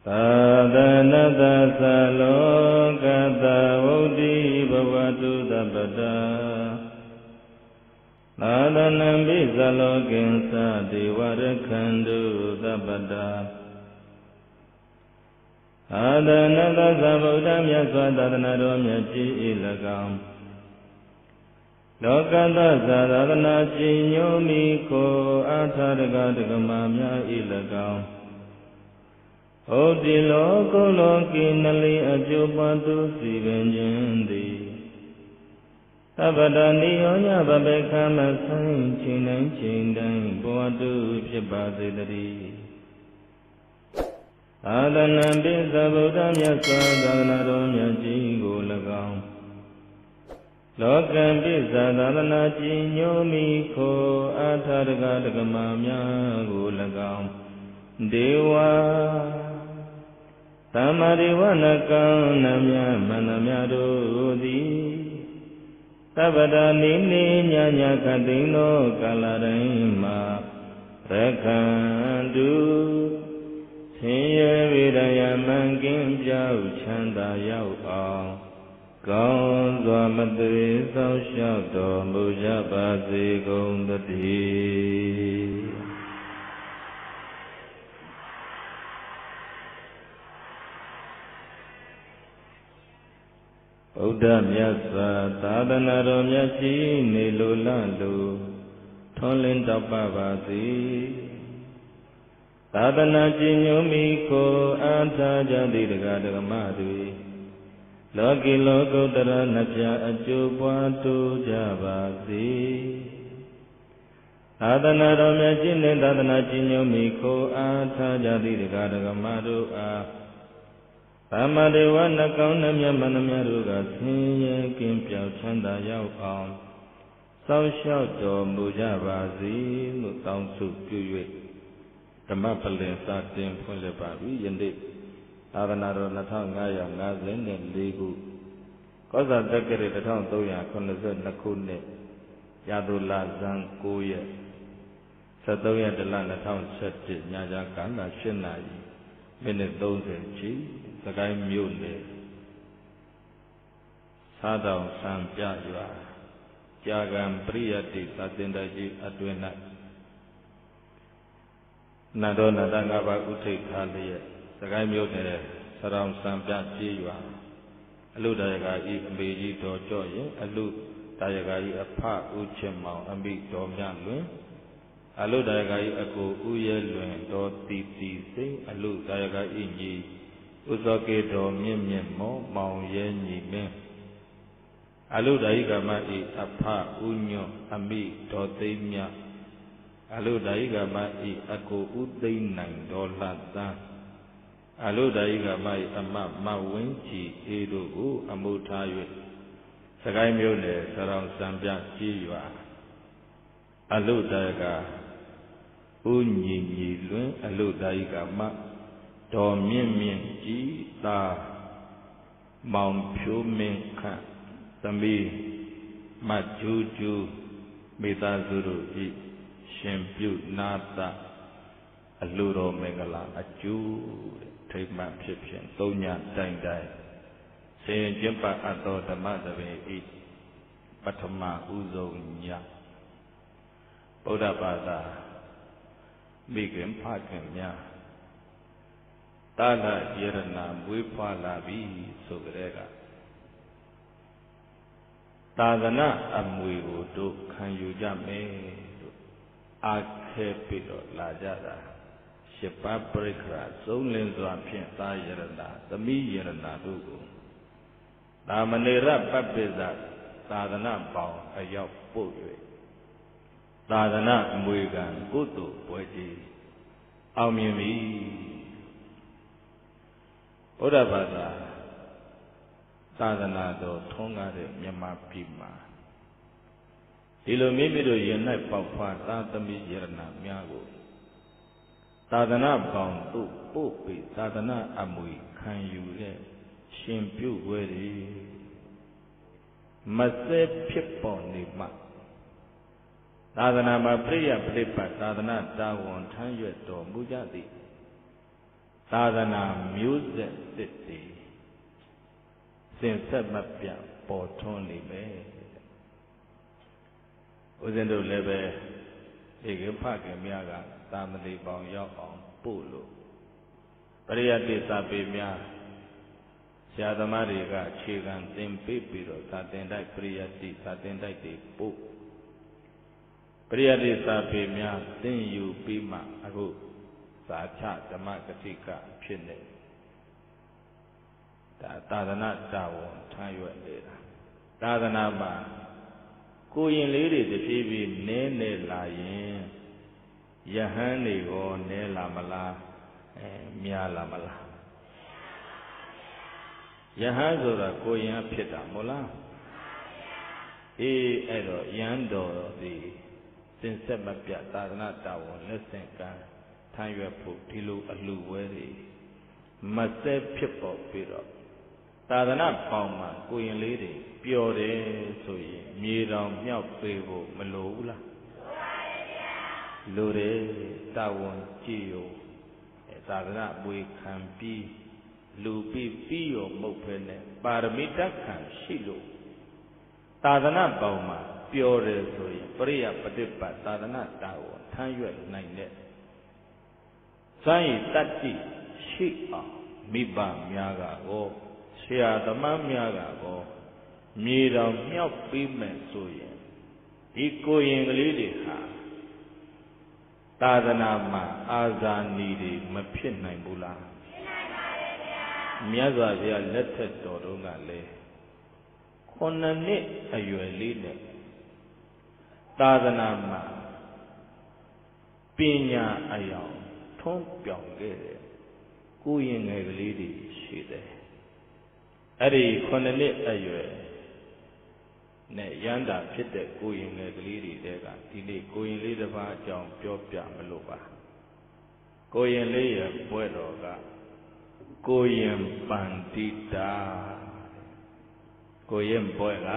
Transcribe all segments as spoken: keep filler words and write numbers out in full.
Sadhanata salokata vauddhi bhavatu tappata Sadhanambi salokinsa devarakhandu tappata Sadhanata sabuddhamya swadadhanaro myachi ilagam Lokata sadhana chinyomiko atharagatamamya ilagam Odi loko loki nali ajupatu sivenjandi Tabada niyonya babekama sain chinai chindai Boadu pyapadidari Adhanambi sabuddhamya swadadhanaro myachi golagam Lokambi sadhana chinyomiko atharagatamamya golagam Dewa Samadhivanakam namya manamya dodi Tabada nini nyanya kadino kalarima Rakhandu Siya vidaya mangin pyau chanda yau aung Kaun zwa madri sao shao to muja basi gong dati Buddha Myasa Tadhanaro Myachi Nilulalu Thonlin Tappavasi Tadhana Chinyomiko Anta Jadi Dagadagamadui Loki Lokotara Napya Achupatu Javasi Tadhanaro Myachi Tadhana Chinyomiko Anta Jadi Dagadagamadua Samadeva Nakaunamya Manamya Ruga Sinya Kim Pyao Chanda Yao Aung Sao Shao Do Muja Vazi Mutang Su Pyue Dhamma Palin Satin Phunle Pavi Yende Adhanaro Nathang Ngaya Ngazin Ne Ligu Kosa Dakari Tathang Toya Khonasa Nakune Yadula Zang Kuya Satoya Dala Nathang Sati Nyaja Kanda Shinayi Minute Dose Chi Sakai Mune Sadao San Pyayua Jagam Priyati Satindaji Adwena Nado Nadangaba Uti Thaliya Sakai Mune Sadao San Pyayua Alu Dayaga I Ambeji Do Joye Alu Dayaga I Apha Uchemao Ambi Do Myanlun Alu Dayaga I Ako Uyelun Do Titi Se Alu Dayaga I Nyi Usoke do mien mien mo maung ye nyi men Alu daiga ma I apha unyo ami do tei mya Alu daiga ma I ako udei nang do lata Alu daiga ma I amma ma win chi edo u amu tha yue Sakai myo ne sarang sanpya chi yua Alu daiga u nyi nyi lun alu daiga ma Do mien mien ji ta Maung pyo men kha Tambi Ma ju ju Meta zuru I Shin pyu nata Aluro mengala Aju Thai ma phit phit Tâu nya dai dai Sen jimpa ato dhamma dave I Pathama uzong nya Buddha Bada Mikin phakin nya Tala Yerana Mwipala Vi Sugrega Tadana Amwi Udu Kanyuja Me Akhe Pido Lajada Shipa Prikra Zonlin Zwapin Ta Yerana Tami Yerana Dugu Tamanera Papiza Tadana Pao Ayau Puywe Tadana Mwigan Kutu Pweji Aumimi Buddha Bada Sadhana do Thongare Myama Pima Dilo Mimido Yenai Papa Tatami Yerana Myago Sadhana Bound to Pope Sadhana Amui Kan you let Shimpu Wedi Mase Pipo Nima Sadhana Ma Priya Pripa Sadhana Dawon Tanyueto Mujadi သာသနာမျိုးဆက်သစ်တွေစင်ဆက်မပြတ်ပေါ်ထွန်းနေမယ်ဦးဇင်းတို့လည်းပဲဒီကဖခင်များကသာမဏေပေါင်းရောက်အောင်ပို့လို့ပရိယတ်တိစာပေများဆရာသမားတွေကအခြေခံသင်ပေးပြီးတော့သာသင်တိုက်ပရိယတ်တိသာသင်တိုက်တွေပို့ပရိယတ်တိစာပေများသင်ယူပြီးမှအခုသာချဓမ္မကတိကဖြစ်နေဒါသာသနာတာဝန်ထမ်းရွက်နေတာသာသနာမှာကိုရင်လေးတွေတဖြည်းဖြည်းနည်းနေလာရင်ယဟန်တွေရောနည်းလာမလားအဲများလာမလားယဟန်ဆိုတာကိုရင်ဖြစ်တာမဟုတ်လားအေးအဲ့တော့ယဟန်တော်ဒီစင်ဆက်မပြတ်သာသနာတာဝန်လက်ဆင့်ကမ်းထမ်းရွက်ဖို့ဒီလိုအလှဝဲတွေမစဲဖြစ်ပေါ်ပြီးတော့သာသနာပေါင်းမှာကိုရင်လေးတွေပျော်တယ်ဆိုရင်မြေတော်မြောက်ပေးဖို့မလိုဘူးလားလိုတယ်တာဝန်ကြည့်ရောသာသနာပွေခံပြီးလူပြီးပြီးရောမဟုတ်ဖ ೇನೆ ပါရမီတခံရှိလို့သာသနာပေါင်းမှာပျော်တယ်ဆိုရင်ပရိယပฏิပတ်သာသနာတာဝန်ထမ်းရွက်နိုင်တဲ့စွမ်းရည်တတ္တိရှိအောင်မိဘများကရောဆရာသမားများကရောမြေတော်မြောက်ပြီးမယ်ဆိုရင်ဒီကိုရင်ကလေးတွေဟာသာသနာမှာအာဇာနည်တွေမဖြစ်နိုင်ဘူးလားဖြစ်နိုင်ပါတယ်ဗျာမြတ်စွာဘုရားလက်ထက်တော်တုန်းကလည်းခုနှစ်နှစ်အရွယ်လေးနဲ့သာသနာမှာပညာအယောင်ထုံးပြောင်ခဲ့တဲ့ကိုရင်ငယ်ကလေးတွေရှိတယ်အဲ့ဒီခုနှစ်နှစ်အရွယ်နဲ့ရန်တာဖြစ်တဲ့ကိုရင်ငယ်ကလေးတွေကဒီနေ့ကိုရင်လေးတစ်ပါးအကြောင်းပြောပြမလို့ပါကိုရင်လေးရဲ့ပွဲတော်ကကိုရင်ပန္တိတာကိုရင်ပွဲက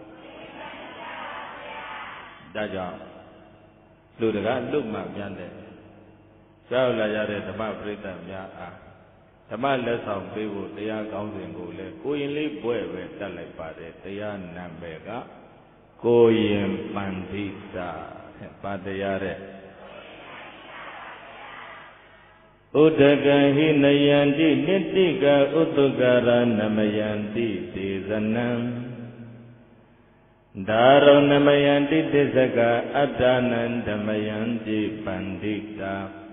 ဒါကြောင့်လူတကားလွတ်မှပြန်တဲ့ကြောက်လာရတဲ့ဓမ္မပရိသတ်များအားဓမ္မလက်ဆောင်ပေးဖို့တရားကောင်းစဉ်ကိုလည်းကိုရင်လေးပွဲပဲတတ်လိုက်ပါတယ်တရားနာမည်ကကိုရင်ပန္တိတာပါတရားတဲ့ဥဒကံဟိနယန္တိနိတိကဥတုကရနမယန္တိဒေသနံဒါရောနမယန္တိသစ္စကအတ္တနံဓမ္မယန္တိပန္တိတာ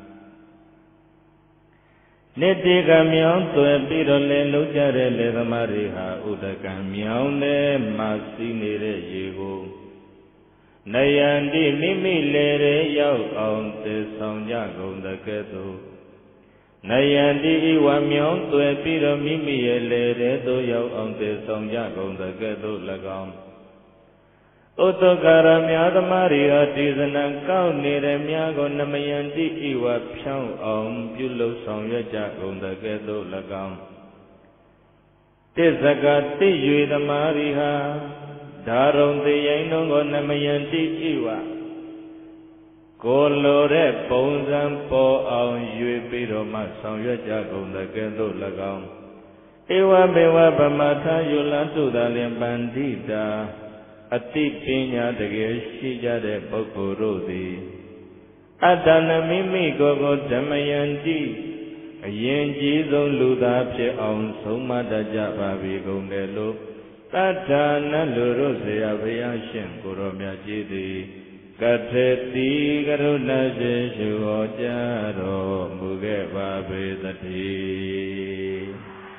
နိတိကမြောင်းသွယ်ပြီးတော့လည်းလုံးကြတဲ့လေသမားတွေဟာဥဒကံမြောင်းနဲ့မှစီးနေတဲ့ရေကိုနယန္တိမိမိလေရဲရောက်အောင်သစ္ဆောင်ကြကုန်တဲ့ကဲ့သို့နယန္တိဤဝမြောင်းသွယ်ပြီးတော့မိမိရဲ့လေရဲသို့ရောက်အောင်သစ္ဆောင်ကြကုန်တဲ့ကဲ့သို့၎င်းဥတ္တကရမြာသမားတွေဟာဒေသနာကောက်နေတဲ့မြာကိုနမယန္တိဤဝဖြောင်းအောင်ပြုလုပ်ဆောင်ရွက်ကြကုန်တဲ့ကဲ့သို့၎င်းတစ္ဆကတိရွေသမားတွေဟာဒါရုံသေရင်တို့ကိုနမယန္တိဤဝကိုလိုတဲ့ပုံစံပေါ်အောင်ရွေပြီးတော့မှဆောင်ရွက်ကြကုန်တဲ့ကဲ့သို့၎င်းဧဝမေဝဗမထာယုလတုတာလင်ပန္တိတာအတိပညာတကယ်ရှိကြတဲ့ပုဂ္ဂိုလ်တို့သည်အတ္တနမိမိကိုယ်ကိုဓမ္မယန္တိအရင်ကြီးဆုံးလူသားဖြစ်အောင်ဆုံးမတတ်ကြပါပြီကုန်တယ်လို့တတ္ထာနလူတို့ဆရာဘုရားရှင်ကိုရောမြတ်ကြီးသည်ကထေတိကရုဏာရှိရှုဟောကြားတော်မူခဲ့ပါပေသတည်း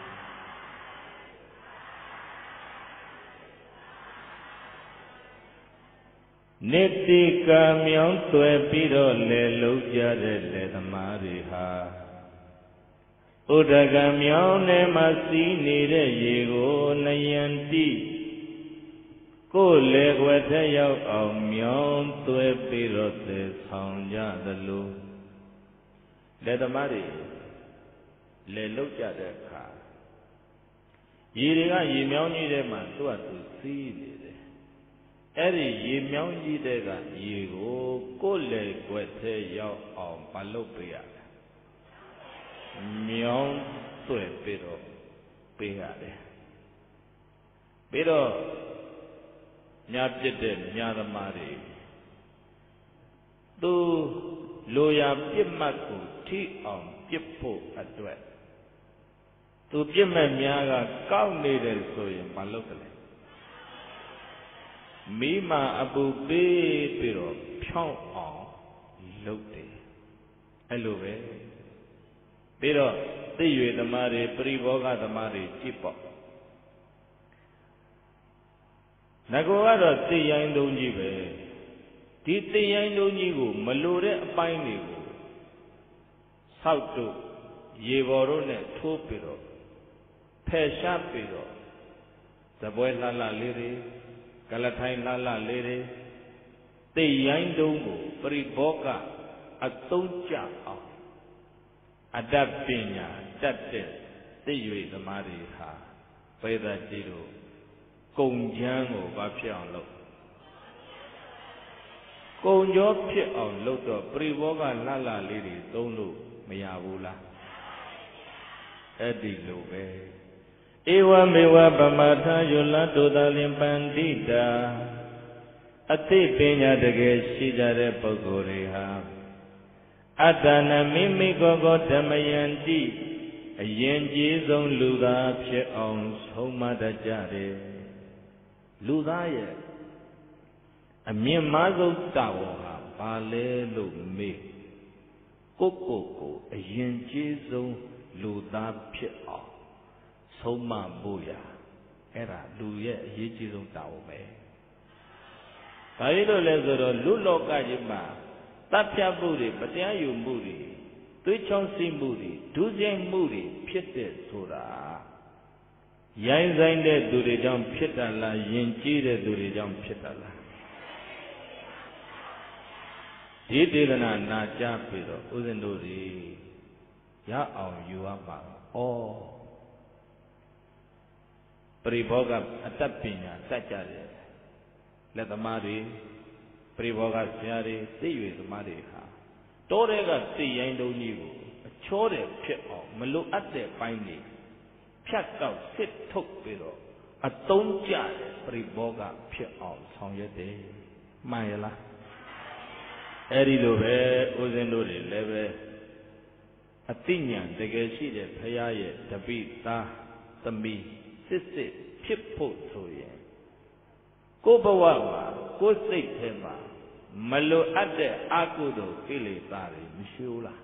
နိတိကမြောင်းသွယ်ပြီးတော့လေလုံးကြတဲ့လေသမားတွေဟာဥဒကမြောင်းထဲမှာစီးနေတဲ့ရေကိုနယန္တိကိုယ်လေွယ်ထက်ရောက်အောင်မြောင်းသွယ်ပြီးတော့သေဆောင်ကြသလိုလေသမားတွေလေလုံးကြတဲ့အခါရေတွေကရေမြောင်းကြီးထဲမှာသူ့အတူစီးနေအဲ့ဒီရေမြောင်းကြီးတဲ့ကရေကိုကိုယ်လေွယ်ထဲရောက်အောင်မလုပ်ပေးရမြောင်းသွဲ့ပြီးတော့ပေးရတယ်ပြီးတော့ညာပြစ်တဲ့ညာသမားတွေသူလိုရာပြစ်မှတ်ကိုထိအောင်ပြစ်ဖို့အတွက်သူပြစ်မဲ့များကကောက်နေတယ်ဆိုရင်မလုပ်တယ်မိမအပူပေးပြီးတော့ဖြောင်းအောင်လုပ်တယ်အဲ့လိုပဲပြီးတော့သိရွေသမားတွေပရိဘောဂသမားတွေကြည့်ပေါ့ငကောကတော့သိရိုင်းသုံးကြီးပဲဒီသိရိုင်းသုံးကြီးကိုမလိုတဲ့အပိုင်းတွေကိုဆောက်တို့ရေပေါ်တို့နဲ့ထိုးပြီးတော့ဖယ်ရှားပြီးတော့သပွဲလှလှလေးတွေကလထိုင်းလှလှလေးတွေသိရိုင်းသုံးကိုပရိဘောဂအသုံးကျအောင်အတ္တပညာတတ်တဲ့သိရွေသမားတွေဟာပေသတိတို့ကုံချမ်းကိုဘာဖြစ်အောင်လုပ်ကုံကြောဖြစ်အောင်လုပ်တော့ပရိဘောဂလှလှလေးတွေသုံးလို့မရဘူးလားအဲ့ဒီလိုပဲဧဝမေဝပမထာယုလတုတလင်ပန္တိတာအသိပညာတကယ်ရှိကြတဲ့ပုဂ္ဂိုလ်တွေဟာအတ္တနာမိမိကိုယ်ကိုဓမ္မယန္တိအရင်ကြီးဆုံးလူသားဖြစ်အောင်ဆုံးမတတ်ကြတယ်လူသားရဲ့အမြင့်မားဆုံးတာဝန်ဟာဘာလဲလို့မေးကိုယ့်ကိုယ်ကိုအရင်ကြီးဆုံးလူသားဖြစ်အောင်ဆုံးမဖို့ရအဲ့ဒါလူရဲ့အရေးကြီးဆုံးတာဝန်ပဲ။ဘာလို့လဲဆိုတော့လူလောကကြီးမှာတပ်ဖြတ်မှုတွေမတရားယူမှုတွေသွေးချောင်းစီးမှုတွေဒုစရိုက်မှုတွေဖြစ်တဲ့ဆိုတာရိုင်းဆိုင်တဲ့သူတွေကြောင့်ဖြစ်တာလားယဉ်ကျေးတဲ့သူတွေကြောင့်ဖြစ်တာလားဒီဒေသနာနာကြားပြီးတော့ဦးဇင်းတို့တွေရအောင်ယူရမှာဩပရိဘောဂအတ္တပညာတတ်ကြတယ်လက်သမားတွေပရိဘောဂဆရာတွေသိရွေသမားတွေဟာတောတဲ့ကသိရိုင်းတုံးကြီးကိုအချောတယ်ဖြစ်အောင်မလိုအပ်တဲ့ပိုင်းတွေဖြတ်ကောက်စစ်ထုတ်ပြီးတော့အသုံးကျတဲ့ပရိဘောဂဖြစ်အောင်ဆောင်ရွက်တယ်မှန်ရလားအဲ့ဒီလိုပဲဦးဇင်းတို့တွေလည်းပဲအသိဉာဏ်တကယ်ရှိတဲ့ဘုရားရဲ့တပိသားသမီးစစ်စစ်ဖြစ်ဖို့ဆိုရင်ကိုယ်ဘဝမှာကိုယ်စိတ်ထဲမှာမလိုအပ်တဲ့အကုသိုလ်ကိလေသာတွေမရှိဘူးလား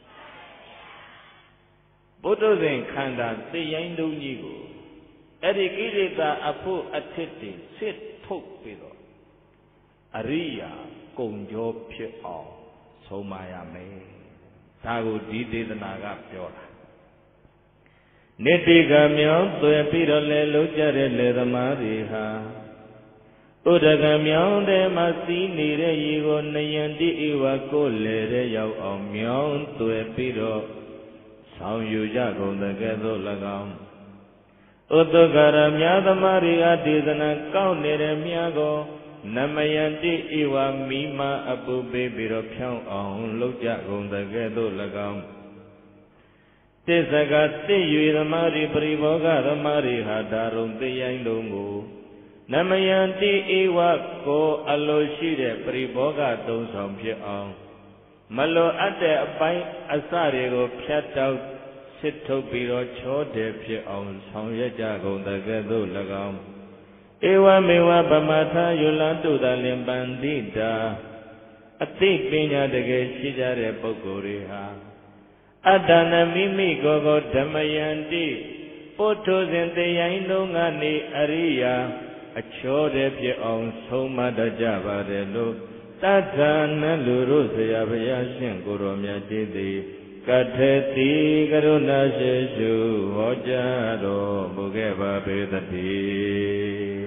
ဘုဒ္ဓဇင်ခန္ဓာသိရိုင်းတုံးကြီးကိုအဲ့ဒီကိလေသာအဖို့အထစ်တွေစစ်ထုတ်ပြီးတော့အရိယာကုံကြောဖြစ်အောင်ဆုံးမရမယ်ဒါကိုဒီဒေသနာကပြောတာနိတိကမြောင်းသွယ်ပြီးတော့လဲလုံးကြတဲ့လေသမားတွေဟာဥဒကမြောင်းတဲ့မှာစီးနေတဲ့ရေကိုနယန္တိဧဝကိုလေတဲ့ရောက်အောင်မြောင်းသွယ်ပြီးတော့ဆောင်ယူကြကုန်တဲ့ကဲ့သို့၎င်းဥဒကရမြာသမားတွေအဒေသနာကောက်နေတဲ့မြာကိုနမယန္တိဧဝမိမအပုပေးပြီးတော့ဖြောင်းအောင်လုပ်ကြကုန်တဲ့ကဲ့သို့၎င်းသစ္ဆကသိ၍သမားတွေပရိဘောဂသမားတွေဟာဒါရုံသိရိုင်းလုံးကိုနမယန္တိဧဝကိုအလိုရှိတဲ့ပရိဘောဂသုံးဆောင်ဖြစ်အောင်မလိုအပ်တဲ့အပိုင်းအစတွေကိုဖြတ်တောက်စစ်ထုတ်ပြီးတော့ချောတယ်ဖြစ်အောင်ဆောင်ရွက်ကြကုန်တဲ့ကဲ့သို့၎င်းဧဝမေဝဗမထာယုလတုတလင်ပန္တိတာအသိပညာတကယ်ရှိကြတဲ့ပုဂ္ဂိုလ်တွေဟာအတ္တနမိမိကိုယ်ကိုဓမ္မယန္တိပုထုဇဉ်တေယိုင်းလုံးကနေအရိယာအချောတဲ့ဖြစ်အောင်ဆုံးမတတ်ကြပါတယ်လို့တထာနလူတို့ဆရာဘုရားရှင်ကိုရောမြတ်ကြီးသည်ကထေတိကရုဏာရှိရှုဟောကြားတော်မူခဲ့ပါပေသတည်း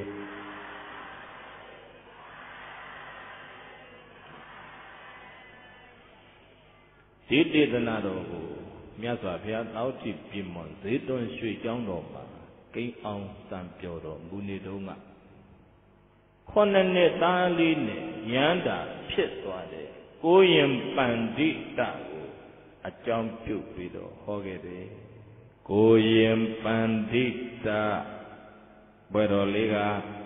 ဒီတေသနာတော်ကိုမြတ်စွာဘုရားတောက်တိပြမွန်ဇေတွန်ရွှေကျောင်းတော်မှာကိန်းအောင်စံပြောတော်မူနေတုန်းကခုနှစ်နှစ်သားလေးနဲ့ရန်တာဖြစ်သွားတဲ့ကိုရင်ပန္တိတကိုအကြောင်းပြုပြီးတော့ဟောခဲ့တယ်ကိုရင်ပန္တိတဘွယ်တော်လေးက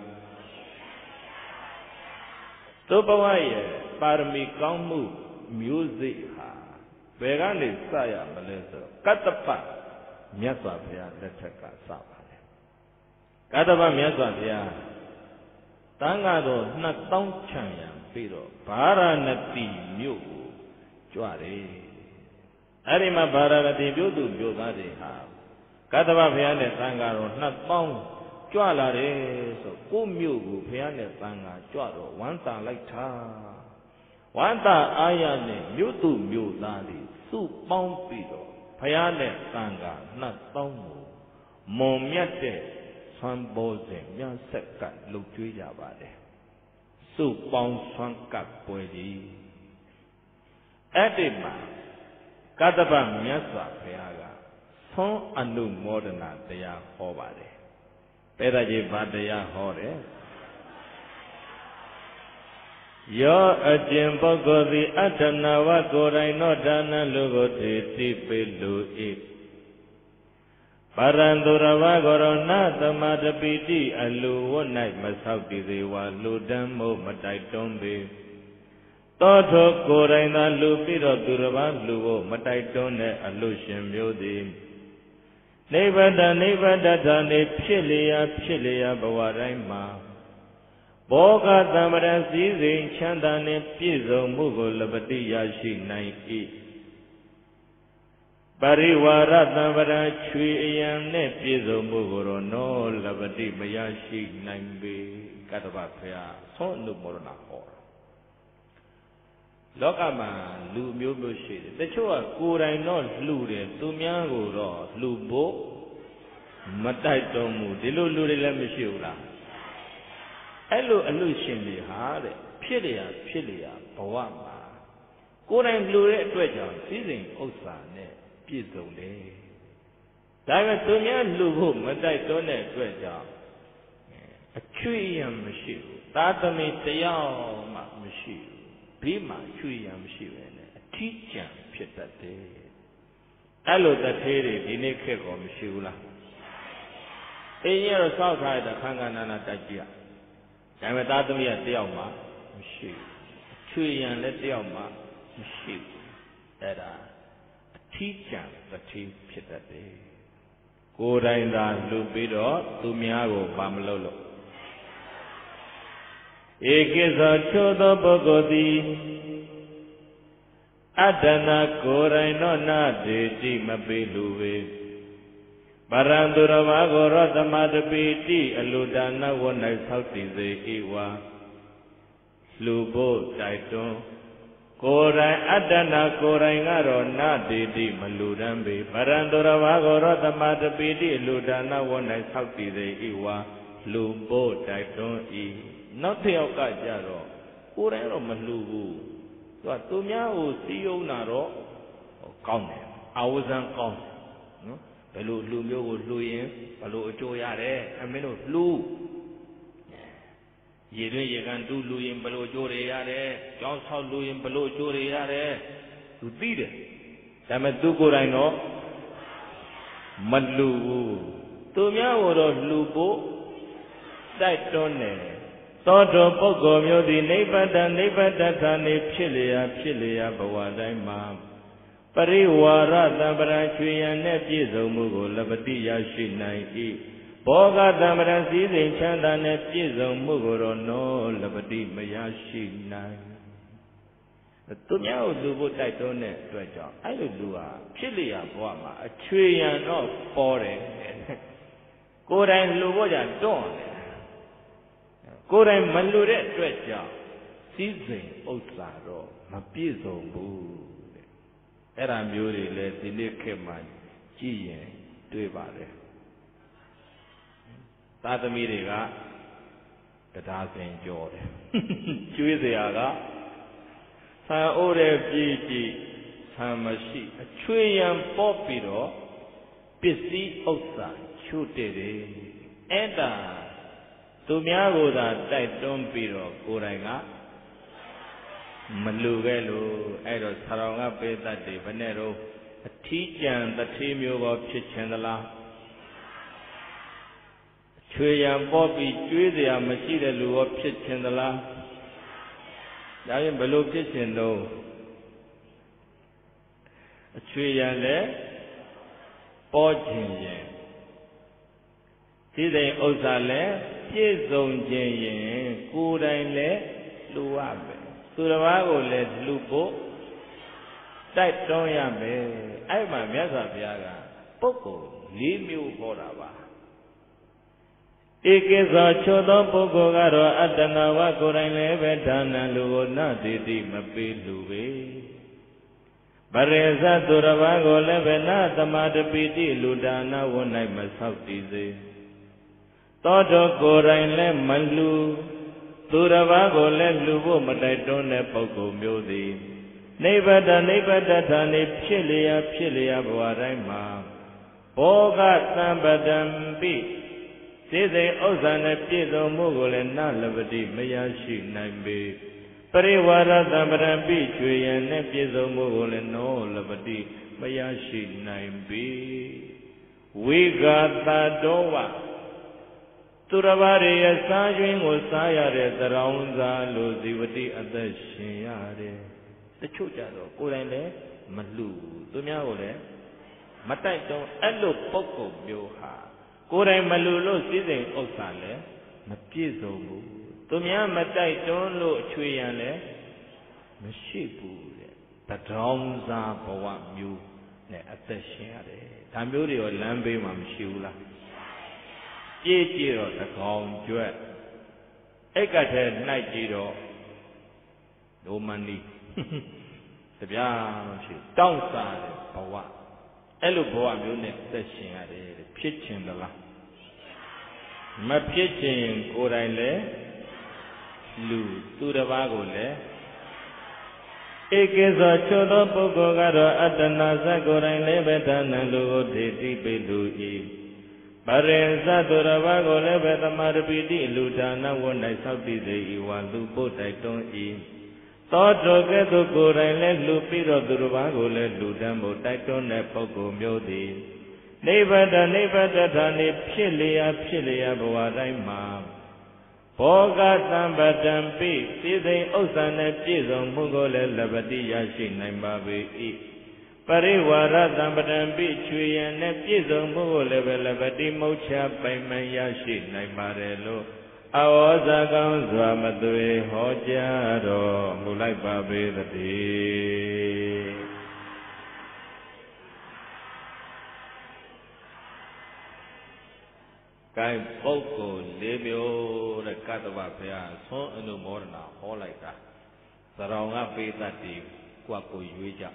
သူ့ဘဝရဲ့ပါရမီကောင်းမှုမျိုးစိတ်ဟာဘယ်ကနေစရမလဲဆိုတော့ကတ္တပမြတ်စွာဘုရားလက်ထက်ကစပါတယ်ကတ္တပမြတ်စွာဘုရားတန်ဃာတော်နှစ်သောင်းချံရံပြီးတော့ဗာရာဏသီမြို့ကိုကြွတယ်အဲ့ဒီမှာဗာရာဏသီမြို့သူမြို့သားတွေဟာကတ္တပဘုရားနဲ့တန်ဃာတော်နှစ်သောင်းကြွလာတယ်ဆိုကိုမြို့ကိုဘုရားနဲ့တန်ဃာကြွတော့ဝမ်းသာလိုက်တာဝမ်းသာအားရနဲ့မြို့သူမြို့သားတွေစုပေါင်းပြီးတော့ဘုရားနဲ့တန်ဃာနှစ်သောင်းကိုမွန်မြတ်တဲ့ဆွမ်းပေါ်စဉ်မြတ်ဆက်ကလှုပ်ကြွေးကြပါတယ်စုပေါင်းဆွမ်းကပ်ပွဲကြီးအဲ့ဒီမှာကတ္တပမြတ်စွာဘုရားကသွန်အနုမောဒနာတရားဟောပါတယ်ပဲဒါကြီးဗာတရားဟောတယ်ယောအကျင့်ပုဂ္ဂိုလ်သည်အတ္တနာဝကိုယ်တိုင်သောဒါနလူကိုတည်တိပေလူ၏ပရံသူရဝကိုရောနာသမတပိတိအလူဝတ်၌မဆောက်တည်သေးဝါလူတမ်းမို့မတိုက်တွန်းပေသောထိုကိုယ်တိုင်သာလူပြီးတော့သူတစ်ပါးလူကိုမတိုက်တွန်းတဲ့အလူရှင်မျိုးသည်နိဗ္ဗာန်နိဗ္ဗာန်တနေဖြစ်လျာဖြစ်လျာဘဝတိုင်းမှာဘောဂသမ္ပရစည်းစိမ်ချမ်းသာနှင့်ပြည့်စုံမှုကိုလပတိရရှိနိုင်၏ပရိဝါရသမ္ပရချွေအယံနှင့်ပြည့်စုံမှုကိုတော့နောလပတိမရရှိနိုင်ပေကတ္တဗဘုရားသွန်အနုမောဒနာဟောတာလောကမှာလူမျိုးမျိုးရှိတယ်တချို့ကကိုယ်တိုင်တော့လှူတယ်သူများကိုတော့လှူဖို့မတိုက်တော်မူဒီလိုလူတွေလည်းမရှိဘူးလားအဲ့လိုအလူရှင်တွေဟာတဲ့ဖြစ်လျာဖြစ်လျာဘဝမှာကိုယ်တိုင်လှူတဲ့အတွက်ကြောင့်စည်းစိမ်ဥစ္စာနဲ့ပြည့်စုံတယ်ဒါပေမဲ့သူများလှူဖို့မတိုက်တော်တဲ့အတွက်ကြောင့်အချွေရံမရှိဘူးသာသမီတရားမှမရှိဘူးဘေးမှာချွေရံမရှိပဲနဲ့အထီးကျန်ဖြစ်တတ်တယ်အဲ့လိုတထေးတွေဒီနေ့ခေတ်ကောမရှိဘူးလားအင်းရတော့စောက်ထားတဲ့ခန္ဓာနာနာတက်ကြည့်ရဒါပေမဲ့သာသမီးကတယောက်မှမရှိဘူးချွေရံလည်းတယောက်မှမရှိဘူးအဲ့ဒါအထီးကျန်တထေးဖြစ်တတ်တယ်ကိုယ်တိုင်သာလူပြီးတော့သူများကိုပါမလုပ်လို့ဧကိသောချို့သောပုဂ္ဂိုလ်သည်အတ္တနာကိုယ်တိုင်သောနာတေတိမပေလူဝေပရံသူရမကိုရောသမတပိတိအလူဒါနဝ၌ဆောက်တည်စေ၏ဝါလူဖို့တိုက်တွန်းကိုယ်တိုင်အတ္တနာကိုယ်တိုင်ကတော့နာတေတိမလူတမ်းပေပရံသူရမကိုရောသမတပိတိအလူဒါနဝ၌ဆောက်တည်စေ၏ဝါလူဖို့တိုက်တွန်း၏နောက်တစ်ယောက်ကကြတော့ကိုယ်တိုင်တော့မလှူဘူးသူကသူများကိုစီးယုံတာတော့ကောင်းတယ်အာဝဇံကောင်းတယ်နော်ဘယ်လိုလူမျိုးကိုလှူရင်ဘယ်လိုအကျိုးရတယ်အမင်းတို့လှူရေတွင်းရေကန်တူးလှူရင်ဘယ်လိုအကျိုးတွေရတယ်ကြောင်းဆောက်လှူရင်ဘယ်လိုအကျိုးတွေရတယ်သူသိတယ်ဒါပေမဲ့သူကိုယ်တိုင်တော့မလှူဘူးသူများကိုတော့လှူဖို့တိုက်တွန်းတယ်သောတောပုဂ္ဂိုလ်မျိုးသည်နိဗ္ဗာန်နိဗ္ဗာန်ဌာနေဖြစ်လျာဖြစ်လျာဘဝတိုင်းမှာပရိဝါရသံပရချွေရန်နှင့်ပြည့်စုံမှုကိုလပတိရရှိနိုင်၏ဘောဂသံပရစည်းစိမ်ချမ်းသာနှင့်ပြည့်စုံမှုကိုတော့နောလပတိမရရှိနိုင်သူများကိုလူဖို့တိုက်တွန်းတဲ့အတွက်ကြောင့်အဲ့လိုလူဟာဖြစ်လျာဘဝမှာအချွေရန်တော့ပေါ်တယ်ကိုယ်တိုင်လူဖို့ကြတွန့်တယ်ကိုယ်တိုင်မလူတဲ့အတွက်ကြောင့်စည်းစိမ်ဥစ္စာတော့မပြည့်စုံဘူးတဲ့အဲ့ဒါမျိုးတွေလည်းဒီနေ့ခေတ်မှာကြည့်ရင်တွေ့ပါတယ်သာသမီတွေကတရားစင်ကြောတယ်ကျွေးစရာကဆံအိုးတဲ့ပြည်ကြည့်ဆံမရှိအချွေရံပေါ့ပြီးတော့ပစ္စည်းဥစ္စာချို့တဲ့တယ်အဲ့ဒါသူများကိုသာတိုက်တွန်းပြီးတော့ကိုယ်တိုင်ကမလူခဲ့လို့အဲ့တော့ဆရာကပေးတတ်တယ်ဘယ်နဲ့တော့အထီးကျန်တထေးမျိုးကောဖြစ်ချင်သလားချွေရန်ပေါ်ပြီးကျွေးစရာမရှိတဲ့လူရောဖြစ်ချင်သလားဒါရင်ဘယ်လိုဖြစ်ချင်တော့အချွေရန်လည်းပေါ်ချင်ရင်ဒီစိမ်ဥစ္စာလည်းပြည့်စုံခြင်းရင်ကိုယ်တိုင်လည်းလှူရမယ်သူတစ်ပါးကိုလည်းလှူဖို့တိုက်တွန်းရမယ်အဲ့မှာမြတ်စွာဘုရားကပုဂ္ဂိုလ်၄မျိုးဟောတာပါဧကိသောချို့သောပုဂ္ဂိုလ်ကတော့အတ္တနာဝကိုယ်တိုင်လည်းပဲဒါနလူကိုနတိတိမပေးလူပဲပရိသတ်သူတစ်ပါးကိုလည်းပဲနသမာတပိတိလူဒါနဝ၌မဆောက်တည်စေသောတော်ကိုယ်တိုင်လည်းမလူသူတစ်ပါးကိုလည်းလူဖို့မတိုက်တွန်းတဲ့ပုဂ္ဂိုလ်မျိုးသည်နိဗ္ဗတနိဗ္ဗတဌာနေဖြစ်လျာဖြစ်လျာဘဝတိုင်းမှာဘောဂသံပတံပိစေစိမ်ဥစ္စာနဲ့ပြည့်စုံမှုကိုလည်းနလပတိမရရှိနိုင်ပေပရိဝါရသံပတံပိကျွေရန်နဲ့ပြည့်စုံမှုကိုလည်းနောလပတိမရရှိနိုင်ပေဝိဂါတတောဝသူတစ်ပါးရဲ့စားကျွင်းကိုစားရတဲ့သရောင်းစားလို့ဇီဝတိအသက်ရှင်ရတယ်တချို့ကြတော့ကိုယ်တိုင်လည်းမလှသူများကိုလည်းမတိုက်တော့အဲ့လိုပုဂ္ဂိုလ်မျိုးဟာကိုယ်တိုင်မလှလို့စည်းစိမ်ဥစ္စာလည်းမပြည့်စုံဘူးသူများမတိုက်တွန်းလို့အချွေရန်လည်းမရှိဘူးတဲ့တရောင်းစားဘဝမျိုးနဲ့အသက်ရှင်ရတယ်ဒါမျိုးတွေရောလမ်းဘေးမှာမရှိဘူးလားကြည့်ကြည့်တော့တကောင်ကျွတ်အိတ်ကထဲနိုင်ကြည့်တော့ဒိုမန်ဒီတပြားမရှိတောင့်စားတဲ့ဘဝအဲ့လိုဘဝမျိုးနဲ့သက်ရှင်ရတယ်ဖြစ်ချင်သလားမဖြစ်ချင်ကိုယ်တိုင်လည်းလူသူတစ်ပါးကိုလည်းဧကေသောချို့သောပုဂ္ဂိုလ်ကတော့အတ္တနာဇတ်ကိုယ်တိုင်လည်းပဲဒါနလူကိုဒေတိပိလူဤပရိသတ်သူတစ်ပါးကိုလည်းပဲသမာဓိပိတိလူဒါနဝ၌ဆောက်တည်စေ၏ဝါလူပို့တိုက်တွန်း၏သောတောကဲ့သို့ကိုယ်တိုင်လည်းလူပြီးတော့သူတစ်ပါးကိုလည်းလူတန်းဖို့တိုက်တွန်းတဲ့ပုဂ္ဂိုလ်မျိုးသည်နိဗ္ဗတနိဗ္ဗတဌာနေဖြစ်လျာဖြစ်လျာဘဝတိုင်းမှာဘောဂသံပတံပိသိသိဥစ္စာနဲ့ပြည့်စုံမှုကိုလည်းလပတိရရှိနိုင်ပါပေ၏ပရိဝါရသံပတံပိချွေရန်နဲ့ပြည့်စုံမှုကိုလည်းပဲလပတိမုတ်ချပိုင်မှန်ရရှိနိုင်ပါတယ်လို့အဝေါဇကောင်းစွာမသွေဟောကြားတော်မူလိုက်ပါပေသတည်းကိုင်ပုဂ္ဂိုလ်လေးမျိုးတဲ့ကတ္တဗဘုရားသွန်အနုမောဒနာဟောလိုက်တာသရောင်ကပေးတတ်တယ်ကိုယ့်ကိုရွေးကြ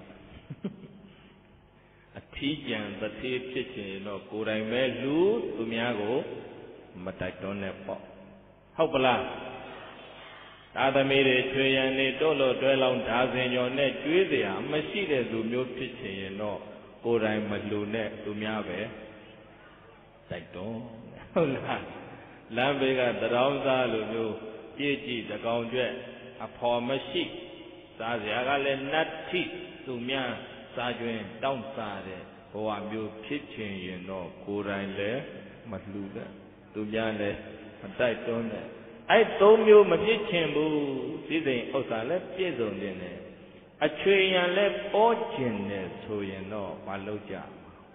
အထီးကျန်တထေးဖြစ်ချင်တော့ကိုယ်တိုင်ပဲလူသူများကိုမတိုက်တွန်းနဲ့ပေါ့ဟုတ်ပလားသာသမီတွေချွေရန်နေတို့လို့တွဲလောင်းဓာစင်ကျော်နဲ့ကျွေးစရာမရှိတဲ့သူမျိုးဖြစ်ချင်ရင်တော့ကိုယ်တိုင်မလူနဲ့သူများပဲတိုက်တွန်းဟုတ်လားလမ်းဘေးကတရောင်းစားလိုမျိုးကြည့်ကြည့်တကောင်ကျွဲ့အဖော်မရှိစားစရာကလည်းနတ်ထိသူများစားကျွင်းတောင့်စားတဲ့ဘဝမျိုးဖြစ်ချင်ရင်တော့ကိုယ်တိုင်လည်းမလှူတဲ့သူများလည်းမတိုက်တွန်းတဲ့အဲ့သုံးမျိုးမဖြစ်ချင်ဘူးစည်းစိမ်ဥစ္စာလည်းပြည့်စုံခြင်းနဲ့အချွေရန်လည်းပေါ်ခြင်းနဲ့ဆိုရင်တော့မလုပ်ကြ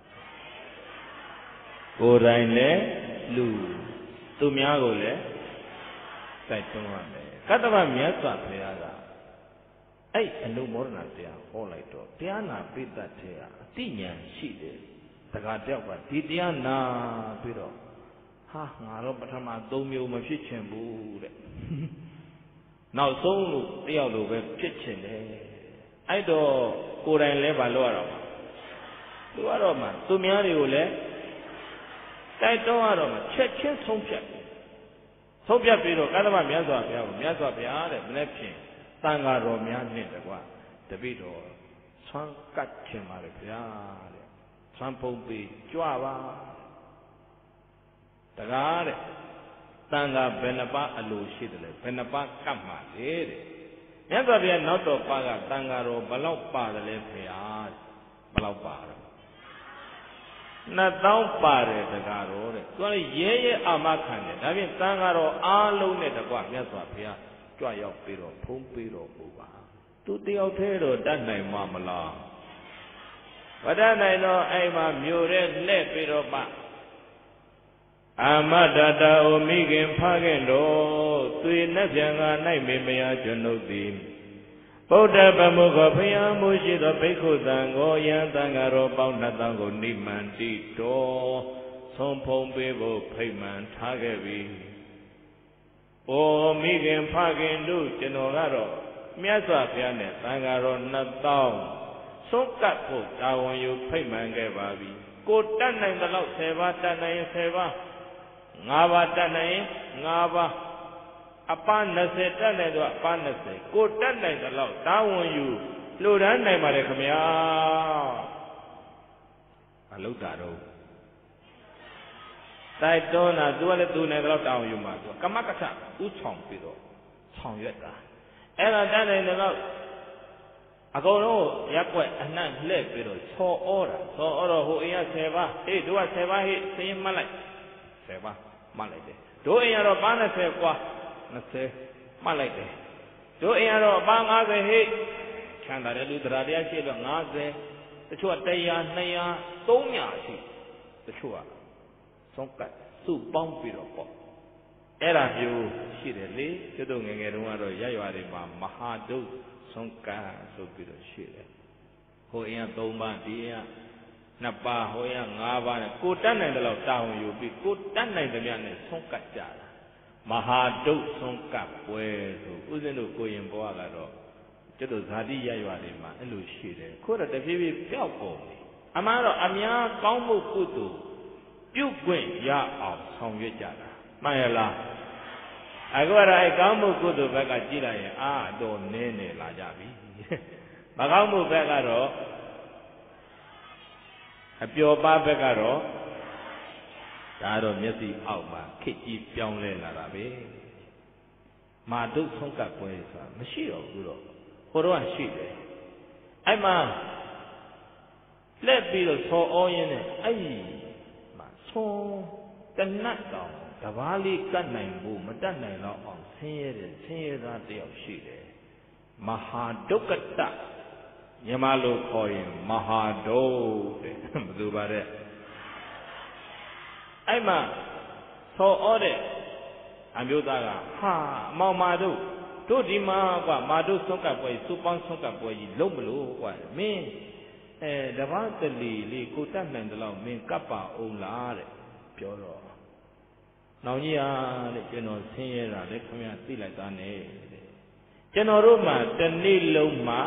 ကိုယ်တိုင်လည်းလူသူများကိုလည်းတိုက်တွန်းရမယ်ကတ္တဗမြတ်စွာဘုရားကအဲ့အနုမောဒနာတရားဟောလိုက်တော့တရားနာပိဋကထဲကအတိညာရှိတယ်တခါတယောက်ကဒီတရားနာပြီးတော့ဟာငါတော့ပထမသုံးမျိုးမဖြစ်ချင်ဘူးတဲ့နောက်ဆုံးလို့တယောက်လိုပဲဖြစ်ချင်တယ်အဲ့တော့ကိုယ်တိုင်လည်းမလုပ်ရတော့ဘူးသူကတော့မှသူများတွေကိုလည်းတိုက်တွန်းရတော့မှချက်ချင်းဆုံးဖြတ်ဆုံးဖြတ်ပြီးတော့ကတ္တဗမြတ်စွာဘုရားကိုမြတ်စွာဘုရားတဲ့မနေ့ဖြင့်တန်ဃာတော်များနဲ့တကွတပိတော်ဆွမ်းကတ်ချင်ပါလေဗျာတဲ့ဆွမ်းပုံပြီးကြွပါတကားတဲ့တန်ဃာဘယ်နှပါအလိုရှိတယ်လဲဘယ်နှပါကတ်မှလေတဲ့မြတ်စွာဘုရားနောက်တော်ပါကတန်ဃာတော်ဘလောက်ပါတယ်လဲဖေဟာဘလောက်ပါတော့နှစ်သောင်းပါတယ်တကားတော်တဲ့သူကလည်းရဲရဲအာမခံတယ်ဒါဖြင့်တန်ဃာတော်အားလုံးနဲ့တကွမြတ်စွာဘုရားကြွရောက်ပြီးတော့ဖုံးပေးတော်မူပါသူတယောက်တည်းတော့တတ်နိုင်မှာမလားမတတ်နိုင်တော့အဲ့မှာမြို့ရဲလှဲ့ပြီးတော့မှအာမတတဩမိခင်ဖခင်တော်သွေနှက်ပြန်ကနိုင်မေမယကျွန်ုပ်သည်ဗုဒ္ဓဗမုခဖျားမှုရှိသောဘိက္ခုသံကိုယံသံဃာတော်ပေါင်းနှစ်သောင်းကိုနိမန္တိတော်ဆုံးဖုံးပေးဖို့ဖိတ်မှန်ထားခဲ့ပြီ။အိုမိခင်ဖခင်တို့ကျွန်တော်ကတော့မြတ်စွာဘုရားနဲ့သံဃာတော်နှစ်သောင်းဆုံးကပ်ဖို့တာဝန်ယူဖိတ်မှန်ခဲ့ပါပြီ။ကိုတတ်နိုင်သလောက်ဆယ်ပါးတတ်နိုင်ရင်ဆယ်ပါးငါးပါးတတ်နိုင်ရင်ငါးပါးအပန်း၂၀တတ်နိုင်တော့အပန်း၂၀ကိုတတ်နိုင်တဲ့လောက်တာဝန်ယူလှူဒန်းနိုင်ပါတယ်ခင်ဗျာမလုပ်တာတော့တိုက်တွန်းတာသူကလည်းသူနိုင်တဲ့လောက်တာဝန်ယူမှာသူကမကထဥဆောင်ပြီးတော့ဆောင်ရွက်တာအဲ့ဒါတတ်နိုင်တဲ့လောက်အကုန်လုံးရက်ွက်အနှံ့လှည့်ပြီးတော့ဆော်ဩတာဆော်ဩတော့ဟိုအိမ်ကဆယ်ပါးဟေးတို့ကဆယ်ပါးဟေးစရင်မှတ်လိုက်ဆယ်ပါးမှတ်လိုက်တယ်တို့အိမ်ကတော့ပါး၂၀ကွာ၂၀မှတ်လိုက်တယ်တို့အိမ်ကတော့အပန်း၅၀ဟိတ်ချမ်းသာတဲ့လူတရားတရားရှိတော့၅၀တချို့က၁၀၀ ၂၀၀ ၃၀၀ရှိတချို့ကဆုံးကတ်စုပေါင်းပြီးတော့ပေါ့အဲ့ဒါမျိုးရှိတယ်လေကျွတ်တို့ငယ်ငယ်တုန်းကတော့ရရွာတွေမှာမဟာဒုဆုံးကတ်ဆိုပြီးတော့ရှိတယ်ဟိုအိမ်က၃ပါးဒီအိမ်ကနှစ်ပါးဟိုအိမ်က၅ပါးနဲ့ကိုတတ်နိုင်တဲ့လောက်တာဝန်ယူပြီးကိုတတ်နိုင်တဲ့များနဲ့ဆုံးကတ်ကြတာမဟာဒုဆုံးကပ်ပွဲဆိုဥစဉ်တို့ကိုရင်ဘွားကတော့ကျွတ်တို့ဇာတိရရွာတွေမှာအဲ့လိုရှိတယ်ခုတော့တဖြည်းဖြည်းပျောက်ကုန်ပြီအမှန်တော့အများကောင်းမှုကုသိုလ်ပြုခွင့်ရအောင်ဆောင်ရွက်ကြတာမှန်ရလားအခုကတော့အဲ့ကောင်းမှုကုသိုလ်ဘက်ကကြည့်လိုက်ရင်အာတော့နည်းနေလာကြပြီမကောင်းမှုဘက်ကတော့အပျော်ပါးဘက်ကတော့ဒါတော့မျက်စိအောက်မှာခစ်ကြီးပြောင်းလဲလာတာပဲမာတုဆုံးကပ်ပွဲဆိုတာမရှိတော့ဘူးတော့ဟိုတော့ရှိတယ်အဲ့မှာလက်ပြီးတော့ဆော်ဩရင်းနဲ့အဲ့ဒီမှာဆုံးတနတ်တောင်တဘာလေးကတ်နိုင်ဖို့မတတ်နိုင်တော့အောင်ဆင်းရဲတဲ့ဆင်းရဲသားတယောက်ရှိတယ်မဟာဒုက္ကတမြန်မာလိုခေါ်ရင်မဟာဒုတဲ့ဘယ်လိုပါတဲ့အဲ့မှာဆော်ဩတဲ့အမျိုးသားကဟာမောင်မာတို့တို့ဒီမှာကွာမာတို့ဆုံးကပ်ပွဲစူပေါင်းဆုံးကပ်ပွဲကြီးလုံးမလို့ကွာမင်းအဲတပားတလီလေးကိုတတ်နိုင်တယ်လို့မင်းကပ်ပါအောင်လားတဲ့ပြောတော့နောင်ကြီးဟာတဲ့ကျွန်တော်ဆင်းရဲတာလေခင်ဗျာသိလိုက်သားနဲ့တဲ့ကျွန်တော်တို့မှတနေ့လုံးမှ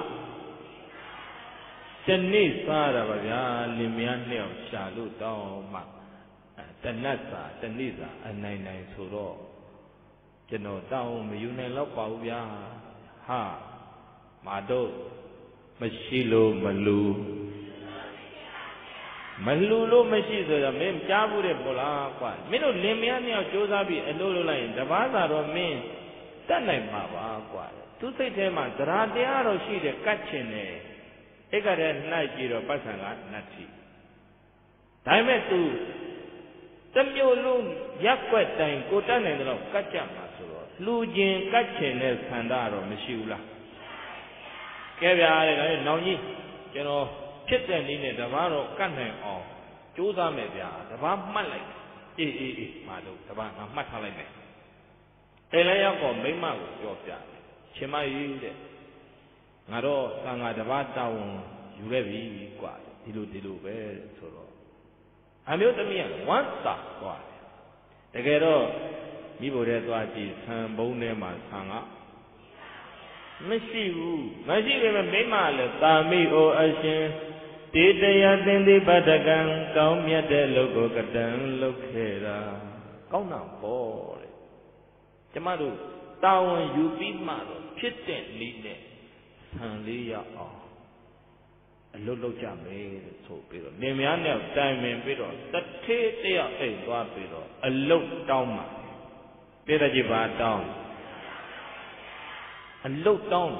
တနေ့စားတာပါဗျာလင်မယားနှစ်ယောက်ရှာလို့တောင်းမှတနတ်စာတနေ့စာအနိုင်နိုင်ဆိုတော့ကျွန်တော်တောင်းမယူနိုင်တော့ပါဘူးဗျာဟာမာတို့မရှိလို့မလူမလူလို့မရှိဆိုတော့မင်းကြားဘူးတဲ့ပေါ့လားကွာမင်းတို့လင်မယားနှစ်ယောက်စူးစမ်းပြီးအလုပ်လုပ်လိုက်ရင်တပားစာတော့မင်းတတ်နိုင်မှာပါကွာသူစိတ်ထဲမှာသရတရားတော့ရှိတယ်ကတ်ချင်တယ်အဲ့ကတည်းကနှိုက်ကြည့်တော့ပတ်စံကနတ်စီဒါပေမဲ့ तू တမျိုးလုံးရက်ွက်တိုင်ကိုတတ်နိုင်တယ်လို့ကတ်ကြမှာဆိုတော့လူချင်းကတ်ချင်တဲ့ဆန္ဒတော့မရှိဘူးလားကဲဗျာတဲ့ဒါနဲ့နောင်ကြီးကျွန်တော်ဖြစ်တဲ့နည်းနဲ့တပားတော့ကတ်နိုင်အောင်ကြိုးစားမယ်ဗျာတပားမှတ်လိုက်အေးအေးအေးမာလို့တပားငါမှတ်ထားလိုက်မယ်အဲလည်းရောက်တော့မိမကိုပြောပြရှင်မကြီးတဲ့ငါတော့သံဃာတပားတောင်းယူခဲ့ပြီကွာဒီလိုဒီလိုပဲဆိုတော့အမျိုးသမီးကဝမ်းသာသွားတယ်တကယ်တော့မိဖို့တဲ့သွားကြည့်ဆံဘုံထဲမှာဆံကမရှိဘူးမရှိပေမဲ့မိမလည်းတာမိအိုအရှင်တေတရာသင်္တိပတ္တကံကောင်းမြတ်တဲ့လုတ်ကိုကတံလုတ်ခဲ့တာကောင်းတာပေါ့တဲ့ကျမတို့တာဝန်ယူပြီးမှတော့ဖြစ်တဲ့နည်းနဲ့ဆံလေးရအောင်အလုတ်လုတ်ကြမယ်လို့ဆိုပြီးတော့လင်မယားနဲ့တိုင်ပင်ပြီးတော့တထေးတယောက်အိတ်သွားပြီးတော့အလုတ်တောင်းမှာပြည့်တဲ့ကြည်ပါတောင်း a look down.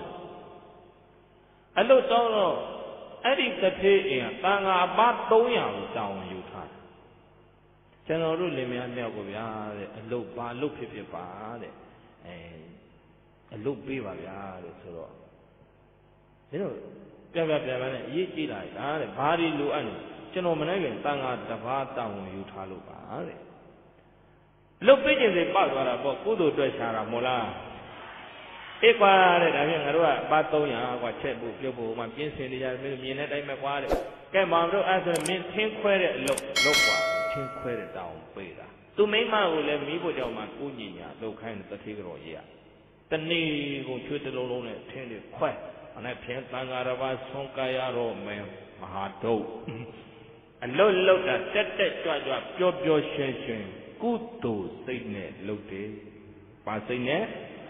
A look down. I think that he is a bad boy down you time. General Limia never a look bad look if you bad and a look be so. You know, ye like that, body look and General Managan Tanga the bad down you talu. Look pigeons a bad one about Kudu Dressara Mola. Equal, I mean, a batoya, what check book, your book, my kids in the minute I make water. Came on as a mean ten credit look, look one, ten credit down, beta. To make my will let me put on my Uniya, no kind of particular year. The knee will shoot the loan and tend it quite, and I can't bang out of us, Sonkayaro, man, Mahato. And low load that that judge of job your station, good to say net, look it. Passing net.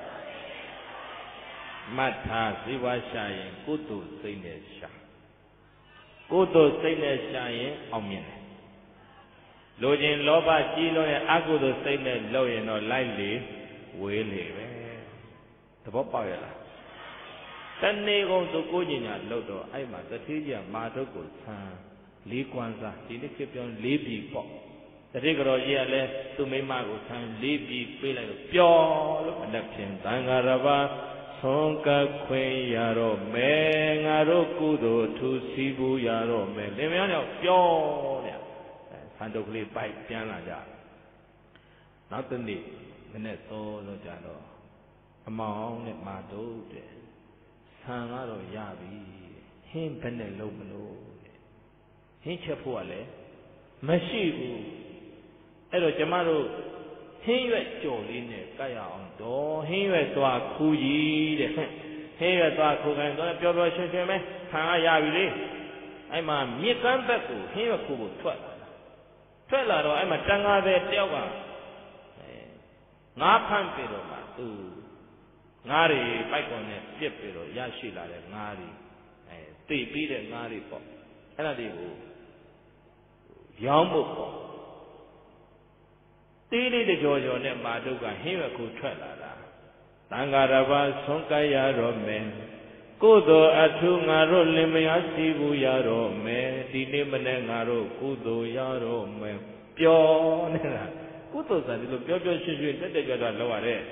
Mata Siva Shayin, Kutu Sinesha. Kutu Sinesha, Omin. Lojin Loba Gilo and Agudo Sine Loyan or Lightly, we live. The Bopoyla. Sunday go to Gujina Lodo, I must the Tidia Matoko, Li Kwanza, Tilikipion, Libi Pop. The regular year left to me Mago time, Libi, Pila, Pure, Conduction, Tangarava. Sonka Queen Yaro, Mengaro Kudo, to Sibu Yaro, Meliano, Pure, Santo Clip by Piana. Not the need, Veneto, Jano, among the Mado, Sangaro Yabi, him Penelopano, Hinchapuale, Mashibu, Ero Jamaro. He went Jolene, Kaya on door, he went to a Kuyi, he went to a Kugan, don't have your Russian German, Kayavili. I'm a Mikan Beku, he was Kubu twelve. Twelve, I'm a Tanga de Tioga. Napan Pido, Matu Nari, Bicon, Pipiro, Yashila, Nari, three beat Nari pop. And I did Yambo pop. Tili the Jojo ne Maduga, here could trella. Tangarava, Sonkaya Rome, Kudo Atunga Rolimia Sibu Yarome, Dinimanengaro, Kudo Yarome, Pure Kudos and the Pure Shishri, the Gada Loare.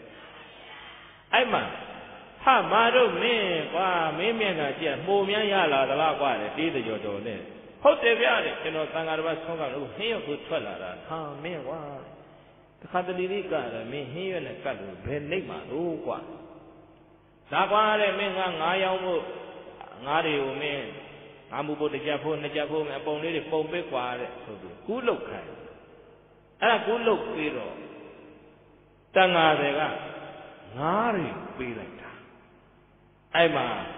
Aima, Ha Mado me, Wa, Mimiana, Mumia Yala, the Lagua, the Jojo ne. Hotel Yard, you know, Tangarava Songa, here could trella. Ha, me, why? The Catholica, me here and a cattle, Benigma, Uqua. Naguare, Menga, Nayamu, Nari, men, Amubo, the Japon, the Japon, upon the Pompe, good look, and a good look, Piro. Tanga, Nari, Pilata. Aima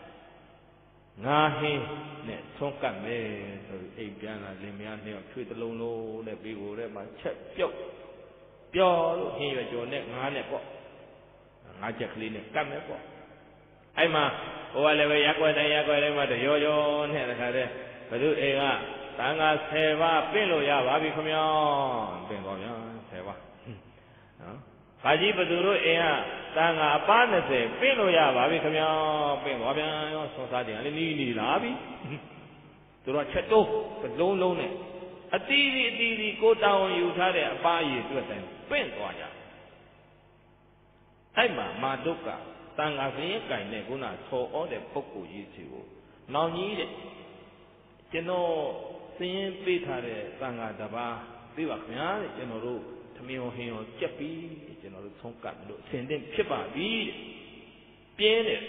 Nahi, Net, Sonka, me, Apiana, Limian, Tweet alone, the people, my check, yo. Pure, here your neck, my neck, I just clean it, come there. I'm a, oh, I never yakwa, yakwa, the yo yo, and had a, but do a, Tanga, Seva, Pilo, Yavi, come on, Bengo, Seva. Kaji Baduru, Ea, Tanga, Panase, Pilo, Yavi, come on, Bengo, Society, and Lili, Lavi. To a chateau, but low, low net. A didi, didi, go down, you tell it, buy it to them. Ben Waya. Aima, Maduka, Tanga, Neguna, so all the Poku Yitu. Now need it. You know, seeing Peter, Tanga Daba, Vivakian, you know, Tamio Hino, Chappy, you know, Sonka, send them Chipa, be it.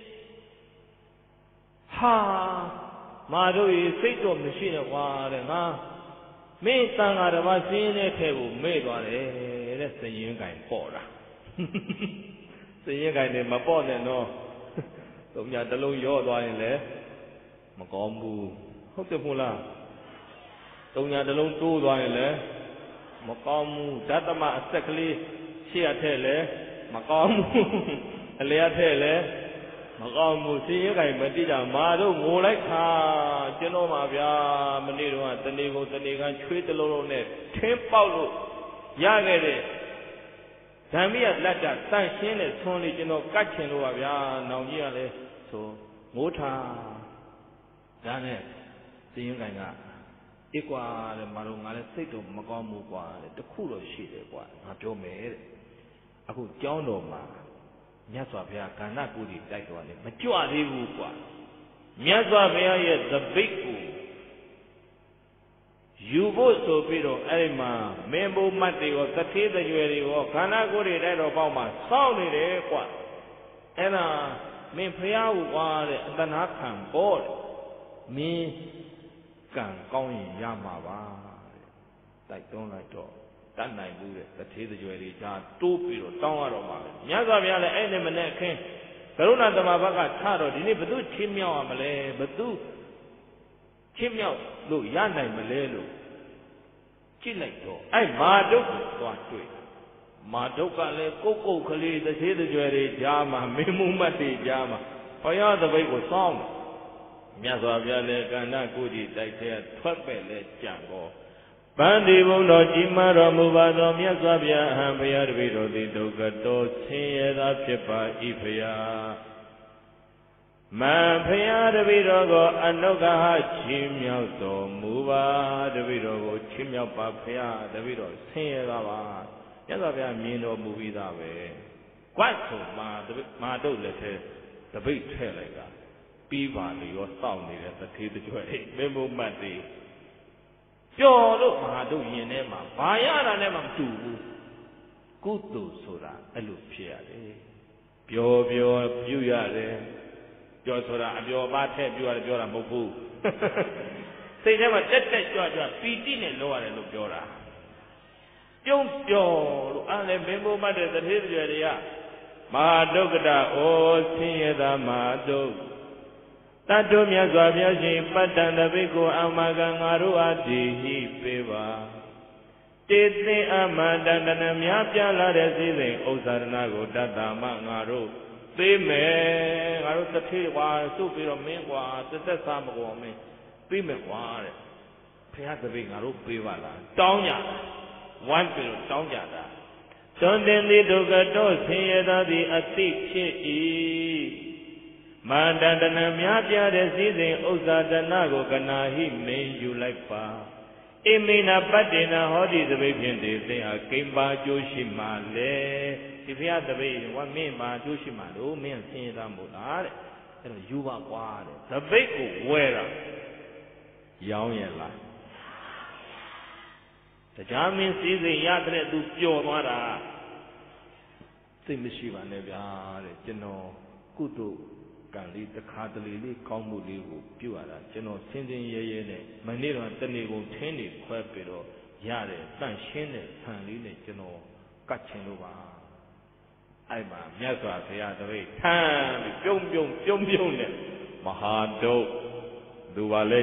Ha, Madu is say to machine of water, me Tanga Daba, seeing a table made on it. That's the young guy for the young guy named Mabon, no. Don't you have the low yaw line there? Macombu, Hotepula. Don't you have the low two line there? Macomu, Datama, exactly, Chiatele, Macomu, Leatele, Macomu, see you guy, Medida, Mado, more like her, Genoma, Manido, the Nigo, the Nigan, treat the low net, ten Paulo. Yagere, ဓမ္မိယလက်တာတန့်ရှင်းတဲ့သွန်လေးကျွန်တော်ကတ်ချင်လို့ပါဗျာနောင်ကြီးကလည်းဆိုငိုးထားဒါနဲ့သင်ရင်ကန်ကဧကွာတဲ့မတော်ငါလည်းစိတ်တော့မကောင်းဘူးကွာတဲ့တခုတော့ရှိတယ်ကွာငါပြောမယ်တဲ့အခုကျောင်းတော်မှာမြတ်စွာဘုရားကန္နကုတိတိုက်တော်နဲ့မကြွသေးဘူးကွာမြတ်စွာဘုရားရဲ့သပိတ်ကိုယူဖို့ဆိုပြီးတော့အဲ့ဒီမှာမင်းဘုမတ်တွေရောသတိတရွယ်တွေရောခန္ဓာကိုယ်တွေတိုက်တော်ပေါက်မှာစောင့်နေတယ်ကွာအဲ့ဒါမင်းဖျားကိုကွာတဲ့အတနာခံပေါ်တယ်မင်းကံကောင်းရင်ရမှာပါတဲ့တိုက်တွန်းလိုက်တော့တတ်နိုင်ဘူးတဲ့သတိတရွယ်တွေကြားတိုးပြီးတော့တောင်းရတော့မှာပဲမြတ်စွာဘုရားလည်းအဲ့ဒီမနဲ့အခင်းကရုဏာသမဘကထတော့ဒီနေ့ဘသူချင်းမြောက်ရမလဲဘသူချင်းမြောက်လို့ရနိုင်မလဲလို့ကြည့်လိုက်တော့အဲ့မာဒုက္ကိုသွားတွေ့မာဒုက္ကလည်းကုတ်ကုတ်ကလေးတစ်သေးတစ်ကြွယ်တွေကြားမှာမင်းမှုမတ်တွေကြားမှာဘုရားသပိတ်ကိုစောင်းတယ်မြတ်စွာဘုရားလည်းကန္နကုတိတိုက်တဲ့ထွက်ပဲ့လဲကြံတော့ဗန္တိဘုံတော်ကြီးမာတော်မူပါသောမြတ်စွာဘုရားအဟံဘုရားတပည့်တော်သည်ဒုက္ခတော်ဆင်းရဲသာဖြစ်ပါ၏ဘုရားမံဖရာတပည့်တော်ကိုအနုဂဟချီးမြှောက်တော်မူပါတပည့်တော်ကိုချီးမြှောက်ပါဖရာတပည့်တော်ဆင်းရဲသာပါမြတ်စွာဘုရားမြင်တော်မူပြီးသားပဲကွတ်ဆိုမာတပည့်မာတို့လည်းထဲတပိတ်ထဲလိုက်ကပြီးပါလေရောစောင့်နေတဲ့သတိတကြွအိမင်းမမတ်တွေပျော်လို့မာတို့ယင်ထဲမှာဘာရတာနဲ့မှမတူဘူးကုသိုလ်ဆိုတာအဲ့လိုဖြစ်ရတယ်ပျော်ပျော်ပြုရတယ်ပြောဆိုတာအပြောပါထက်ပြောရတယ်ပြောတာမဟုတ်ဘူးစိတ်ထဲမှာတက်တက်ကြွကြွပီတိနဲ့လောရတယ်လို့ပြောတာပြုံးပျော်လို့အဲ့လေမင်းဘုမတ်တဲ့တထေးတွေတွေကမဟာဒုက္ခတဩဆင်းရဲသာမဟာဒုက္ခတတ္တုမြတ်စွာဘုရားရှင်ပတ္တံတပိကိုအမကငါတို့အားတည်ဟိပေးပါတေသင်အမန္တန္တနများပြလာတဲ့စည်းစိမ်ဥစ္စာရဏကိုတတ္တမငါတို့ပေးမယ်ငါတို့တစ်ထေးကွာစုပ်ပြီးတော့မင်းကွာသက်သက်စားမကွာမင်းပေးမယ်ကွာတဲ့ဘုရားတပည့်ငါတို့ပေးပါလားတောင်းကြဝမ်းပြီးတော့တောင်းကြတာသွန်သင်သည်ဒုက္ခတော့ဆင်းရဲသောသည်အသိဖြစ်၏မန္တန္တနများပြတဲ့စည်းစိမ်ဥစ္စာတဏကိုကနာဟိမင်းယူလိုက်ပါဣမိနာပတ္တေနာဟောတိသပိဖြင့်တေသင်ဟာကိမ္ပါကျိုးရှိမှလေဒီဘုရားတပည့်ဝမင်းမှာကျိုးရှိမှလို့မင်းဆင်းရဲသားမို့လားတဲ့အဲ့တော့ယူပါကွာတဲ့သပိတ်ကိုဝဲတာရောင်းရလားတရားမင်းစည်းစိမ်ရတဲ့သူပျော်သွားတာစိတ်မရှိပါနဲ့ဗျာတဲ့ကျွန်တော်ကုသိုလ်ကံလေးတစ်ခါတလေလေးကောင်းမှုလေးကိုပြုရတာကျွန်တော်စင်စင်ရဲရဲနဲ့မနေ့တော့တနေ့ကုန်ထင်းနေခွဲပြီးတော့ရတယ်တန့်ရှင်းတဲ့ဆံလေးနဲ့ကျွန်တော်ကတ်ချင်လို့ပါအဲ့မှာမြတ်စွာဘုရားတပည့်ထမ်းပြီးပြုံးပြုံးပြုံးပြုံးနဲ့မဟာဒုသူပါလေ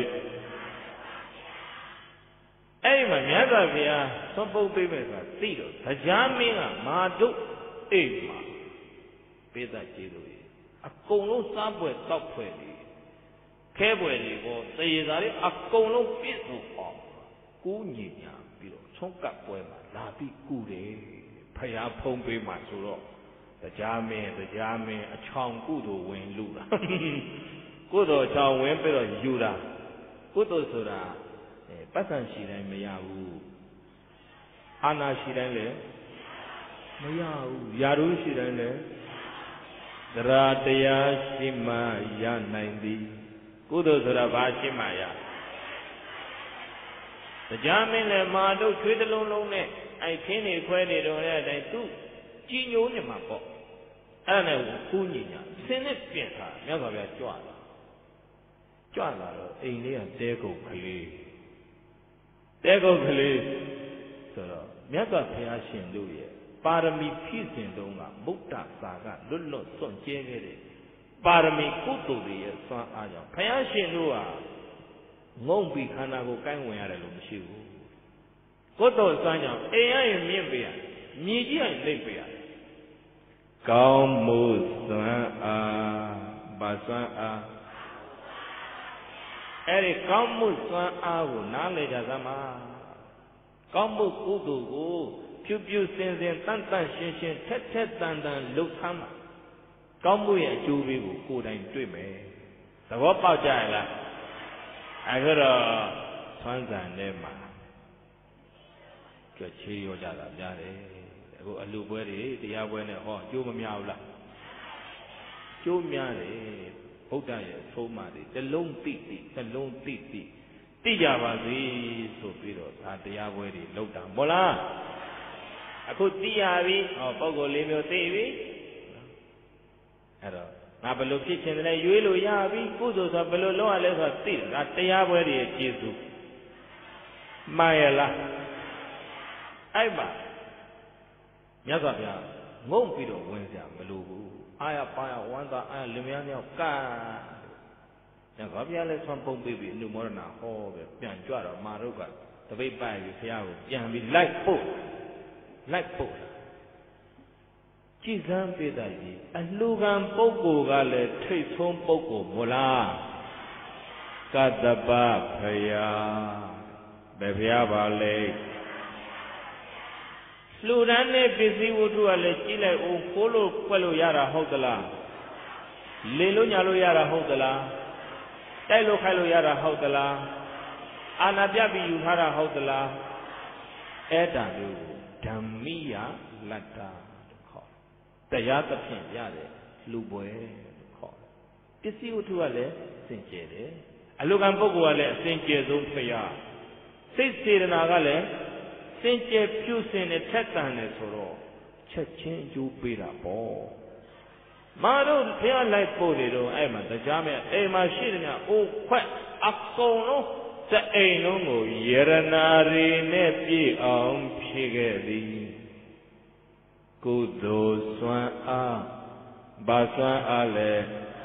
အဲ့မှာမြတ်စွာဘုရားသွန်ပုတ်ပေးမယ်ဆိုတာသိတော့တရားမင်းကမဟာဒုအိမ်မှာပေးတတ်ကျေလို့အကုန်လုံးစားပွဲတောက်ဖွဲ့နေခဲပွဲတွေကိုသေရသားတွေအကုန်လုံးပြည့်စုံအောင်ကူးညင်ညာပြီးတော့ဆုံးကပ်ပွဲမှာလာပြီးကူတယ်ဖယားဖုံးပေးမှဆိုတော့တရားမင်းတရားမင်းအချောင်ကုသိုလ်ဝင်လူတာကုသိုလ်ချောင်ဝင်ပြီးတော့ယူတာကုသိုလ်ဆိုတာအဲပတ်စံရှိတိုင်းမရဘူးအာနာရှိတိုင်းလည်းမရဘူးယာရုရှိတိုင်းလည်းသရတရားရှိမှရနိုင်သည်ကုသိုလ်ဆိုတာဘာရှိမှရတရားမင်းလည်းမာတို့ချွေးတလုံးလုံးနဲ့အဲ့ခင်းနေခွဲနေတော့တဲ့အတိုင်းသူကြည်ညိုနေမှာပေါ့အဲ့ဒါနဲ့ကူးညင်ညာဆင်းနဲ့ပြင်တာမြတ်စွာဘုရားကြွလာကြွလာတော့အိမ်လေးကတဲကုတ်ကလေးတဲကုတ်ကလေးဆိုတော့မြတ်စွာဘုရားရှင်တို့ရဲ့ပါရမီဖြည့်စင်တုန်းကဗုဒ္ဓစာကလွတ်လွတ်စွန့်ကြဲခဲ့တဲ့ပါရမီကုသိုလ်တွေရဲ့စွမ်းအားကြောင့်ဘုရားရှင်တို့ဟာငုံပြီးခန္ဓာကိုယ်ကိုင်းဝင်ရတယ်လို့မရှိဘူးကုသိုလ်စွမ်းကြောင့်အိမ်ရရင်မြင့်ပေးရမြေကြီးရင်နှိပ်ပေးရကောင်းမှုစွမ်းအားဗစွမ်းအားအဲ့ဒီကောင်းမှုစွမ်းအားကိုနားလည်ကြသမှာကောင်းမှုကုသိုလ်ကိုဖြူဖြူစင်စင်တန်တန်ရှင်းရှင်းထက်ထက်တန်တန်လှုပ်ထားမှာကောင်းမှုရဲ့အကျိုးပေးကိုကိုယ်တိုင်တွေ့မယ်သဘောပေါက်ကြရလားအခုတော့ဆွမ်းဆန်ထဲမှာကြွချေးရောကြတာများတယ်အခုအလူပွဲတွေတရားပွဲနဲ့ဟောအကျိုးမများဘူးလားကျိုးများတယ်ဘုရားရဲ့အဆုံးအမတွေတစ်လုံးတိတိတစ်လုံးတိတိသိကြပါစေဆိုပြီးတော့ဒါတရားပွဲတွေလုပ်တာမဟုတ်လားအခုသိရပြီဟောပုဂ္ဂိုလ်လေးမျိုးသိပြီအဲ့တော့ငါဘယ်လိုဖြစ်ချင်တယ်လဲရွေးလို့ရပြီကုသိုလ်ဆိုဘယ်လိုလုပ်ရလဲဆိုတော့သိတယ်ဒါတရားပွဲတွေရဲ့ကျေးဇူးမှန်ရလားအဲ့မှာမြတ်စွာဘုရားငုံပြီးတော့ဝင်စရာမလိုဘူးအာရပါရဝန္တာအာလင်မယားမြောက်ကမြတ်စွာဘုရားလည်းဆွမ်းပုံပေးပြီးအနုမောဒနာဟောပဲပြန်ကြွတော့မာရုကတပိတ်ပိုက်ပြီးဘုရားကိုပြန်ပြီးလိုက်ပို့လိုက်ပို့ကြည်စမ်းပေးတာကြီးအလှကံပုဂ္ဂိုလ်ကလည်းထိတ်ဆုံးပုဂ္ဂိုလ်မို့လားကတ္တပဘုရားဘယ်ဘုရားပါလဲလူတန်းနဲ့ပစ္စည်းဝတ္ထုကလည်းကြည့်လိုက်အောင်ခိုးလို့ဖွက်လို့ရတာဟုတ်သလားလေလို့ညာလို့ရတာဟုတ်သလားတိုက်လို့ခိုက်လို့ရတာဟုတ်သလားအာနာပြပြီးယူထားတာဟုတ်သလားအဲ့ဒါမျိုးဓမ္မိယလတ္တာခေါ်တရားသဖြင့်ရတယ်လူပွဲခေါ်ပစ္စည်းဝတ္ထုကလည်းစင်ကြယ်တယ်အလုကံပုဂ္ဂိုလ်ကလည်းအစင်ကြယ်ဆုံးဖရာစိတ်စေတနာကလည်းစင်ကြယ်ဖြူစင်နဲ့ထက်တန်တယ်ဆိုတော့ချက်ချင်းအကျိုးပေးတာပေါ့မာတို့ဘုရားလိုက်ပို့နေတော့အဲ့မှာတရားမဲ့အိမ်မှာရှိတယ်များအိုးခွက်အကုန်လုံးစအိမ်လုံးကိုယရနာရီနဲ့ပြည့်အောင်ဖြည့်ခဲ့သည်ကုသိုလ်စွမ်းအားဘာစွမ်းအားလဲ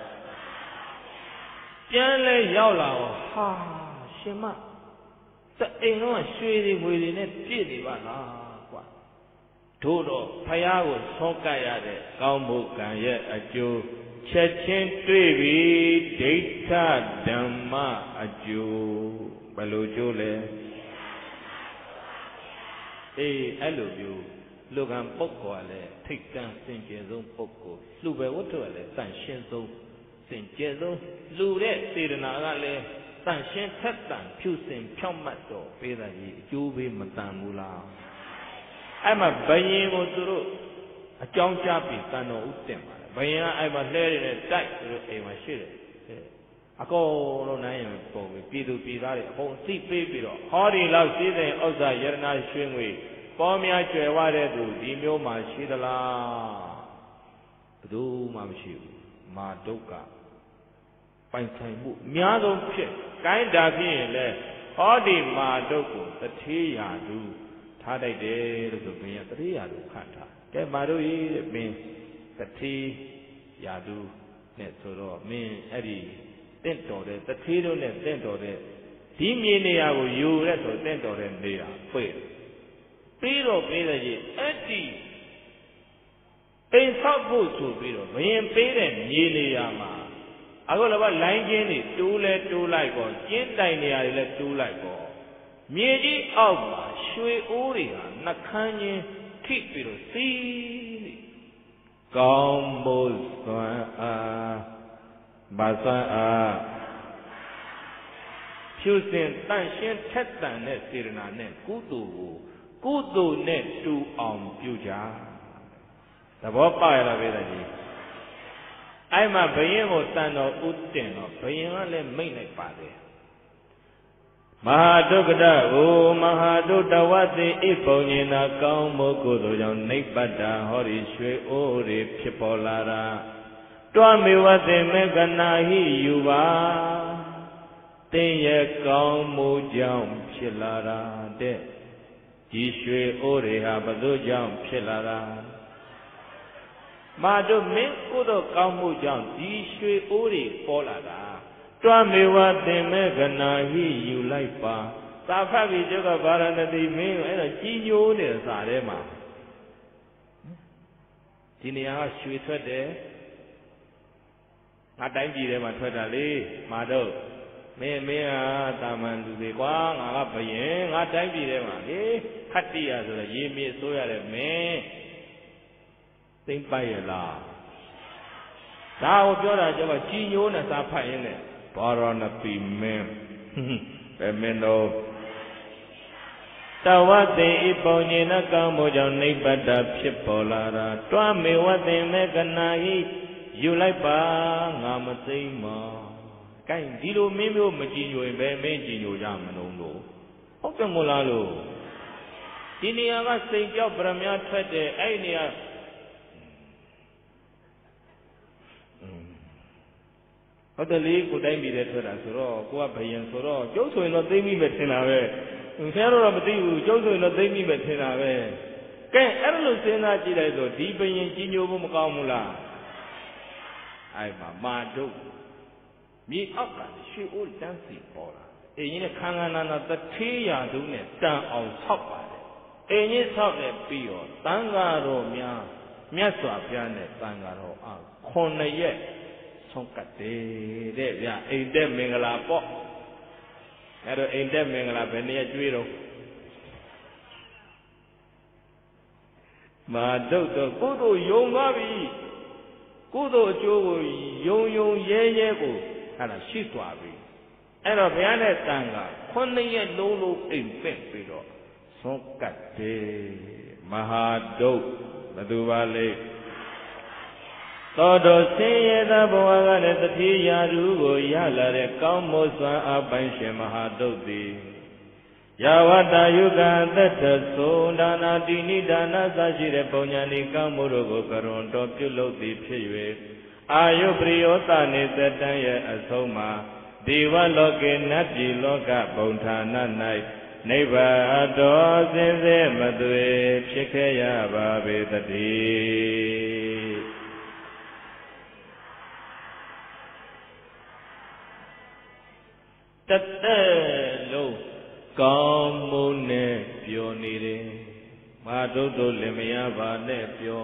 ပြန်လဲရောက်လာတော့ဟာရှင်မစအိမ်လုံးကရွှေတွေငွေတွေနဲ့ပြည့်နေပါလားကွာတို့တော့ဖယားကိုဆွမ်းကပ်ရတဲ့ကောင်းမှုကံရဲ့အကျိုးချက်ချင်းတွေ့ပြီဒိဋ္ဌဓမ္မအကျိုးဘယ်လိုကျိုးလဲအေးအဲ့လိုမျိုးလူကံပုဂ္ဂိုလ်ကလည်းထိတ်တန့်စင်ကြယ်ဆုံးပုဂ္ဂိုလ်လူပဲဝတ္ထုကလည်းတန်ရှင်းဆုံးစင်ကြယ်ဆုံးလူတဲ့စေတနာကလည်းတန်ရှင်းထက်တန်ဖြူစင်ဖြောင့်မတ်တော်ပေးတာကြီးအကျိုးပေးမတန်ဘူးလားအဲ့မှာဘယင်ကိုသူတို့အကြောင်းကြားပြီးတန်တော်ဥတင်ပါလေဘယင်ကအဲ့မှာလှဲနေတယ်တိုက်သူတို့အိမ်မှာရှိတယ်အကုန်လုံးနိုင်ရင်ပုံပြီးပြည်သူပြည်သားတွေအကုန်သိပေးပြီးတော့ဟောဒီလောက်စည်းစိမ်ဥစ္စာယရနာရွှေငွေပေါ်များကျွယ်ဝတဲ့သူဒီမျိုးမှရှိသလားဘယ်သူမှမရှိဘူးမာဒုက္ခပိုင်ဆိုင်မှုအများဆုံးဖြစ်ကိုင်းတာဖြစ်ရင်လေဟောဒီမာဒုက္ခကိုတထေးရာသူထားတိုက်တယ်လို့ဆိုဘင်းရတထေးရာသူခန့်ထားကဲမာတို့ရေးတဲ့ဘင်းတထေးရာသူနဲ့ဆိုတော့မင်းအဲ့ဒီတင့်တော်တဲ့တထေးတို့နဲ့တင့်တော်တဲ့ဒီမြေနေရာကိုယူတဲ့ဆိုတင့်တော်တဲ့နေရာပြေးပြီးတော့ပေးတဲ့ကြီးအဲ့ဒီအိမ်ဆောက်ဖို့ဆိုပြီးတော့ဘယင်ပေးတဲ့မြေနေရာမှာအခုလည်းပဲလိုင်းချင်းတွေတိုးလဲတိုးလိုက်ပေါ့ကျင်းတိုင်နေရာတွေလည်းတိုးလိုက်ပေါ့မြေကြီးအောက်မှာရွှေအိုးတွေဟာနှခမ်းချင်းထိပြီးတော့စီးနေကောင်းမို့စွမ်းအားဘာစွမ်းအားဖြူစင်တန့်ရှင်းထက်တန်တဲ့စေတနာနဲ့ကုသိုလ်ကိုကုသိုလ်နဲ့တူအောင်ပြုကြသဘောပေါက်ရလားဗျာကြီးအဲ့မှာဘယင်းကိုတန်တော်ဥတင်တော့ဘယင်းကလည်းမိတ်လိုက်ပါတယ်မဟာဒုက္ခတဟိုမဟာဒုတဝတိဣပုံညင်နာကောင်းမို့ကုသိုလ်ကြောင့်နိဗ္ဗတဟောဒီရွှေအိုးတွေဖြစ်ပေါ်လာတာတွားမေဝသိမေကနာဟိယူပါတင်းရဲ့ကောင်းမှုကြောင့်ဖြစ်လာတာတဲ့ဒီရွှေအိုးတွေဟာဘယ်သူကြောင့်ဖြစ်လာတာမာတို့မင်းကိုတော့ကောင်းမှုကြောင့်ဒီရွှေအိုးတွေပေါ်လာတာတွားမေဝသင်မေကနာဟိယူလိုက်ပါသာဖတ်ပြီးကျုပ်ကဗာရဏသီမင်းအဲ့ဒါကြီးညိုးနေတဲ့စာထဲမှာဒီနေရာကရွှေထွက်တယ်ငါတိုင်းပြည်ထဲမှာထွက်တာလေမာတို့ me me a taman du de kwa nga ga bayin ngaတိုင်းပြည်ထဲမှာလေခတ်တိရဆိုတော့ရေမြေဆိုရတယ်မင်းသိမ့်ပိုက်ရလားဒါကိုပြောတာကျတော့ကြီးညိုးနဲ့စာဖတ်ရင်းနဲ့ဘာရဏပိမင်းဘယ်မင်းတော့တဝတိဤပုံညင်ကောင်းမှုကြောင့်နိဗ္ဗတ္တဖြစ်ပေါ်လာတာတွားမေဝသိမေကနာဤယူလိုက်ပါငါမသိမ့်မောကိုင်းဒီလိုမင်းမျိုးမကြည်ညိုရင်ဘယ်မင်းကြည်ညိုကြမလို့လို့ဟုတ်တယ်မို့လားလို့ဒီနေရာကစိန်ကြောက်ဗရမ ्या ထွက်တယ်အဲ့ဒီနေရာဟုတ်တယ်လေကိုတိုင်းပြည်ထဲထွက်တာဆိုတော့ကိုကဘယင်ဆိုတော့ကျုပ်ဆိုရင်တော့သိမိပဲထင်တာပဲဆရာတို့တော့မသိဘူးကျုပ်ဆိုရင်တော့သိမိပဲထင်တာပဲကဲအဲ့လိုစဉ်းစားကြည့်လိုက်ဆိုဒီဘယင်ကြီးညိုဖို့မကောင်းဘူးလားအဲ့မှာမာဒုတ်မြေအောက်ကရွှေအိုးတန်းစီပေါ်လာအင်းကြီးနဲ့ခန်းခန်းနာနာတထေးရာသူနဲ့တန်အောင်ဆောက်ပါတယ်အင်းကြီးဆောက်တဲ့ပြီးတော့တန်ဃာတော်များမြတ်စွာဘုရားနဲ့တန်ဃာတော်အားခုနှစ်ရက်ဆုံးကတ်တယ်တဲ့ဗျအိမ်တက်မင်္ဂလာပေါ့အဲ့တော့အိမ်တက်မင်္ဂလာဘယ်နည်းကျွေးတော့မာဒုတ်တော့ကိုယ်တို့ယုံသွားပြီကုသိုလ်အကျိုးကိုယုံယုံရဲရဲကိုအဲ့ဒါရှိသွားပြီအဲ့တော့ဘုရားနဲ့တန်ခါခုနှစ်ရက်လုံးလုံးအိမ်ပင့်ပြီးတော့ဆုံးကတ်တယ်မဟာဒုတ်ဘယ်သူပါလဲသောတော်ဆင်းရဲသောဘဝကလည်းတတိယရူကိုရလာတဲ့ကောင်းမိုးစွမ်းအပိုင်ရှင်မဟာဒုတ်သည်ယဝတ္တယုဂသတ္တသောဒါနာတိနိဒါနသရှိတဲ့ပုံညာနိကောင်းမှုတို့ကိုကရွန်တော်ပြုလုပ်သည်ဖြစ်၍အာယုပရိယောသနေတတံရဲ့အဆုံးမှာဒေဝလောကေနတ်ပြည်လောကဘုံဌာန၌နိဗ္ဗာန်တော်စင်စေမသွေဖြစ်ခဲ့ရပါပေတည်းတသက်လုံးကောင်းမှုနဲ့ပြောနေတယ်မဟာဒုတ်တို့လည်းမရပါနဲ့ပြော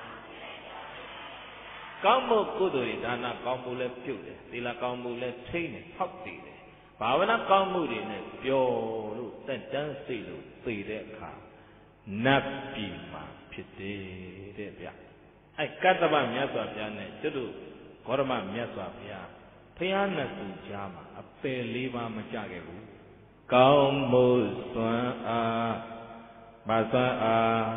ကောင်းမှုကုသိုလ်ဒါနကောင်းမှုလည်းပြုတ်တယ်သီလကောင်းမှုလည်းထိန်းတယ်ဖောက်တည်တယ်ဘာဝနာကောင်းမှုတွေနဲ့ပြောလို့တက်တန်းစိတ်လို့သိတဲ့အခါနတ်ပြည်မှာဖြစ်တယ်တဲ့ဗျအဲကတ္တဗမြတ်စွာဘုရားနဲ့ကျွတ်တို့ဂေါရမမြတ်စွာဘုရားဖျားနှစ်ခုကြားမှာအပယ်လေးပါးမကြခဲ့ဘူးကောင်းမှုစွမ်းအားမစွမ်းအား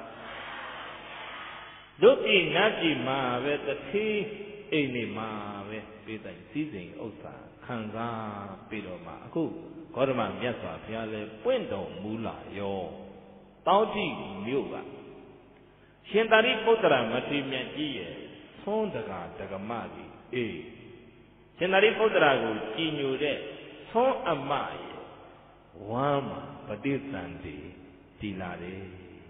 ဒုတိနတ်ပြည်မှာပဲတတိအိမ်နေမှာပဲပြေးတိုင်စည်းစိမ်ဥစ္စာခံစားပြီးတော့မှအခုဂေါတမမြတ်စွာဘုရားလည်းပွင့်တော်မူလာရောတောတိမြို့ကရှင်သာရိပုတ္တရာမထေရမြတ်ကြီးရဲ့သွန်းတကာတက္ကမကြီးအေးရှင်သာရိပုတ္တရာကိုကြည်ညိုတဲ့သွန်းအမရဲ့ဝမ်းမှာပฏิသန္တိတည်လာတယ်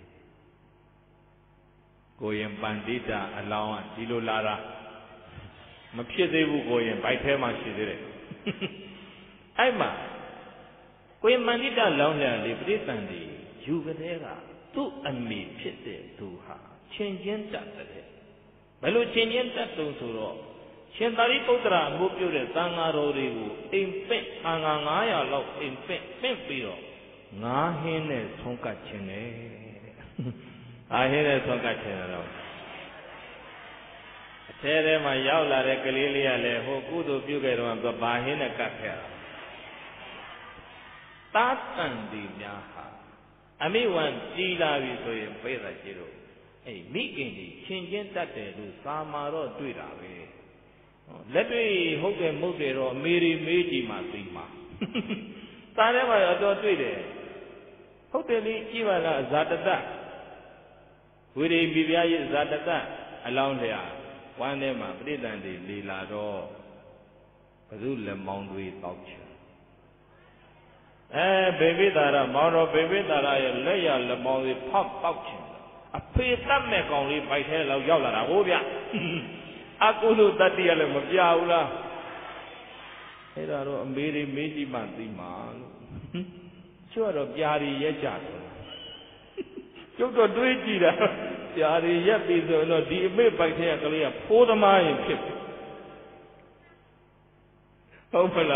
ကိုရင်ပန္တိတာအလောင်းကဒီလိုလာတာမဖြစ်သေးဘူးကိုရင်ဘိုက်ထဲမှာရှိသေးတယ်အဲ့မှာကိုရင်ပန္တိတာလောင်းလျာလေးပฏิသန္တိယူကလေးကသူ့အမိဖြစ်တဲ့သူဟာချင်းချင်းတတ်တယ်ဘယ်လိုချင်းချင်းတတ်တုံဆိုတော့ရှင်သာရိပုတ္တရာအမှုပြုတဲ့သံဃာတော်တွေကိုအိမ်ပင့်သံဃာငါးရာလောက်အိမ်ပင့်ပင့်ပြီးတော့ငါးဟင်းနဲ့ဆုံးကတ်ခြင်းလေအားဟင်းနဲ့ဆုံးကတ်ခြင်းတော့အထဲထဲမှာရောက်လာတဲ့ကလေးလေးကလည်းဟိုကုသိုလ်ပြုခဲ့တော့သူဘာဟင်းနဲ့ကတ်ခဲ့တာတာတန်ဒီများဟာအမိဝံကြီးလာပြီဆိုရင်ပြေးတာကြည့်တော့အဲ့မိခင်ကြီးချင်းချင်းတတ်တယ်လို့သာမာတော့တွေ့တာပဲလက်တွေ့ဟုတ်တယ်မဟုတ်တယ်တော့အမေရီမေးကြည့်မှသိမှာသားထဲမှာအတော်တွေ့တယ်ဟုတ်တယ်လေကြည့်ပါလားဇာတတဝိရိမိဖုရားရဲ့ဇာတတအလောင်းလျာဝမ်းထဲမှာပဋိသန္ဓေလေလာတော့ဘုသူလက်မောင်းတွေတောက်ချင်အဲဘေဘိတာရမောင်တော်ဘေဘိတာရရဲ့လက်ရလက်မောင်းတွေဖောက်ပေါက်ချင်အဖေတတ်မဲ့ကောင်လေးပိုက်ထဲလောက်ရောက်လာတာဟိုဗျအကုသိုလ်တတ္တိရလည်းမပြဘူးလားအဲ့ဒါတော့အမေတွေမေးကြည့်မှသိမှာလို့ကျွတ်တော့ပြားရီရက်ကြတယ်ကျုပ်တော့တွေးကြည့်တာပြားရီရက်ပြီဆိုတော့ဒီအမေပိုက်ထဲကလေးကဖိုးသမားရင်ဖြစ်ဟုတ်မလား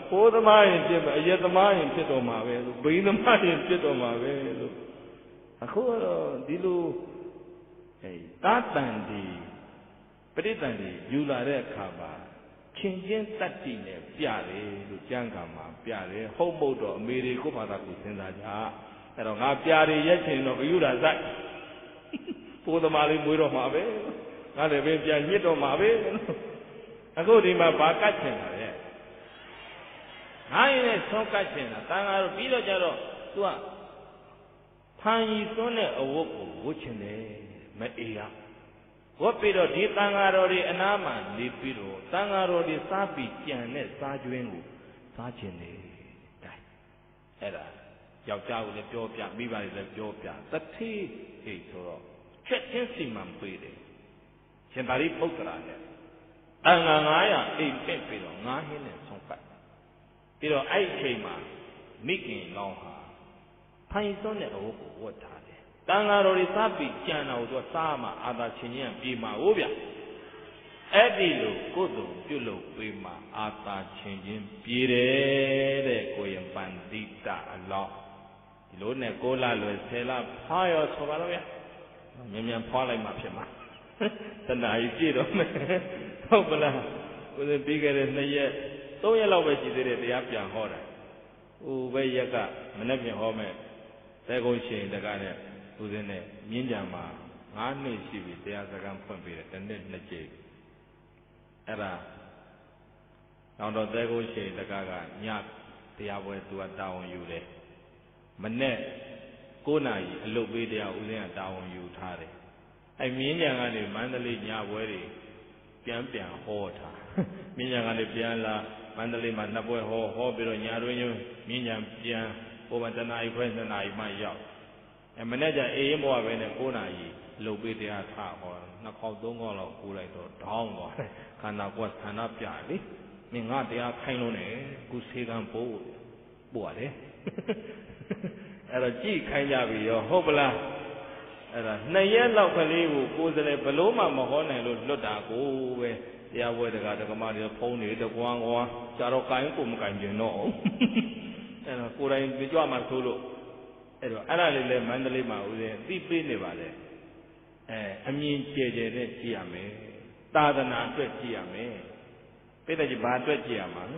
ဖိုးသမားရင်ဖြစ်မယ်အရက်သမားရင်ဖြစ်တော်မှာပဲလို့ဘိန်းသမားရင်ဖြစ်တော်မှာပဲလို့အခုတော့ဒီလိုအဲတာတန်ဒီပရိသန်ဒီယူလာတဲ့အခါမှာချင်းချင်းတတ္တိနဲ့ပြတယ်လို့ကျမ်းဂန်မှာပြတယ်ဟုတ်မဟုတ်တော့အမေတွေကိုဘာသာကိုစဉ်းစားကြအဲ့တော့ငါပြတယ်ရက်ချင်တော့ဘယူလာစိုက်ဖိုးသမားလေးမွေးတော့မှာပဲငါလည်းပဲပြန်ညစ်တော့မှာပဲအခုဒီမှာဘာကတ်ချင်တာလဲငါရင်နဲ့ဆုံးကတ်ချင်တာတန်ဃာတို့ပြီးတော့ကြတော့ तू ကဖန်ရီသွန်းတဲ့အဝတ်ကိုဝတ်ချင်တယ်မအေးရဝတ်ပြီးတော့ဒီတန်ဃာတော်တွေအနားမှာနေပြီးတော့တန်ဃာတော်တွေစားပြီးကြံတဲ့စားကျွင်းကိုစားချင်တယ်တိုင်အဲ့ဒါယောက်ျားကိုလည်းပြောပြမိဘတွေလည်းပြောပြတတိဟိဆိုတော့ချက်ချင်းစီမံပေးတယ်ရှင်သာရိပုတ္တရာနဲ့တန်ဃာnine hundredအိမ်ပင့်ပြီးတော့ငါးဟင်းနဲ့ဆုံးပတ်ပြီးတော့အဲ့အချိန်မှာမိခင်လောင်းဟာဖန်ရီသွန်းတဲ့အဝတ်ကိုဝတ်ထားတယ်တန်ဃာတော်တွေစားပြီးကြံတာကိုသူစားမှအာသာချင်းချင်းပြေးမှာဟုတ်ဗျအဲ့ဒီလိုကိုယ်သူပြုလုပ်ပေးမှအာသာချင်းချင်းပြေးတယ်တဲ့ကိုရင်ပန္တိတအလောင်းဒီလိုနဲ့ကိုလလွယ်ဆယ်လဖားရောဆိုပါတော့ဗျမြန်မြန်ဖွာလိုက်မှဖြစ်မှာတဏှာကြီးကြည့်တော့မယ်ဟုတ်ပလားဦးဇင်းပြီးခဲ့တဲ့နှစ်ရက်သုံးရက်လောက်ပဲရှိသေးတယ်တရားပြန်ဟောတာဟိုဘက်ရက်ကမနေ့ပြန်ဟောမယ်တဲကုန်းရှင်တကားနဲ့ဦးဇင်းနဲ့မြင်းကြံမှာငါးနှစ်ရှိပြီတရားစကားဖွင့်ပေးတယ်တစ်နှစ်နှစ်ကြိမ်အဲ့ဒါနောက်တော့တဲကုန်းရှင်တကားကညတရားပွဲသူကတာဝန်ယူတယ်မနေ့ကိုးနာရီအလုပ်ပေးတရားဦးဇင်းကတာဝန်ယူထားတယ်အဲ့မြင်းကြံကနေမန္တလေးညပွဲတွေပြန်ပြန်ဟောတာမြင်းကြံကနေပြန်လာမန္တလေးမှာနှစ်ပွဲဟောဟောပြီးတော့ညာတွင်ညမြင်းကြံပြန်ပုံမှန်တနာရီခွဲနှစ်နာရီမှရောက်အဲမနေ့ကျအေးရင်ဘဝပဲနဲ့ကိုးနာရီလုပ်ပေးတရားထားဟောနှစ်ခေါက်သုံးခေါက်လောက်ကိုးလိုက်တော့ဒေါင်းသွားတယ်ခန္ဓာကိုယ်ဆန္ဒပြလေမင်းငါတရားခိုင်းလို့နေကုစေကံပို့ပို့ရတယ်အဲ့တော့ကြည့်ခိုင်းကြပြီရောဟုတ်ပလားအဲ့ဒါနှစ်ရက်လောက်ကလေးကိုကိုယ်စလဲဘလို့မှမဟောနိုင်လို့လွတ်တာကိုပဲတရားပွဲတကားတက္ကမတွေဖုံးနေတကွမ်းကွာကြတော့ကိုင်းကိုမကိုင်းကျင်တော့အဲ့တော့ကိုယ်တိုင်ကြွမှဆိုလို့အဲ့တော့အဲ့ဒါလေးလဲမန္တလေးမှာဦးဇင်းသိပေးနေပါလေအဲအမြင်ကျယ်ကျယ်နဲ့ကြည့်ရမယ်သာသနာအတွက်ကြည့်ရမယ်ပိဋကကြီးဘာအတွက်ကြည့်ရမှာလဲ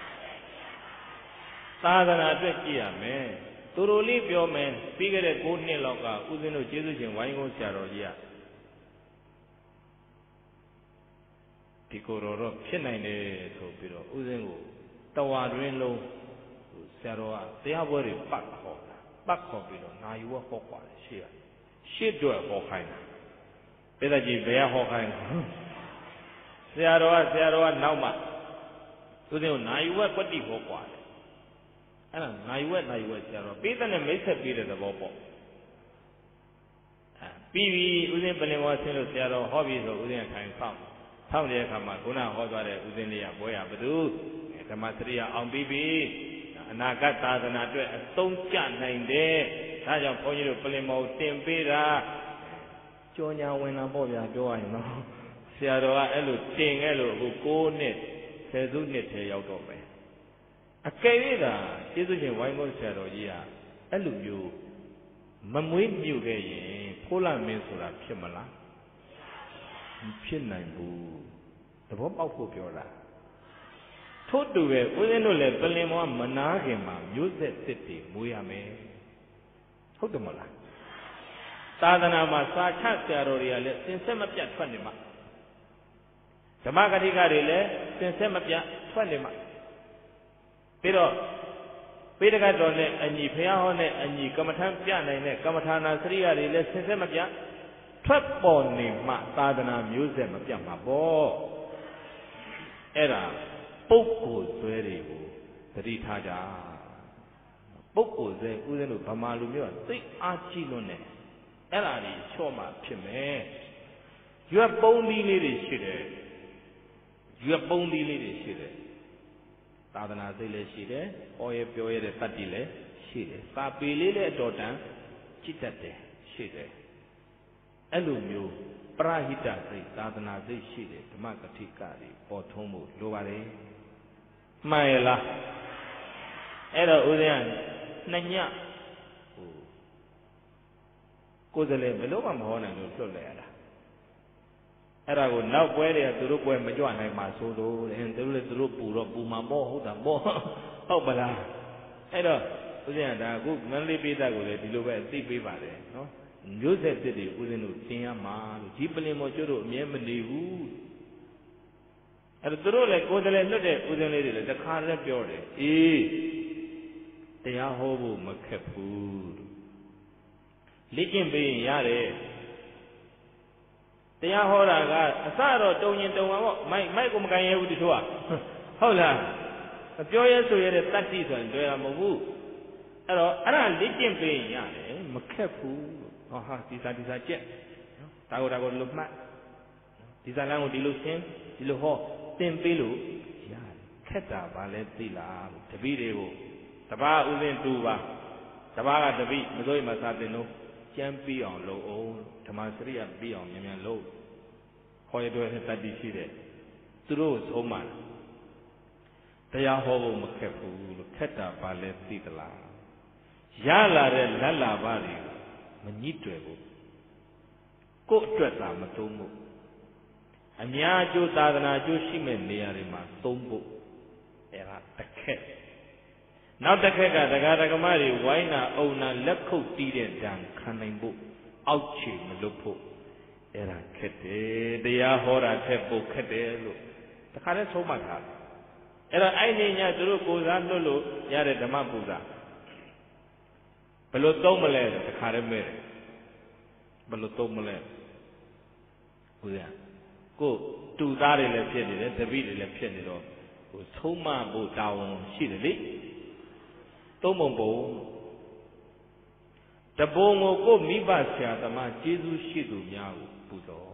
သာသနာအတွက်ကြည့်ရမယ်သူတို့လေးပြောမယ်ပြီးခဲ့တဲ့၉နှစ်လောက်ကဦးဇင်းတို့ကျေးဇူးရှင်ဝိုင်းကုန်းဆရာတော်ကြီးကဒီကိုယ်တော်တော့ဖြစ်နိုင်တယ်ဆိုပြီးတော့ဦးဇင်းကိုတဝါတွင်လုံးဆရာတော်ကတရားပွဲတွေပတ်ခေါ်တာပတ်ခေါ်ပြီးတော့နာယူဝဟောခွာတယ်ရှေ့ကရှေ့တွက်ဟောခိုင်းတာပိဋကကြီးဘယ်ဟောခိုင်းလဲဆရာတော်ကဆရာတော်ကနောက်မှဦးဇင်းကိုနာယူဝပฏิဟောခွာတယ်အဲ့ဒါနိုင်ဝက်နိုင်ဝက်ဆရာတော်ပေးတဲ့နဲ့မိတ်ဆက်ပေးတဲ့သဘောပေါ့အဲပြီးပြီဦးဇင်းပလင်ဝါဆင်းလို့ဆရာတော်ဟောပြီဆိုဦးဇင်းကထိုင်ဆောင်ဆောင်းတဲ့အခါမှာခုနဟောသွားတဲ့ဦးဇင်းလေးကဘွဲရဘသူဓမ္မစရိယအောင်ပြီးပြီအနာဂတ်သာသနာအတွက်အသုံးကျနိုင်တယ်ဒါကြောင့်ဘုန်းကြီးတို့ပလင်မောတင်ပေးတာကြောညာဝင်လာပေါ့ဗျာပြောရရင်တော့ဆရာတော်ကအဲ့လိုတင်ခဲ့လို့အခု၉နှစ်ဆယ်စုနှစ်ထဲရောက်တော့မယ်အကယ်၍သာကျေးဇူးရှင်ဝိုင်းကုန်းဆရာတော်ကြီးကအဲ့လိုမျိုးမမွေးမြူခဲ့ရင်ဖိုးလာမင်းဆိုတာဖြစ်မလားမဖြစ်နိုင်ဘူးသဘောပေါက်ဖို့ပြောတာထို့တူပဲဦးဇင်းတို့လည်းပလင်မောမနာခင်မှာမျိုးဆက်တစ်တွေမွေးရမယ်ဟုတ်တယ်မဟုတ်လားသာသနာမှာစာချဆရာတော်တွေကလည်းစင်ဆက်မပြတ်ထွက်နေမှာဓမ္မဂတိကတွေလည်းစင်ဆက်မပြတ်ထွက်နေမှာပြီးတော့ပိဋကတော်နဲ့အညီဘုရားဟောနဲ့အညီကမ္မထံပြနိုင်တဲ့ကမ္မထာနာစရိယာတွေလည်းဆင်ဆက်မပြတ်ထွက်ပေါ်နေမှသာသနာမျိုးဆက်မပြတ်မှာပေါ့အဲ့ဒါပုဂ္ဂိုလ်ဆွဲတွေကိုသတိထားကြပုဂ္ဂိုလ်ဆွဲဦးဇင်းတို့ဗမာလူမျိုးကသိအားကြီးလွန်းနေအဲ့ဒါကြီးချော့မှဖြစ်မယ်ရွက်ပုံးသီးလေးတွေရှိတယ်ရွက်ပုံးသီးလေးတွေရှိတယ်သာသနာစိတ်လည်းရှိတယ်။အော်ရပြောရတဲ့တတ္တိလည်းရှိတယ်။စာပေလေးလည်းအတော်တန်ကြည်တတ်တယ်ရှိတယ်။အဲ့လိုမျိုးပရဟိတစိတ်သာသနာစိတ်ရှိတယ်ဓမ္မကတိကတွေပေါ်ထွန်းဖို့လိုပါတယ်။မ mai là ấy là ưu tiên nành nhá cô giờ lên mấy lúc mà họ này được rồi lẽ là ấy là còn nấu quế thì từ lúc quế mới cho anh này mà số đồ hiện từ lúc từ lúc bù rồi bù mà bó hút thằng bó không phải là ấy đó ưu tiên là cô ngân lý bây giờ cô này thì lúc vậy tí bây vậy nó nhớ sẽ thì thì ưu tiên nó tiền mà chỉ bên em một chỗ rồi miếng mình đi u ấy từ lúc này cô giờ lên nó để ưu tiên này là cái khá là béo đấy ý thì à hồ bù mà khép phù lý kinh bây giờ đấy thì à hồ là cái sao rồi trâu nhìn trâu mà mấy mấy cũng cái gì đi thôi hậu là béo ấy số ấy là tát đi rồi béo là một vụ ấy rồi anh là lý kinh bây giờ đấy mà khép phù oh ha đi ra đi ra chết tao tao còn lúc mà đi ra làm một đi lúc xem đi lúc họ tiền bê lúc ya khét ta bà lẽ tí là tờ bí đấy bộ tờ ba ưu tiên tu ba tờ ba là tờ bí mà rồi mà sao tiền đâu chém bíအောင်lâu ô thầm mà sri à bíအောင်မြန်မြန်lâu khỏi đôi hết tạt đi xí đấy tu đâu sống màတရားဟောဖို့မခက်ဘူးလို့ခက်တာပါလဲသိသလားရလာတဲ့လက်လာပါတွေမညှိတွယ်ဘူးကိုယ့်အတွက်သာမသုံးဘူးအများအကျိုးသာသနာအကျိုးရှိမဲ့နေရာတွေမှာသုံးဖို့အဲ့ဒါတစ်ခက်နောက်တစ်ခက်ကဒကာဒကမတွေဝိုင်းနာအုံနာလက်ခုပ်တီးတဲ့ဓာန်ခံနိုင်ဖို့အောက်ခြေမလွတ်ဖို့အဲ့ဒါခက်တယ်တရားဟောတာထက်ပိုခက်တယ်လို့တခါတည်းဆုံးမှတ်ထားတယ်အဲ့တော့အဲ့ဒီညသူတို့ကိုယ်စားလွတ်လို့ရတဲ့ဓမ္မပူဇာဘယ်လိုသုံးမလဲတခါတည်းမဲတယ်ဘယ်လိုသုံးမလဲဘုရားကိုတူသားတွေလည်းဖြစ်နေတယ်တပည့်တွေလည်းဖြစ်နေတော့ဟိုဆုံးမဖို့တာဝန်ရှိတယ်လေသုံးပုံပုံတပုံကိုကိုမိဘဆရာသမားကျေးဇူးရှိသူများကိုပူဇော်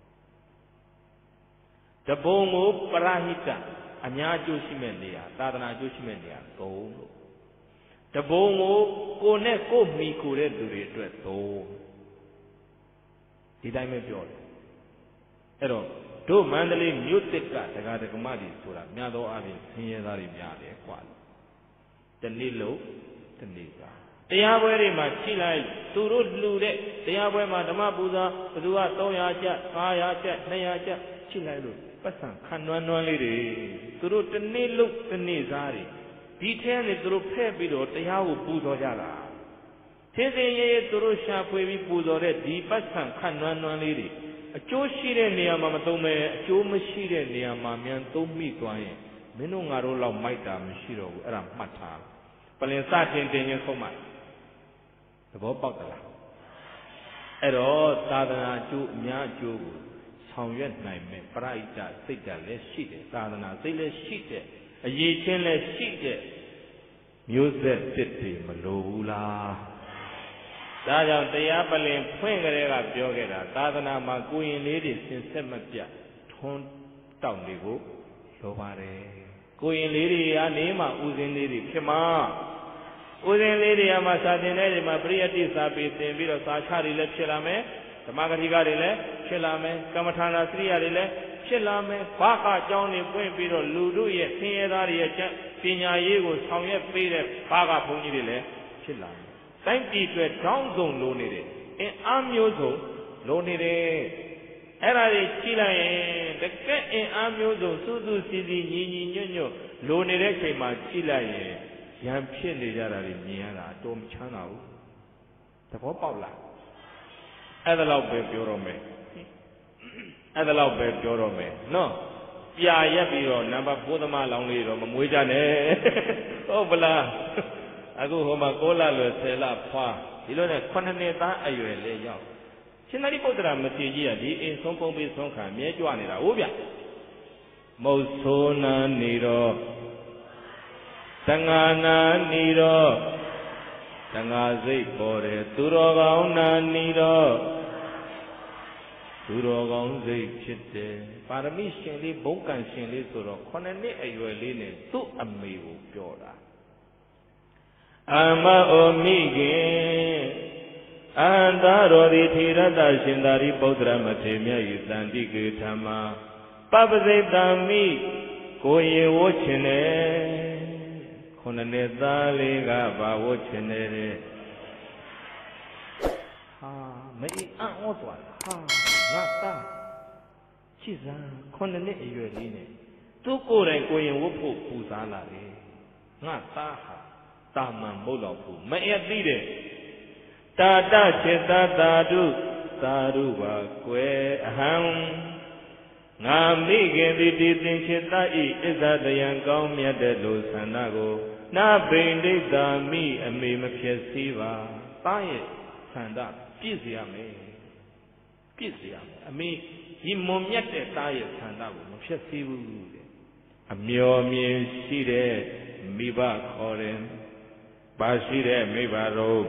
တပုံကိုပရဟိတအများအကျိုးရှိမဲ့နေရာသာသနာအကျိုးရှိမဲ့နေရာသုံးလို့တပုံကိုကိုနဲ့ကိုမိကိုတဲ့သူတွေအတွက်သုံးဒီတိုင်းပဲပြောတယ်အဲ့တော့တို့မန္တလေးမြို့တစ်ကဒကာဒကမတွေဆိုတာများသောအားဖြင့်ဆင်းရဲသားတွေများတယ်ကွာတနေ့လုံးတနေ့စားတရားပွဲတွေမှာရှိလိုက်သူတို့လှူတဲ့တရားပွဲမှာဓမ္မပူဇာဘသူကသုံးရာကျပ်၅ရာကျပ်၂ရာကျပ်ရှိလိုက်လို့ပတ်စံခံနွမ်းနွမ်းလေးတွေသူတို့တနေ့လုံးတနေ့စားတွေဒီထဲနဲ့သူတို့ဖဲ့ပြီးတော့တရားကိုပူဇော်ကြတာသင်္စေရေးသူတို့ရှာဖွေပြီးပူဇော်တဲ့ဒီပတ်စံခံနွမ်းနွမ်းလေးတွေအကျိုးရှိတဲ့နေရာမှာမသုံးမဲအကျိုးမရှိတဲ့နေရာမှာမြန်သုံးမိသွားရင်မင်းတို့ငါတို့လောက်မိုက်တာမရှိတော့ဘူးအဲ့ဒါမှတ်ထားပလင်စတင်တင်ချင်းဆုံးမှသဘောပေါက်သလားအဲ့တော့သာသနာအကျိုးအများအကျိုးကိုဆောင်ရွက်နိုင်မယ်ပရိဒစိတ်ဓာတ်လည်းရှိတယ်သာသနာစိတ်လည်းရှိတယ်အရေးချင်းလည်းရှိတဲ့မျိုးဆက်တစ်တွေမလိုဘူးလားဒါကြောင့်တရားပလင်ဖွင့်ကြတဲ့ကပြောခဲ့တာသာသနာမှာကိုရင်လေးတွေစင်ဆက်မပြတ်ထွန်းတောက်နေကိုလိုပါတယ်ကိုရင်လေးတွေကနေမှဥစဉ်လေးတွေဖြစ်မှာဥစဉ်လေးတွေကမှစာသင်တဲ့တွေမှာပရိယတ္တိစာပေသင်ပြီးတော့စာချတွေလည်းဖြစ်လာမယ်ဓမ္မဂတိကတွေလည်းဖြစ်လာမယ်ကမ္မထာနာစရိယာတွေလည်းဖြစ်လာမယ်ဘာကအကြောင်းတွေပွင့်ပြီးတော့လူတို့ရဲ့ဆင်းရဲသားတွေရဲ့ပညာရေးကိုဆောင်ရွက်ပေးတဲ့ဘာကဘုန်းကြီးတွေလည်းဖြစ်လာမယ်တိုင်းပြည်အတွက်တောင်းစုံလိုနေတယ်အင်အားမျိုးစုံလိုနေတယ်အဲ့ဒါတွေကြည့်လိုက်ရင်တကယ်အင်အားမျိုးစုံစူးစူးစီစီညီညီညွတ်ညွတ်လိုနေတဲ့ချိန်မှာကြည့်လိုက်ရင်ရံဖြစ်နေကြတာတွေမြင်ရတာအတော်မချမ်းသာဘူးသဘောပေါက်လားအဲ့ဒါတော့ပဲပြောတော့မယ်အဲ့ဒါတော့ပဲပြောတော့မယ်နော်ပြာရက်ပြီးတော့နံပါတ်ဖိုးသမားလောင်းလေးတော့မမွေးကြနဲ့ဟုတ်ပလားအခုဟိုမှာကိုလလွယ်ဆယ်လဖွာဒီလိုနဲ့ခုနှစ်နှစ်သားအရွယ်လေးရောက်ရှင်သာရိပုတ္တရာမထေရကြီးကဒီအိမ်ဆုံးပုံပြီးဆုံးခံမြဲကြွနေတာဟုတ်ဗျမုတ်ဆိုးနာနေတော့တငါနာနေတော့တငါစိတ်ပေါ်တယ်သူတော်ကောင်းနာနေတော့သူတော်ကောင်းစိတ်ဖြစ်တယ်ပါရမီရှင်လေးဘုံကံရှင်လေးဆိုတော့ခုနှစ်နှစ်အရွယ်လေးနဲ့သူ့အမေကိုပြောတာအမအိုမိခင်အန္တရောတိထေရတရှင်သာရိပုတ္တရာမထေရမြတ်ဤတန်တိကေဓမ္မာပပစိတံမိကိုရင်ဝတ်ချင်တယ်ခုနှစ်နှစ်သားလေးကဘာဝတ်ချင်တယ်တဲ့ဟာမအေးအံ့ဩသွားတာဟာငါသားချစ်စမ်းခုနှစ်နှစ်အရွယ်လေးနဲ့သူ့ကိုယ်တိုင်ကိုရင်ဝတ်ဖို့ပူစားလာတယ်ငါသားဟာတာမန်မဟုတ်တော့ဘူးမအေးသိတယ်တာတจิตတာတုသာရုပါကွယ်အဟံငါမိခင်သည်တည်သင်ချစ်သားဤအစ္ဆဒယံကောင်းမြတ်တဲ့လူဆန္ဒကိုနာဘိန္ဒိတာမိအမေမဖြစ်စီပါသားရဲ့ဆန္ဒပြည့်စရာမယ်ပြည့်စရာမယ်အမေဒီမွန်မြတ်တဲ့သားရဲ့ဆန္ဒကိုမဖြစ်စီဘူးတဲ့အမျော်မြင်ရှိတဲ့မိဘခေါ်တယ်ပါရှိတဲ့မိဘတို့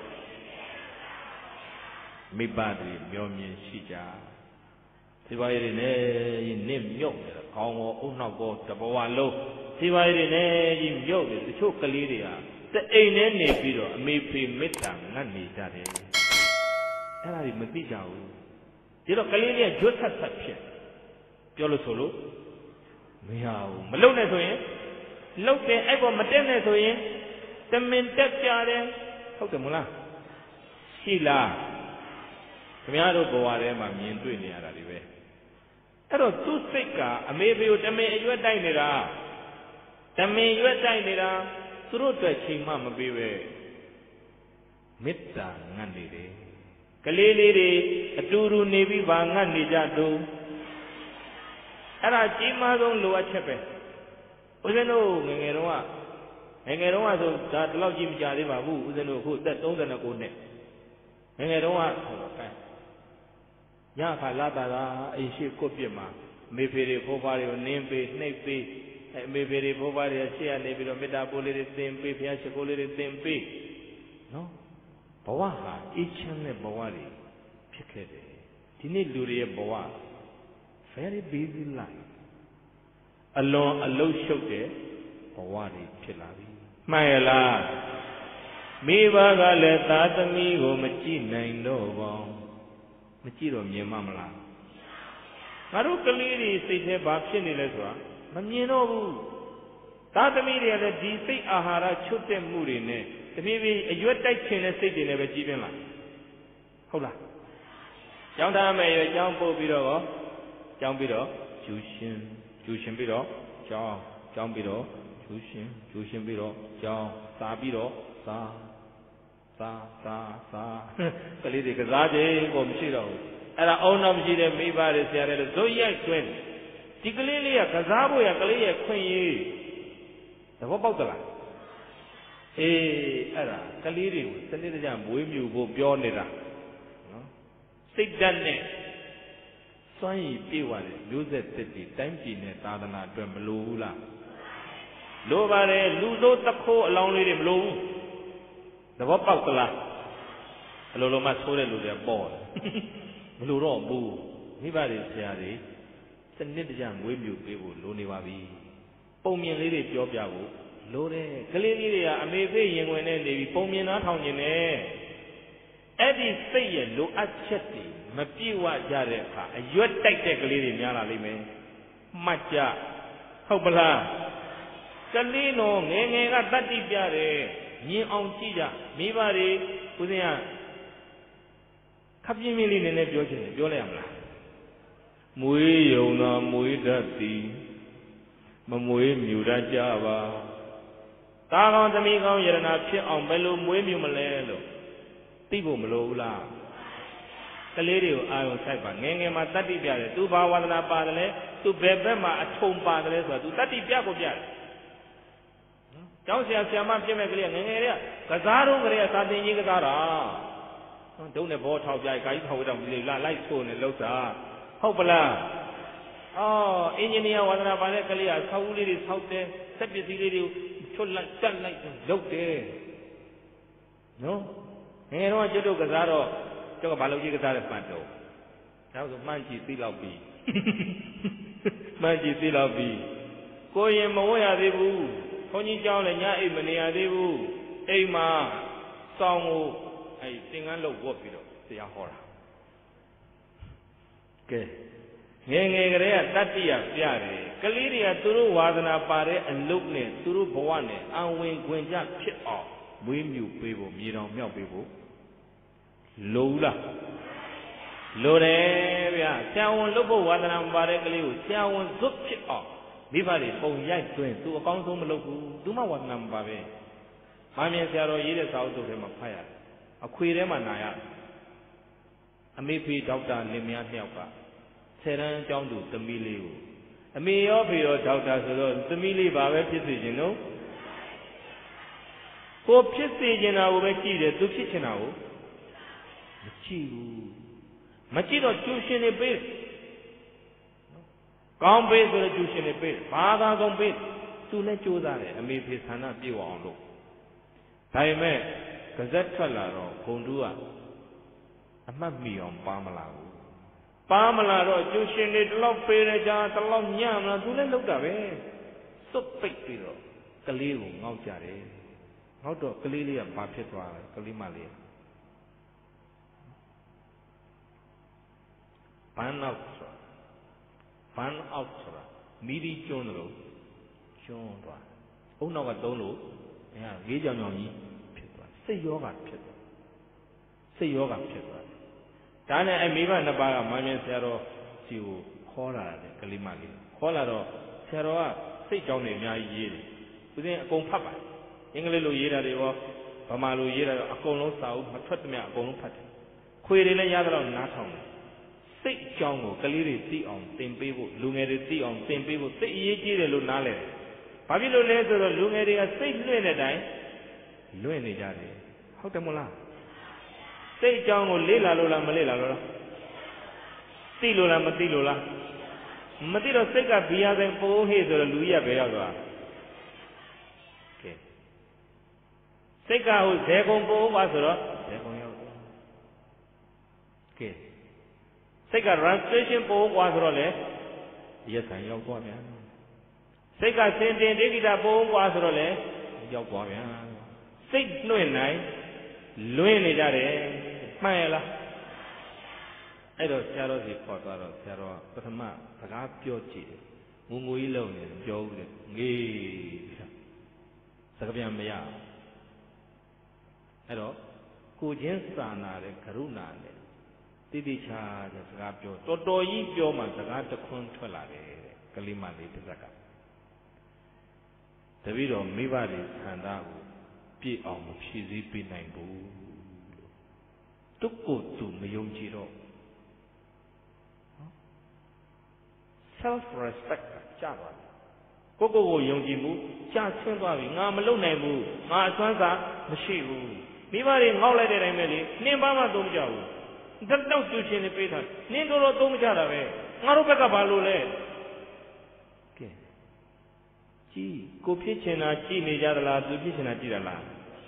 မိဘတွေမျောမြင်ရှိကြဒီပါရည်နဲ့နစ်မြုပ်နေတာခေါင်းကောအုံနောက်ကောတဘဝလုံးဒီပါရည်နဲ့ကြီးမြုပ်နေတချို့ကလေးတွေဟာတအိမ်နဲ့နေပြီးတော့အမေဖေမေတ္တာငတ်နေကြတယ်အဲ့ဒါကြီးမသိကြဘူးဒီတော့ကလေးလေးကဂျွတ်ဆက်ဆက်ဖြစ်ပြောလို့ဆိုလို့မရဘူးမလုံနဲ့ဆိုရင်လုံတယ်အဲ့ပေါ်မတက်နဲ့ဆိုရင်တမင်တက်ကြတယ်ဟုတ်တယ်မလားရှိလားခင်ဗျားတို့ဘဝထဲမှာမြင်တွေ့နေရတာတွေပဲအဲ့တော့သူ့စိတ်ကအမေဖေကိုတမင်အရွက်တိုက်နေတာတမင်ရွက်တိုက်နေတာသူတို့အတွက်ချိန်မှမပေးပဲမေတ္တာငတ်နေတယ်ကလေးလေးတွေအတူတူနေပြီးပါငတ်နေကြတူအဲ့ဒါကြီးမားဆုံးလိုအပ်ချက်ပဲဦးဇင်းတို့ငယ်ငယ်တုန်းကငယ်ငယ်တုန်းကဆိုဒါဒီလောက်ကြီးမကြသေးပါဘူးဦးဇင်းတို့အခုအသက်39နှစ်ငယ်ငယ်တုန်းကဆိုတော့ကဲညခါလာတာအိမ်ရှိကွတ်ပြစ်မှာမေဖေတွေဖိုးဖွားတွေကိုနင်းပေးနှိပ်ပေးအဲမေဖေတွေဖိုးဖွားတွေရှေ့ကနေပြီးတော့မေတ္တာပိုးလေးတွေသင်ပေးဘုရားရှိခိုးလေးတွေသင်ပေးနော်ဘဝဟာအေးချမ်းတဲ့ဘဝတွေဖြစ်ခဲ့တယ်ဒီနေ့လူတွေရဲ့ဘဝ very busy life အလွန်အလုံးရှုပ်တဲ့ဘဝတွေဖြစ်လာပြီမှန်ရလားမိဘကလည်းသားသမီးကိုမကြည့်နိုင်တော့ပါမကြည့်တော့မြင်မှမလားငါတို့ကလေးတွေစိတ်ထဲဘာဖြစ်နေလဲဆိုတာမမြင်တော့ဘူးသားသမီးတွေကလည်းဒီစိတ်အာဟာရချွတ်တဲ့မှုတွေနဲ့တဖြည်းဖြည်းအရွက်တိုက်ချင်တဲ့စိတ်တွေနဲ့ပဲကြီးပြင်းလာဟုတ်လားကျောင်းသားမယ်ရွယ်ကျောင်းပို့ပြီးတော့ရောကျောင်းပြီးတော့ကျူရှင်ကျူရှင်ပြီးတော့ကျောင်းကျောင်းပြီးတော့ကျူရှင်ကျူရှင်ပြီးတော့ကျောင်းစာပြီးတော့စာစာစာစာကလေးတွေကစားကြကိုမရှိတော့ဘူးအဲ့ဒါအုံတော့မရှိတဲ့မိဘတွေဆရာတွေဇွတ်ရိုက်ကျွဲဒီကလေးလေးကကစားဖို့ရကလေးရဲ့ခွင့်ရေးသဘောပေါက်သလားအေးအဲ့ဒါကလေးတွေကိုစနစ်တကျမွေးမြူဖို့ပြောနေတာနော်စိတ်ဓာတ်နဲ့စွမ်းရည်ပြေဝတဲ့မျိုးဆက်သစ်တွေတိုင်းပြည်နဲ့သာသနာအတွက်မလိုဘူးလားလိုပါတယ်လူတို့တခိုးအလောင်းလေးတွေမလိုဘူးသဘောပေါက်သလားအလိုလိုမှသိုးတဲ့လူတွေပေါ့မလိုတော့ဘူးမိဘတွေဆရာတွေစနစ်တကျမွေးမြူပေးဖို့လိုနေပါပြီပုံမြင်လေးတွေပြောပြဖို့လိုတယ်ကလေးလေးတွေကအမေဖေးရင်ဝင်နေနေပြီပုံမြင်သားထောင်နေတယ်အဲ့ဒီစိတ်ရဲ့လိုအပ်ချက်တွေမပြည့်ဝကြတဲ့အခါအရွက်တိုက်တဲ့ကလေးတွေများလာလိမ့်မယ်မှတ်ကြဟုတ်ပလားကလေးတော်ငယ်ငယ်ကတတ်တိပြတယ်မြင်အောင်ကြည့်ကြမိဘတွေဦးဇင်းကခပ်ပြင်းပြင်းလေးနည်းနည်းပြောချင်တယ်ပြောလိုက်ရမလားမွေးယုံသာမွေးတတ်သည်မမွေးမြူတတ်ကြပါသားကောင်းသမီးကောင်းယရနာဖြစ်အောင်ဘယ်လိုမွေးမြူမလဲလို့သိဖို့မလိုဘူးလားကလေးတွေကိုအာရုံစိုက်ပါငယ်ငယ်မှာတတ်တိပြတယ်သူဘာဝါဒနာပါတယ်လဲသူဘယ်ဘက်မှာအထုံပါတယ်လဲဆိုတာသူတတ်တိပြကိုပြတယ်ကျောင်းဆရာဆရာမပြည့်မဲ့ကလေးငယ်ငယ်လေးကစားတော့ကလေးကစာသင်ကြီးကစားတာဒုံနဲ့ဘောထောက်ပြိုက်ခိုင်းထောက်တော့ဒီလာလိုက်ဆိုနေလောက်တာဟုတ်ပလားအော်အင်ဂျင်နီယာဝါသနာပါတဲ့ကလေးကဆောက်ဦးလေးတွေဆောက်တယ်စက်ပစ္စည်းလေးတွေချွတ်လိုက်တက်လိုက်လုပ်တယ်နော်ငယ်တော့ကျွတ်တို့ကစားတော့ကျောက်ကဘာလို့ကြီးကစားတဲ့ပတ်တော့ဒါဆိုမှန်းကြည့်သိလောက်ပြီမှန်းကြည့်သိလောက်ပြီကိုရင်မဝတ်ရသေးဘူးဘုန်းကြီးကျောင်းလည်းညအိမ်မနေရသေးဘူးအိမ်မှာစောင်းကိုအဲသင်္ကန်းလုပ်ဝတ်ပြီးတော့တရားဟောတာကဲငယ်ငယ်ကလေးကတတ္တိယပြတယ် Kaliria Turu Wadana Pare and Lukne, Turu Boane, and Wing Gwinja Pit off. Wim you people, you don't know people. Lola Lore, Town Lobo Wadana Pare Kaliu, Town Zup Pit off. Bivali, oh, yes, to a council Loku, Duma Wadana Babe. Mammy and Sarah, you is out of him a fire. A queer man, I am. A maybe doctor Limia Helpa. Seran down to the Miliu. A me of your doctor, the Mili Baba Pissy, you know. For Pissy, you know, Machida to kitchen now. Machidu. Machido tuition a bit. Come base or a tuition a bit. Father don't bit. To let you that, and maybe his hand up you on look. Time, Kazatala, Kondua. A mammy on Pamela. Pamela, tuition it, love Pereja, the long yam, to let look away. So big pillow. Kaliu, no jare. How to Kalilia, Bapetwa, Kalimali. Pan out, pan out, Midi Jonro, Jonra. Oh, no, I don't know. Yeah, Vijan, say yoga pit. Say yoga pit. Dana and Miva Nabaga, Mamma Sero, to Hora, Kalimali. Holaro, Seroa, say Johnny, my year. Within a gong papa. English Yera, they were Pamalu Yera, a cono south, a twat me a gong pat. Query Yadra, Naton. Say Jongo, Kaliri, see on, same people, Lumeri, see on, same people, say Yeti, the Lunale. Pabilo Lezer, Lumeri, say Luenadai. Luenadai. How the Mola? Say Jongo, Lila Lola, Malila Lola. See Lola, Matilola. Matilo Sega, Bia, and Po, Hazel, Luia Beaga. Okay. Sega, who's there, Gombo, was okay. Sega, translation for was role. Yes, I know what I am. Sega, sending David Bo was role. Yoguamian. Six Luenai. Luenidare, Maela. I don't tell the Potaro, Sarah, but a man, a got your cheese. Munguilo, Joe, Gay. Sagabian Maya. Hello? Kujen Sana, Karuna. Didi charge as Rapio, Toto Yipioma, the Gata Controlare, Kalimali, the Zaka. The widow Mivali Sandago, P. on Chizi P. Nangu. Took go to Miyongiro. Self respect, Java. Coco Yongimu, Jas Sendari, Namalone, Maswanza, Mashiru. Mivali, Holiday Emily, Nimbama Domjau. That don't do any better. Nindolo Domjarawe, Marubaka Balule. Okay. Gee, go pitchina, Gini Jadala, to Pitchina Jidala.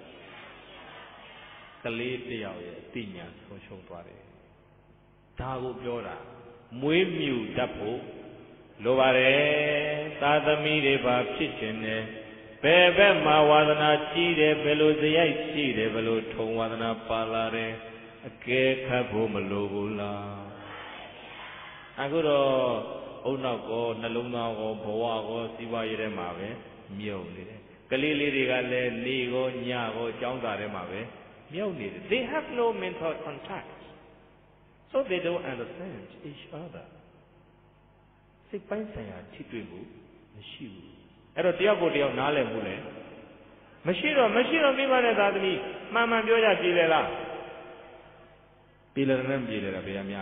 Kalete, Tina, social party. Tago Jora, Muimu Dapo, Lovare, Tadami Reba Pitchine, Bebe Mawadana Chide, Belozia Chide, Velo Towadana Palare. Ke Kabu Malula. I go to Onako, Naluna, or Boa, or Siva Yeremave, Mioni. Kalili Rigale, Ligo, Nyago, Jonga Remave, Mioni. They have no mental contact. So they don't understand each other. Say, Pansaya, Chitribu, Mashu. At a Diabo de Nale Mule. Mashiro, Mashiro, Mimana Dadmi, Mamma Biola Gilela. Pillar and Gila Biamia.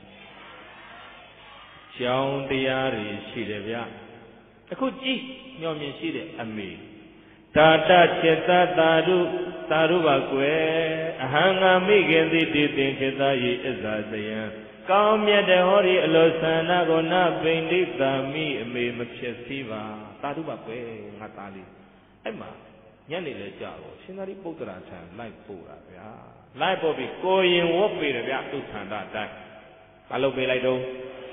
Xiao Diari, Shidevia. A good G, Yomi Shide, and me. Tata Cheta Taru, Tarubaque, Hanga Migan, the Titin Chetayi is as a yan. Come yet the Hori Losana Gona, Bendita, me, me, Machesiva, Tarubaque, Natali. Emma, Yanni the Javo, Shinari Potra, like Pura. Life will be going what be the Yatu Sanda. Hello, Belado.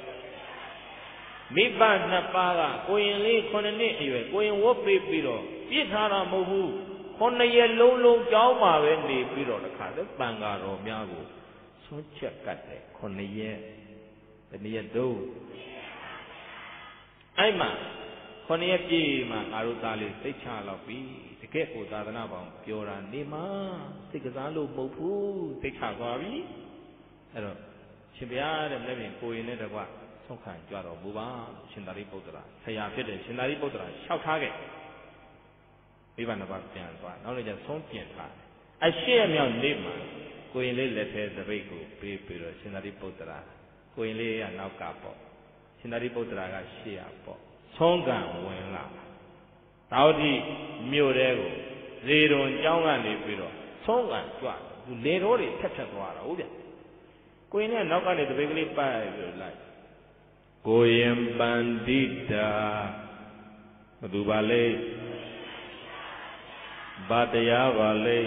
Miban Napara, going late on a native, going what be Piro, Yitara Mohu, on the yellow low Java when they Piro the Kata Bangaro Miago. So check at it, on the year, the near do. ai mà con em gì mà ngài rồi ta liền thấy cha lão bí thì cái của ta nó bảo biểu là đi mà thì cái giá lô mẫu phu thấy cha qua bí rồi xin bia đem lấy mình coi này được qua xong khai cho rồi bố ba xin đại đi bố ra thầy à biết đấy xin đại đi bố ra sao khá cái bây giờ nó bảo tiền qua nó lấy cho xong tiền khá ai xe miao đi mà coi lấy lấy thế để bây giờ bây bây rồi xin đại đi bố ra coi lấy à nào cả bộ xin đại đi bố ra cái xe à bộ xong cả quên là tao đi miêu đấy cô dễ rồi cháu ngàn đi bây giờ xong cả cho lấy rồi thì thật thật qua rồi biết coi này nó cái này để bây giờ phải rồi lại coi em bandita mà tu bà lê bà taya bà lê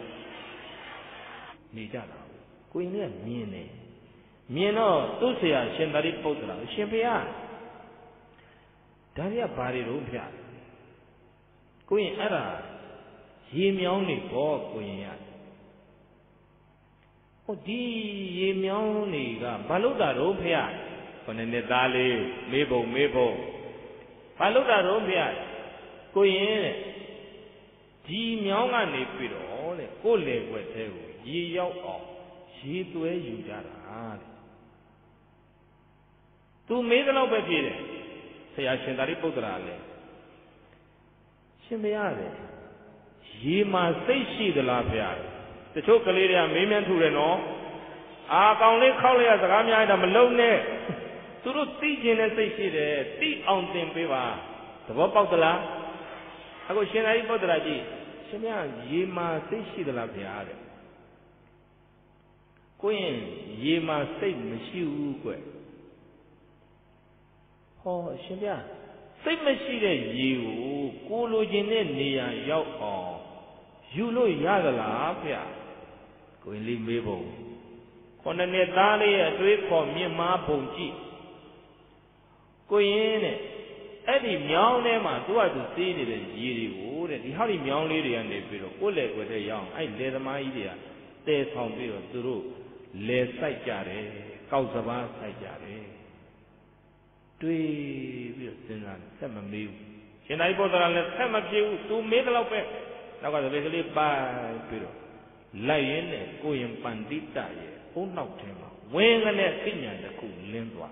đi ra nào coi này miên này miên nó tu sửa xem ta đi bao giờ xem bây giờ đại gia bà đi đâu vậy coi em ra hiếm nhau này bỏ coi em ô đi hiếm nhau này cả bà lúc đó đâu vậy còn nên ta đi mấy bộ mấy bộ bà lúc đó đâu vậy coi em đi nhau cái này bị đó này cô lệ quẹt theo gì yêu ọ gì tuổi yêu ra à tu mấy cái lâu bây giờ thầy à xin ta đi bố ra này xin bây giờ gì mà xây xí được là bây giờ từ chỗ cái này là mấy miếng thu rồi nó à con lấy khâu lấy cái gì đó mà lâu nè tu rồi tí gì này xây xí đấy tí ông tiền bây giờ thì bao bao là à cô xin ta đi bố ra gì xin bây giờ gì mà xây xí được là bây giờ coi gì mà xây mà siêu quậy ho xin bây giờ xây mà siêu đấy nhiều cô lôi trên này nhiều yêu ọ yêu lôi giá cái là bây giờ coi lấy mấy bộ còn nên ta lấy đuôi khó miếng má bông chi coi này ấy thì miao này mà tôi hay tôi thấy này gì đi ô đấy thì họ đi miao này thì anh ấy biết rồi cô lệ quẹt đấy yang ấy lệ tham ai đi à tê thòng biết rồi tôi rồi lệ sai trả đấy cao sa ba sai trả đấy đuôi biết rồi xin anh xem mà miu hiện nay bây giờ là xem mà miu tu mấy cái lâu vậy nào có thể cái ba biết rồi lại này cô em pandita ấy cô nào thế mà quen cái này cái nhà nó cũng liên quan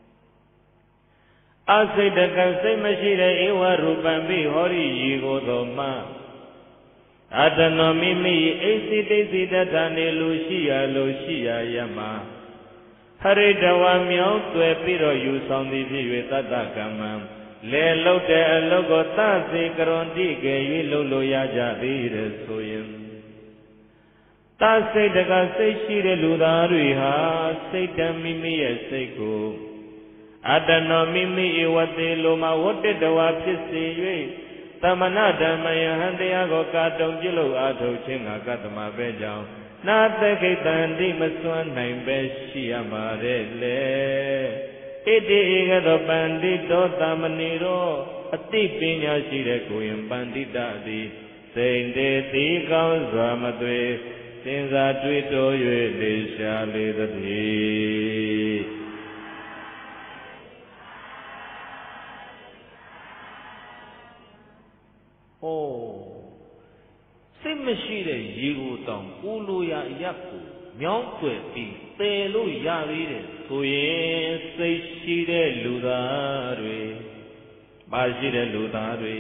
Asitaka Semashira Ewa Rupambi Hori Yigodoma Adano Mimi Esite Sidatane Lucia Lucia Yama Haridawa Miao Tue Piro Yusandi Vive Tatakama Le Lote Logo Tasi Karondi Ge Lolo Yaja Vire Soyam Tasitaka Seshire Ludariha Seta Mimi Eseko Adano mimi iwate loma wote dawa pisi yue Tamana damaya handeya go katong jilo ato chinga katama bejao Na teke tandi maswan naim beshi amare le Iti igado pandito tamaniro Ati pinya shire kuyam pandita di Sende ti kao zwamatwe Sinza tuito yue lisha le dati Oh,စိတ်မရှိတဲ့ရေကိုတောင်ကိုလိုရာအရက်ကိုမြောင်းွယ်ပြီးပယ်လို့ရသေးတယ်ဆိုရင်စိတ်ရှိတဲ့လူသားတွေပါရှိတဲ့လူသားတွေ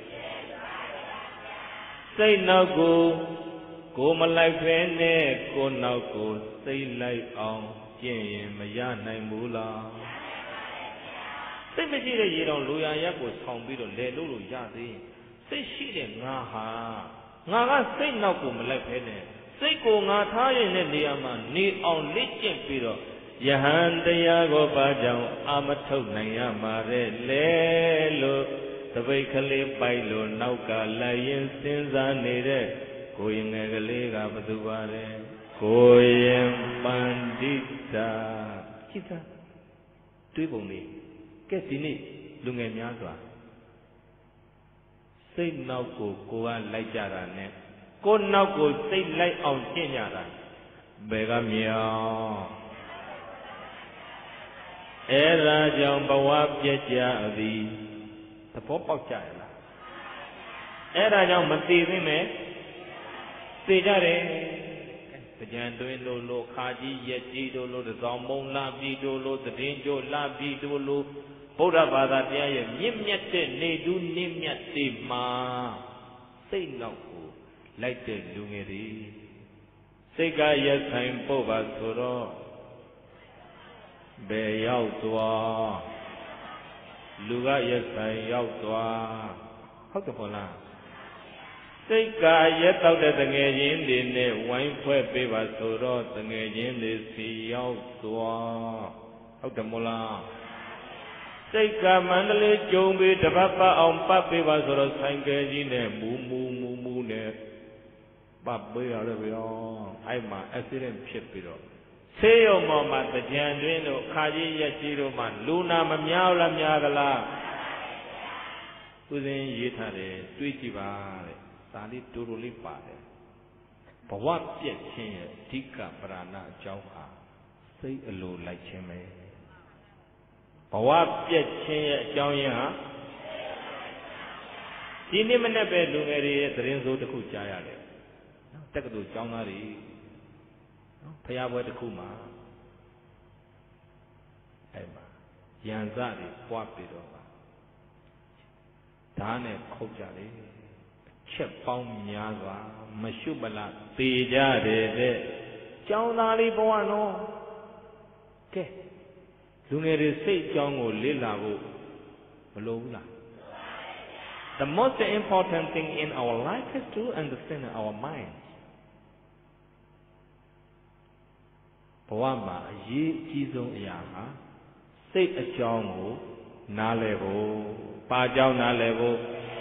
စိတ်နောက်ကိုကိုမလိုက်ဖဲနဲ့ကိုနောက်ကိုစိတ်လိုက်အောင်ကျင့်ရင်မရနိုင်ဘူးလားစိတ်မရှိတဲ့ရေတောင်လိုရာရက်ကိုဆောင်းပြီးတော့လဲလို့လို့ရသေးရင်စိတ်ရှိတဲ့ငါဟာငါကစိတ်နောက်ကိုမလိုက်ဖဲနဲ့စိတ်ကိုငါထားရင်တဲ့နေရာမှာနေအောင်လေ့ကျင့်ပြီးတော့ယဟန်တရားကိုပါကြောင်အာမထုတ်နိုင်ရမှာတဲ့လေလို့သပိတ်ကလေးပိုက်လို့နောက်ကလိုက်ရင်စဉ်းစားနေတဲ့ကိုရင်ငယ်ကလေးကဘသူပါလဲကိုရင်ပန္တိတာကြည့်သားတွေးပုံလေးကဲဒီနေ့လူငယ်များစွာစိတ်နောက်ကိုကိုကလိုက်ကြတာနဲ့ကိုနောက်ကိုစိတ်လိုက်အောင်ကျင့်ကြတာဘယ်ကမြောင် Era jong bawab jeja di Tepo pak jaya lah Era jong mati ni me Tidak re Kejan tuin dulu Kaji yeji dulu Zambung labi dulu Terinjo labi dulu Buddha pada dia yang Nyimnyate nedu nyimnyate ma Say nauku Laite lungeri Sega yasain poba suro Be yau tua Luga yasain yau tua Hau tu pola Sega yatau de tenge yin di ne Wain pue beba suro tenge yin di si yau tua Hau tu pola Sega mandale jombi Dabapa ompa beba suro Sangke jine mu mu mu mu ne Babe ada biar Aima accidentဖြစ်ပြီးတော့ဆေးရုံပေါ်မှာတကြံတွင်းတို့ခါကြီးရက်ကြီးတို့မှာလူနာမများလားများသလားဦးစင်းရေးထားတယ်တွေးကြည့်ပါတဲ့ဒါလေးတူတူလေးပါတယ်ဘဝပြည့်ခြင်းရဲ့အဓိကပရဏအကြောင်းဟာစိတ်အလိုလိုက်ခြင်းပဲဘဝပြည့်ခြင်းရဲ့အကြောင်းရင်းဟာဒီနေ့မနေ့ပဲလူငယ်တွေရဲ့သတင်းစိုးတစ်ခုကြားရတယ်တက္ကသိုလ်ကျောင်းသားတွေဖျားပွဲတစ်ခုမှာအဲ့မှာရန်စတွေပွားပြီးတော့ပါဓာတ်နဲ့ခုတ်ကြတယ်ချက်ပေါင်းများစွာမရှုမလားသေကြတယ်တဲ့ကျောင်းသားလေးဘဝနော်ကဲလူငယ်တွေစိတ်အကြောင်းကိုလေ့လာဖို့မလိုဘူးလား The most important thing in our life is to understand our mindဘဝမှာအရေးအကြီးဆုံးအရာဟာစိတ်အကြောင်းကိုနားလည်ဖို့ပါကြောင်းနားလည်ဖို့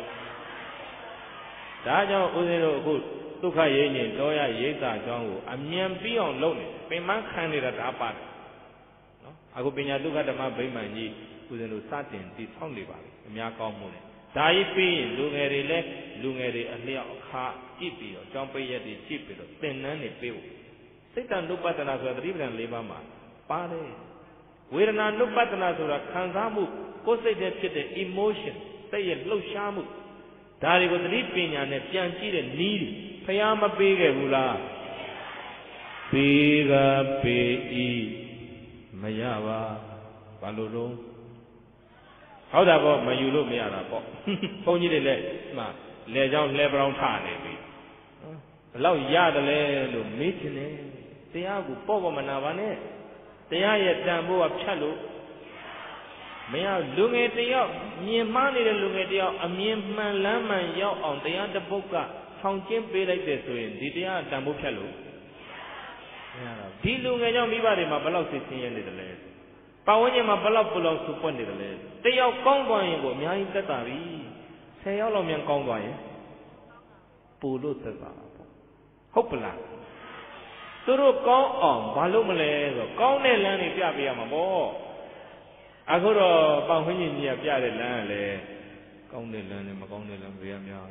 ဒါကြောင့်ဦးဇင်းတို့အခုဒုက္ခရိပ်ညင်တောရရိပ်သာအကြောင်းကိုအမြန်ပြီးအောင်လုပ်နေပင်မခံနေတာဒါပါတယ်နော်အခုပညာဒုက္ခဓမ္မဗိမာန်ကြီးဦးဇင်းတို့စတင်တည်ဆောက်နေပါပြီအများကောင်းမှုနဲ့ဒါကြီးပြီးရင်လူငယ်တွေလည်းလူငယ်တွေအလျောက်အခါကြည့်ပြီးတော့အကြောင်းပိတ်ရက်တွေကြည့်ပြီးတော့သင်တန်းတွေပေးဖို့စိတ်တ ानु ပတ္တနာဆိုတာသတိပဋ္ဌာန်၄ပါးမှာပါတယ်ဝေဒနာ ानु ပတ္တနာဆိုတာခံစားမှုကိုယ်စိတ်ထဲဖြစ်တဲ့ emotion စိတ်ရဲ့လှုပ်ရှားမှုဒါတွေကိုသတိပညာနဲ့ပြန်ကြည့်တဲ့နည်းဖျားမပေးခဲ့ဘူးလားပေးကပေးဤမရပါဘာလို့တော့ဟုတ်တာပေါ့မယူလို့မရတာပေါ့ဘုန်းကြီးတွေလည်းမှလေချောင်းလဲပရောင်းထနေပြီဘယ်လောက်ရတယ်လဲလို့မေးချင်တယ်တရားကိုပေါ့ပေါ့မနာပါနဲ့တရားရဲ့တန်ဖိုးကဖြတ်လို့မရလူငယ်တယောက်မြင်မှားနေတဲ့လူငယ်တယောက်အမြင်မှန်လမ်းမှန်ရောက်အောင်တရားတစ်ပုဒ်ကဆောင်ကျင်းပေးလိုက်တဲ့ဆိုရင်ဒီတရားတန်ဖိုးဖြတ်လို့မရတော့ဒီလူငယ်ကြောင့်မိဘတွေမှာဘယ်လောက်စိတ်ဆင်းရဲနေတယ်လဲပတ်ဝန်းကျင်မှာဘယ်လောက်ပူလောင်ဆူပွက်နေတယ်လဲတယောက်ကောင်းသွားရင်ကိုအများကြီးသက်သာပြီဆယ်ယောက်လောက်မြန်ကောင်းသွားရင်ပူလို့သက်သာတာပေါ့ဟုတ်ပလားသူတို့ကောင်းအောင်ဘာလို့မလဲဆိုကောင်းတဲ့လမ်းတွေပြပေးရမှာပေါ့အခုတော့ပေါင်ခွင်းကြီးကြီးပြတဲ့လမ်းကလည်းကောင်းတဲ့လမ်းနဲ့မကောင်းတဲ့လမ်းတွေအများ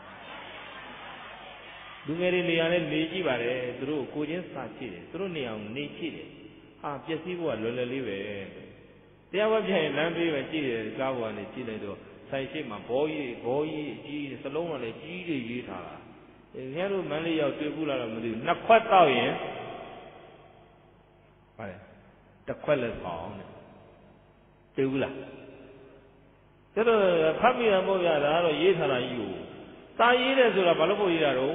လူငယ်တွေနေရာနဲ့နေကြည့်ပါတယ်သူတို့ကိုချင်းစာကြည့်တယ်သူတို့နေအောင်နေကြည့်တယ်ဟာပျက်စီးဖို့ကလွယ်လွယ်လေးပဲတရားဝဲပြရင်လမ်းပေးပဲကြည့်တယ်ကားပေါ်ကနေကြည့်လိုက်တော့ဆိုင်ရှိမှာဘောကြီးဘောကြီးအကြီးစလုံးကလည်းကြီးတွေရေးထားတာအဲခင်ဗျားတို့မန်းလေးရောက်တွေ့ဘူးလားတော့မသိဘူးနှစ်ခွက်တောက်ရင်ပါတယ်တစ်ခွက်လည်းဆောင်တယ်တွေ့ဘူးလားကျတော့ဖတ်မိတာပေါ့ဗျာဒါကတော့ရေးထားတာကြီးကိုစာရေးတယ်ဆိုတာဘာလို့ပို့ရေးတာတော့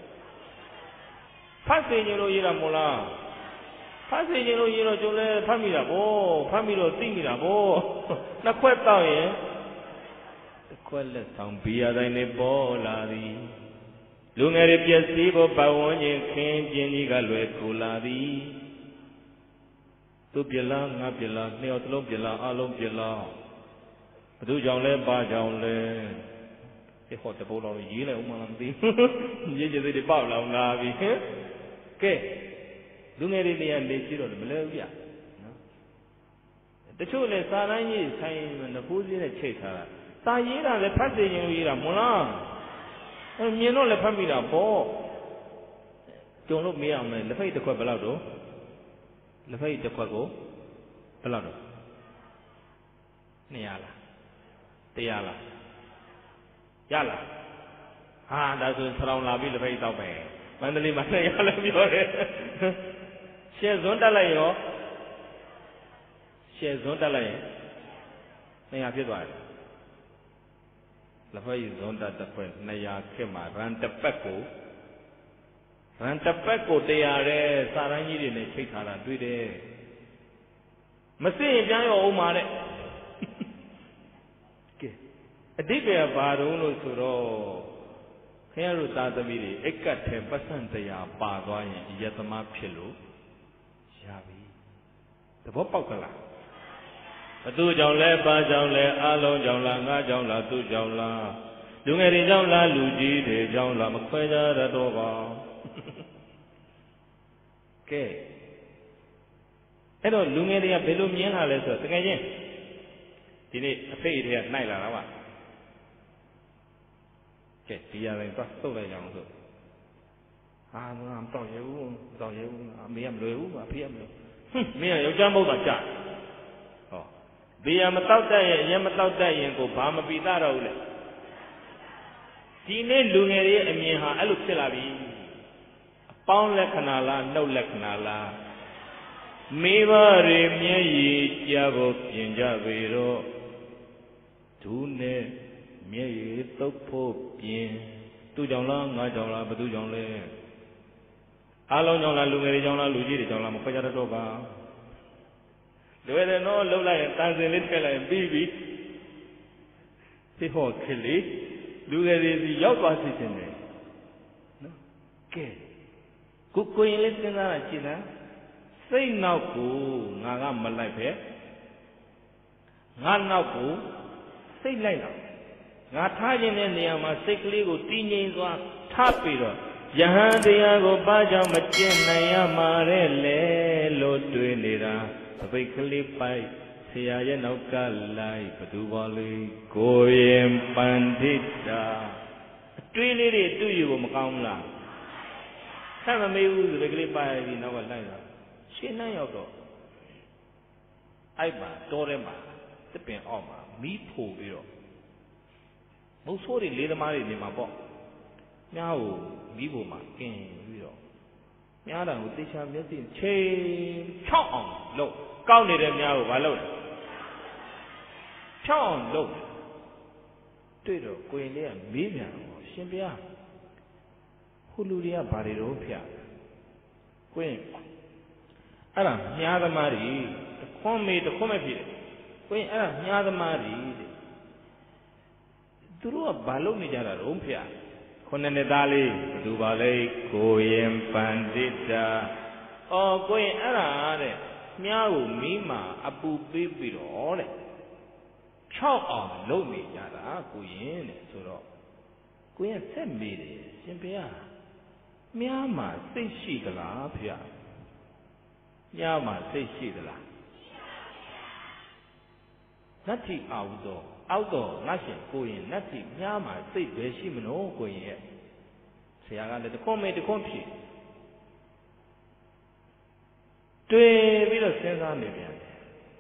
ဖတ်စေချင်လို့ရေးတာမို့လားဖတ်စေချင်လို့ရေးတော့ကျုံလဲဖတ်မိတာဗောဖတ်မိတော့သိမိတာဗောနှစ်ခွက်တောက်ရင်တစ်ခွက်လက်ဆောင်ဘီယာတိုင်းနဲ့ပေါ်လာသည်လူငယ်တွေပျက်စီးဖို့ပတ်ဝန်းကျင်ခင်းကျင်းကြီးကလွယ်ကူလာသည်သူပြလားငါပြလားနှစ်ယောက်သလုံးပြလားအလုံးပြလားဘသူကြောင့်လဲပါကြောင့်လဲဒီဟောတဘောတော်ရေးလိုက်ဦးမလားမသိဘူးရေးကြစိတ်တွေပေါက်လောင်လာပြီဟင်ကဲလူငယ်တွေနေရာနေရှိတော့မလဲဘူးဗျနော်တချို့လဲစာတန်းကြီးဆိုင်နဖိုးစည်းနဲ့ချိတ်ထားတာစာရေးတာလည်းဖတ်စေရင်ရေးတာမလားအဲမြင်တော့လည်းဖတ်မိတာပေါ့ကြုံလို့မေးအောင်မယ်လက်ဖိတ်တစ်ခွက်ဘယ်လောက်တော့လက်ဖိတ်တစ်ခွက်ကိုဘယ်လောက်တော့နှစ်ရာလားတရားလားရလားဟာဒါဆိုဆရောင်လာပြီလက်ဖိတ်တော့ပဲမန္တလေးမှာနှစ်ရာလည်းပြောတယ်ရှယ်ဇွန်းတက်လိုက်ရောရှယ်ဇွန်းတက်လိုက်ရင်နှစ်ရာဖြစ်သွားတယ်လက်ဖိတ်ဇွန်းတက်တစ်ခွက်နှစ်ရာခက်မှာရန်တစ်ပတ်ကိုရန်တစ်ပတ်ကိုတရားရဲစာရန်ကြီးတွေနဲ့ချိတ်ထားတာတွေ့တယ်မစစ်ရင်ပြန်ရောအောင်ပါတဲ့ကဲအတိတ်ကဘာတုံးလို့ဆိုတော့ခင်ဗျားတို့သားသမီးတွေအိတ်ကတ်ထဲပတ်စံတရားပါသွားရင်အယက်သမားဖြစ်လို့ရပြီသဘောပေါက်ကလားဘသူကြောင့်လဲဘာကြောင့်လဲအလုံးကြောင့်လားငါကြောင့်လားသူကြောင့်လားလူငယ်တွေကြောင့်လားလူကြီးတွေကြောင့်လားမခွဲကြရတော့ပါကဲအဲ့တော့လူငယ်တွေကဘယ်လိုမြင်လာလဲဆိုတော့တကယ်ချင်းဒီနေ့အဖေတွေကနိုင်လာတာပါကဲဒီရတိုင်းသွားသုတ်လိုက်ကြအောင်ဆိုအာမမတော့ရဘူးမတော့ရဘူးအမေကမလွယ်ဘူးအဖေကမလွယ်ဟင်းမင်းကယောက်ျားမဟုတ်တာကြာဟောဘေးရမတောက်တတ်ရင်အရင်မတောက်တတ်ရင်ကိုဘာမပီတာတော့ဘူးလေဒီနေ့လူငယ်တွေရဲ့အမြင်ဟာအဲ့လိုဖြစ်လာပြီအပေါင်းလက္ခဏာလားနှုတ်လက္ခဏာလားမိဘတွေမျက်ရည်ကျဖို့ပြင်ကြပေတော့ဒူးနဲ့မျက်ရည်တုပ်ဖို့ပြင်သူ့ကြောင့်လားငါကြောင့်လားဘသူကြောင့်လဲအားလုံးကြောင့်လားလူငယ်တွေကြောင့်လားလူကြီးတွေကြောင့်လားမခွဲခြားတတ်တော့ပါလွယ်တယ်နော်လှုပ်လိုက်ရင်တန်စင်လေးထည့်လိုက်ရင်ပြီးပြီသိဟောခက်လေလူငယ်တွေစီရောက်သွားစီခြင်းတယ်နော်ကဲကိုကိုရင်လေးစဉ်းစားတာကြည့်လားစိတ်နောက်ကိုငါကမလိုက်ပဲငါနောက်ကိုစိတ်လိုက်တော့ငါထားခြင်းတဲ့နေရာမှာစိတ်ကလေးကိုတည်ငြိမ်စွာထားပြီးတော့ယဟန်တရားကိုဘာကြောင့်မကျင့်နိုင်ရမှာလဲလို့တွေးနေတာသပိတ်ကလေးပိုက်ဆရာရဲ့နောက်ကလိုက်ဘသူပါလေကိုရင်ပန္တိတာအတွေးလေးတွေတွေ့ရဖို့မကောင်းဘူးလားဆက်မမေးဘူးသပိတ်ကလေးပိုက်ပြီးနောက်ကလိုက်တော့ရှင်းနှံ့ရောက်တော့အဲ့မှာတောထဲမှာတပင်အောက်မှာမီးဖိုပြီးတော့မုတ်ဆိုးတွေလေးသမားတွေနေမှာပေါ့မြားကိုမီးဖိုမှာကင်ပြီးတော့မြားတံကိုတေချာမျက်စိချိန်ချောက်အောင်လုပ်ကောက်နေတဲ့မြားကိုမလုပ်နဲ့ချောက်အောင်လုပ်တွေ့တော့ကိုရင်လေးကမေးပြန်တော့ရှင်ဗျာဟိုလူတွေကဘာတွေတော့ဖျက်ကိုရင်အဲ့ဒါမြားသမားတွေတခွန်းမေးတခွန်းမဖြစ်တယ်ကိုရင်အဲ့ဒါမြားသမားတွေတဲ့သူတို့ကဘာလုပ်နေကြတာတော့ဖျက်ခုနှစ်နှစ်သားလေးဘယ်သူပါလဲကိုရင်ပန္တိတာအော်ကိုရင်အဲ့ဒါတဲ့မြားကိုမီးမှာအပူပေးပြီးတော့တဲ့ချောက်အောင်လုပ်နေကြတာကိုရင်တဲ့ဆိုတော့ကိုရင်ဆက်မေးတယ်ရှင်ဘုရားမြားမှာစိတ်ရှိသလားဖျက်မြားမှာစိတ်ရှိသလားနတ္တိအာဟုသောအောက်တော့ငါရှင်ကိုရင်နတ္တိမြားမှာစိတ်ပဲရှိမလို့ကိုရင်ရဲ့ဆရာကလည်းတခွန်းမေတခွန်းဖြေတွေ့ပြီးတော့စဉ်းစားနေပြန်တယ်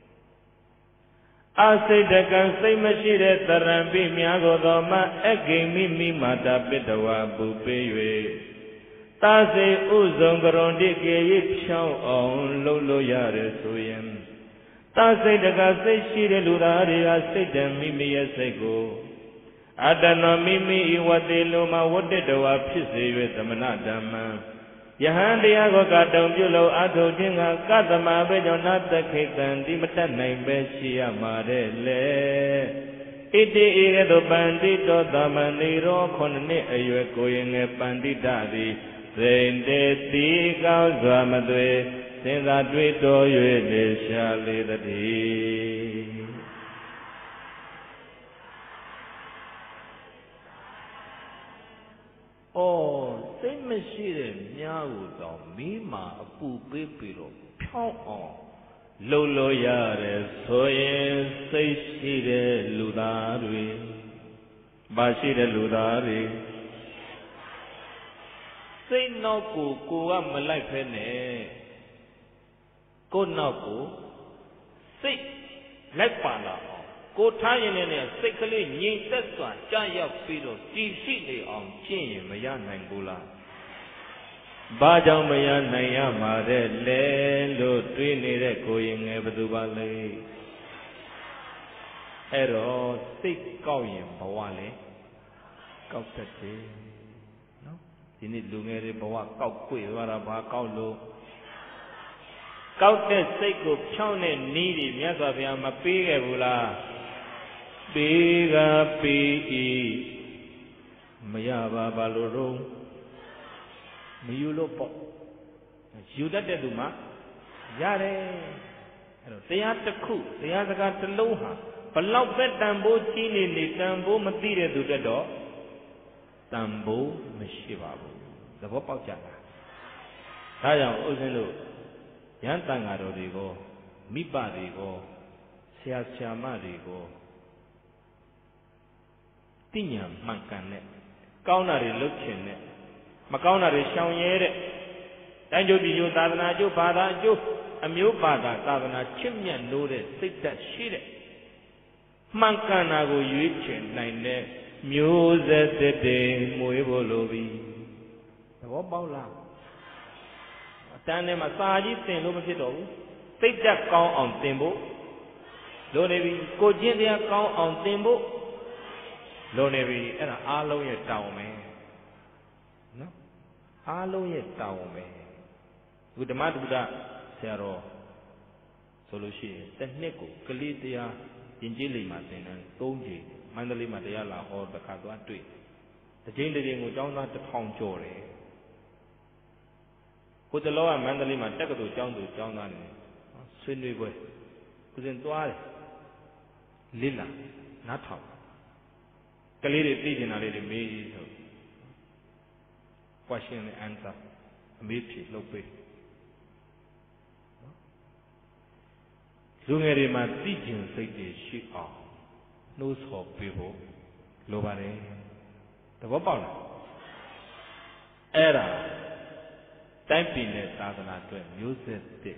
အစိတ်တကံစိတ်မရှိတဲ့တရံပိမြားကိုသောမအဂိမိမိမာတာပိတဝါပူပေး၍သာစေဥဇုံကရွန်တိကေရိဖြောင်းအောင်လှုပ်လို့ရတယ်ဆိုရင်သာစိတ်တကစိတ်ရှိတဲ့လူသားတွေကစိတ်တမိမိရဲ့စိတ်ကိုအတ္တနောမိမိဤဝတိလိုမှာဝတ္တတဝါဖြစ်စေ၍သမဏဓမ္မံယဟန်တရားကိုကတုံပြုလို့အထုခြင်းကကသမဘေကြောင့်နာတခိကံဒီမတတ်နိုင်ပဲရှိရမှာတဲ့လေဣတိဧကသောပန္တိတောသမဏိရောခုနှစ်နှစ်အရွယ်ကိုရင်ငယ်ပန္တိတသည်စိန်တေတိကောင်းစွာမသွေစဉ်းစားတွေးတော၍နေရှာလေတည်းအော်စိတ်မရှိတဲ့မြားကိုတော့မီးမှာအပူပေးပြီးတော့ဖြောင်းအောင်လှုပ်လို့ရတယ်ဆိုရင်စိတ်ရှိတဲ့လူသားတွေဘာရှိတဲ့လူသားတွေစိတ်နောက်ကိုကိုကမလိုက်ဖဲနဲ့ကိုနောက်ကိုစိတ်လိုက်ပါလာအောင်ကိုထားရင်လည်းစိတ်ကလေးငြိမ်သက်စွာကြာရောက်ပြီးတော့တည်ရှိနေအောင်ကျင့်ရင်မရနိုင်ဘူးလားဘာကြောင့်မရနိုင်ရမှာတဲ့လဲလို့တွေးနေတဲ့ကိုရင်ငယ်ဘယ်သူပါလဲအဲ့တော့စိတ်ကောက်ရင်ဘဝလေကောက်တတ်တယ်နော်ဒီနေ့လူငယ်တွေဘဝကောက်ခွေသွားတာဘာကောက်လို့ကောက်တဲ့စိတ်ကိုဖြောင်းတဲ့နည်းတွေမြတ်စွာဘုရားမပေးခဲ့ဘူးလားပေးကပေးဤမရပါဘာလို့တော့မယူလို့ပေါ့ယူတတ်တဲ့သူမှရတယ်အဲ့တော့တရားတစ်ခုတရားစကားတစ်လုံးဟာဘလောက်ပဲတန်ဖိုးကြီးနေနေတန်ဖိုးမသိတဲ့သူတက်တော့တန်ဖိုးမရှိပါဘူးသဘောပေါက်ကြလားဒါကြောင့်ဥစဉ်လို့ရန်တန်ဃာတော်တွေကိုမိဘတွေကိုဆရာဆရာမတွေကိုသိဉာဏ်မှန်ကန်တဲ့ကောင်းတာတွေလုပ်ချင်တဲ့မကောင်းတာတွေရှောင်ရဲတဲ့တိုင်းကျိုးပြည်ကျိုးသာသနာကျိုးဘာသာကျိုးအမျိုးဘာသာသာသနာချစ်မြတ်လို့တဲ့စိတ်ဓာတ်ရှိတဲ့မှန်ကန်တာကိုရွေးချယ်နိုင်တဲ့မျိုးဆက်တစ်တွေမွေးဖို့လိုပြီသဘောပေါက်လားအတန်းထဲမှာစာကြီးသင်လို့မဖြစ်တော့ဘူးစိတ်ဓာတ်ကောင်းအောင်သင်ဖို့လိုနေပြီကိုကျင့်တရားကောင်းအောင်သင်ဖို့လိုနေပြီအဲ့ဒါအားလုံးရဲ့တောင်းမယ်နော်အားလုံးရဲ့တောင်းမယ်အခုဓမ္မတုဒ္ဒဆရာတော်ဆိုလို့ရှိရင်တစ်နှစ်ကိုကလေးတရားယဉ်ကျေးလိမ္မာသင်တန်းသုံးကြိမ်မန္တလေးမှာတရားလာဟောတစ်ခါသွားတွေ့တစ်ကြိမ်တစ်ကြိမ်ကိုကျောင်းသားတစ်ထောင်ကျော်တယ်ကိုတလောကမန္တလေးမှာတက္ကသိုလ်ကျောင်းသူကျောင်းသားတွေဆွေးနွေးပွဲကိုစဉ်သွားတယ်လိလာနားထောင်ကလေးတွေသိကျင်တာလေးတွေမေးဆို question and answer အမေးဖြေလုပ်ပေးလူငယ်တွေမှာသိကျင်စိတ်တွေရှိအောင်နှိုးဆော်ပေးဖို့လိုပါတယ်သဘောပေါက်လားအဲ့ဒါတိုင်းပြည်နဲ့သာသနာအတွက်မျိုးဆက်တဲ့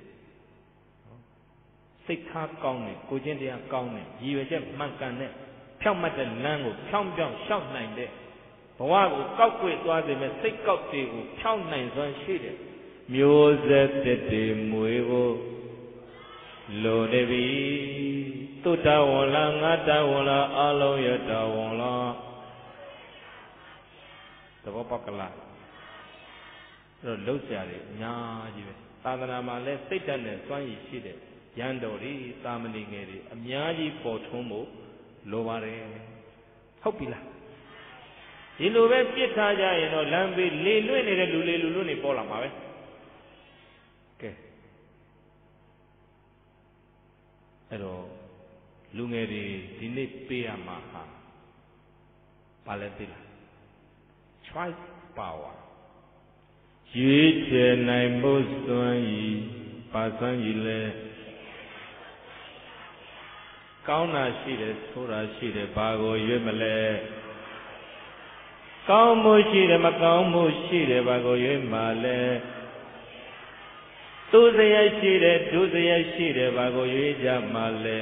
စိတ်ထားကောင်းတဲ့ကိုချင်းတရားကောင်းတဲ့ရည်ရွယ်ချက်မှန်ကန်တဲ့ဖြောင့်မတ်တဲ့လမ်းကိုဖြောင့်ပြောင်းလျှောက်နိုင်တဲ့ဘဝကိုကောက်ွယ်သွားစေမဲ့စိတ်ကောက်တွေကိုဖြောင့်နိုင်စွမ်းရှိတဲ့မျိုးဆက်တဲ့တွေမွေးဖို့လိုနေပြီသူတဝန်လားငါတဝန်လားအလုံးရတဝန်လားသဘောပေါက်ကလားအဲ့တော့လှုပ်ရှားတယ်အများကြီးပဲသာသနာမှာလည်းစိတ်ဓာတ်နဲ့စွမ်းရည်ရှိတဲ့ရန်တော်တွေသာမဏေငယ်တွေအများကြီးပေါ်ထွန်းဖို့လိုပါတယ်ဟုတ်ပြီလားဒီလိုပဲပြစ်ထားကြရင်တော့လမ်းဘေးလေလွင့်နေတဲ့လူလေလူလွင့်နေပေါ်လာမှာပဲကဲအဲ့တော့လူငယ်တွေဒီနေ့ပေးရမှာဟာဘာလဲသိလား choice power ရွေးချယ်နိုင်ဖို့စွမ်းရည်ပါစွမ်းရည်လဲကောင်းတာရှိတယ်ဆိုတာရှိတယ်ဘာကိုရွေးမလဲကောင်းမှုရှိတယ်မကောင်းမှုရှိတယ်ဘာကိုရွေးမှာလဲသူစရိုက်ရှိတယ်ဒုစရိုက်ရှိတယ်ဘာကိုရွေးကြမှာလဲ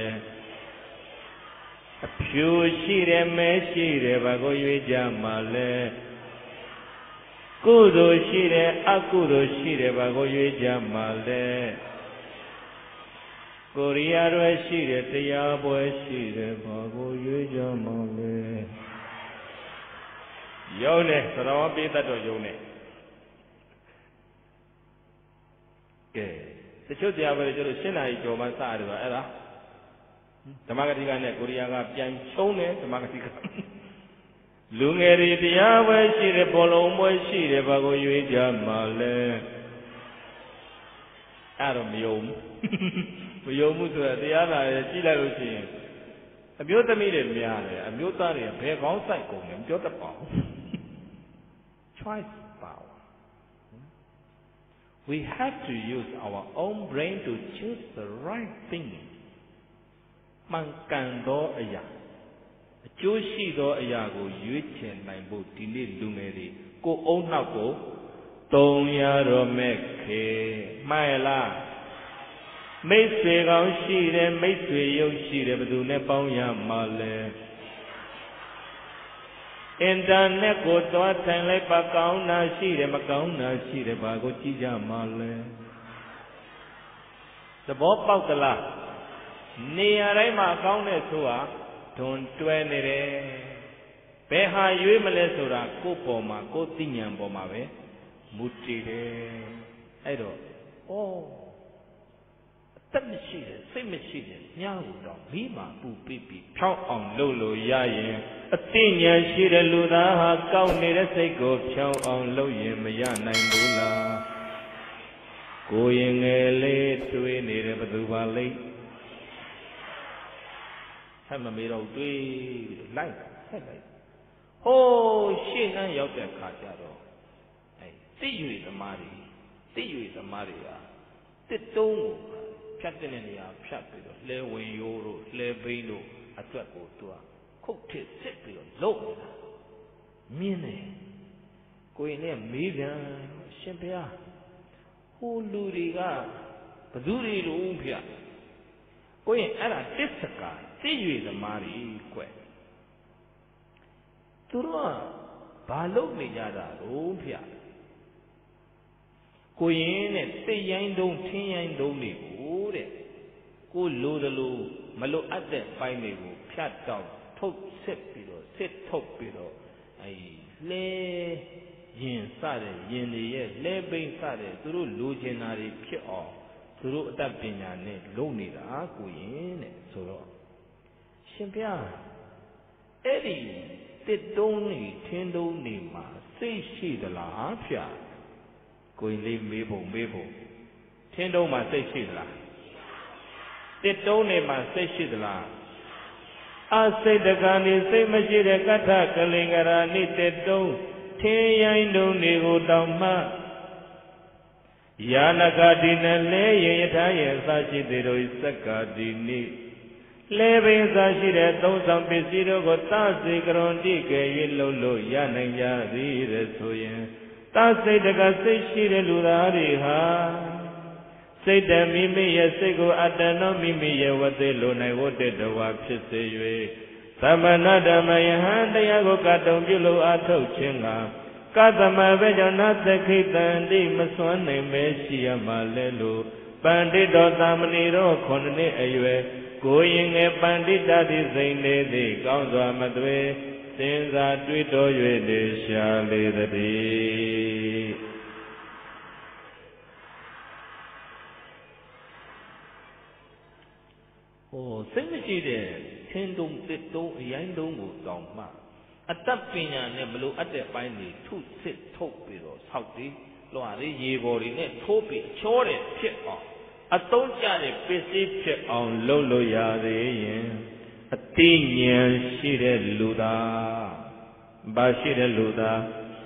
အဖြူရှိတယ်မဲရှိတယ်ဘာကိုရွေးကြမှာလဲကုသိုလ်ရှိတယ်အကုသိုလ်ရှိတယ်ဘာကိုရွေးကြမှာလဲကိုရိယာရွယ်ရှိတယ်တရားပွဲရှိတယ်ဘာကိုရွေးကြမှာလဲယုံနေသတော်ပိသတ်တော်ယုံနေကဲတချို့တရားပွဲတွေကျတော့ရှင်းနာရီကျော်မှစရတယ်ပါအဲ့ဒါဓမ္မဂတိကနဲ့ကိုရိယာကပြန်ချုံးတယ်ဓမ္မဂတိကလူငယ်တွေတရားပွဲရှိတယ်ဘောလုံးပွဲရှိတယ်ဘာကိုရွေးကြမှာလဲအဲ့တော့မယုံမယုံမှုဆိုတာတရားနာရကြည့်လိုက်လို့ရှိရင်အမျိုးသမီးတွေများတယ်အမျိုးသားတွေဘယ်ကောင်းဆိုင်ကုန်လဲမပြောတတ်ပါဘူး choice power we have to use our own brain to choose the right thing မှန်ကန်သောအရာအကျိုးရှိသောအရာကိုရွေးချယ်နိုင်ဖို့ဒီနေ့လူငယ်တွေကိုအုံနောက်ကို တုံရတော်မဲ့ခေမှန်လားမိတ်ဆွေကောင်းရှိတယ်မိတ်ဆွေရုပ်ရှိတယ်ဘယ်သူနဲ့ပေါင်းရမှာလဲအင်တာနက်ကိုသွားထိုင်လိုက်ပါကောင်းတာရှိတယ်မကောင်းတာရှိတယ်ဘာကိုကြည့်ကြမှာလဲသဘောပေါက်သလားနေရာတိုင်းမှာအကောင်းတဲ့ဆိုတာဒွန်တွဲနေတယ်ဘယ်ဟာရွေးမလဲဆိုတာကိုယ့်ပေါ်မှာကိုယ်သိဉာဏ်ပေါ်မှာပဲမူတည်တယ်အဲ့တော့ဩတက်မရှိတယ်စိတ်မရှိတယ်ညကိုတော့မိမာပူပိပိဖြောင်းအောင်လုပ်လို့ရရင်အသိဉာဏ်ရှိတဲ့လူသားဟာကောက်နေတဲ့စိတ်ကိုဖြောင်းအောင်လုပ်ရင်မရနိုင်ဘူးလားကိုယ်ရင်ငယ်လေးတွေးနေတယ်ဘယ်သူပါလိမ့်ဟဲ့မမေတော့တွေးပြီးလိုက်ဆက်လိုက်ဟိုးရှေ့နှမ်းရောက်တဲ့ခါကျတော့အဲတိရွေသမားတွေတိရွေသမားတွေကတစ်တုံးကိုဖြတ်တဲ့နေရာဖြတ်ပြီးတော့လဲဝင်ရိုးတို့လဲဘိန်းတို့အတွက်ကိုသူကခုတ်ထစ်စစ်ပြီးတော့လုပ်နေတာမြင်းနေကိုရင်လည်းမေးပြန်ရှင်ဘုရားဟိုလူတွေကဘသူတွေလို့ဖျက်ကိုရင်အဲ့ဒါတစ်စကားတိရွေသမားတွေကွယ်သူတို့ကဘာလုပ်နေကြတာလို့ဖျက်ကိုရင်နဲ့တိတ်ရိုင်းတုံးထင်းရိုင်းတုံးတွေကိုတဲ့ကိုလိုတယ်လို့မလိုအပ်တဲ့ပိုင်းတွေကိုဖြတ်တောက်ထုတ်စစ်ပြီးတော့စစ်ထုတ်ပြီးတော့အဲလဲရင်စတဲ့ရင်တွေရဲ့လဲပိန်စတဲ့သူတို့လိုချင်တာတွေဖြစ်အောင်သူတို့အတတ်ပညာနဲ့လုပ်နေတာကိုရင်တဲ့ဆိုတော့ရှင်ဘုရားအဲ့ဒီတစ်တုံးနေထင်းတုံးနေမှာစိတ်ရှိသလားဖျားကိုရင်လေးမေးဖို့မေးဖို့ထင်းတုံးမှာစိတ်ရှိသလားတစ်တုံးနေမှာစိတ်ရှိသလားအစိတ်တကနိစိတ်မရှိတဲ့ကဋ္ဌကလင်္ကာရာနိတစ်တုံးထင်းရိုင်းတုံးတွေကိုတောင်မှယာနကတိနဲ့လဲရင်ယထာရဲ့အစရှိသေးတို့စက္ကာတိနိလဲပင်စာရှိတဲ့သုံးဆောင်ပစ္စည်းတို့ကိုသစေကရွန်တိကဲ၍လှုပ်လို့ရနိုင်ကြသည်တဲ့ဆိုရင်သစိတ်တကစိတ်ရှိတဲ့လူသားတွေဟာစိတ်တမိမိရဲ့စိတ်ကိုအတ္တနောမိမိရဲ့ဝသိလိုနိုင်ဝတ္တတဝါဖြစ်စေ၍သမဏဓမ္မယဟန်တရားကိုကတုံပြုလို့အထုတ်ခြင်းကကသမဘေကြောင့်နသခိတံတိမစွမ်းနိုင်မဲရှိရမှာလဲလို့ပန္တိတော်သာမဏေတော်ခုနှစ်နှစ်အရွယ်ကိုရင်ငယ်ပန္တိတတိစိန်လေးသည်ကောင်းစွာမသွေစဉ်းစားတွေးတော၍နေရှာလေတည်းဟိုစိတ်မရှိတဲ့ထင်းတုံးတစ်တုံးအရင်တုံးကိုတောင်မှအတ္တပညာနဲ့မလို့အပ်တဲ့ပိုင်းတွေထုစစ်ထုတ်ပြီးတော့ဆောက်ပြီးလွှာလေးရေပေါ်တွေနဲ့ထိုးပြီးချောတယ်ဖြစ်အောင်အသုံးကျတဲ့ပစ္စည်းဖြစ်အောင်လုပ်လို့ရသေးရင်အသိဉာဏ်ရှိတဲ့လူသားဘာရှိတဲ့လူသား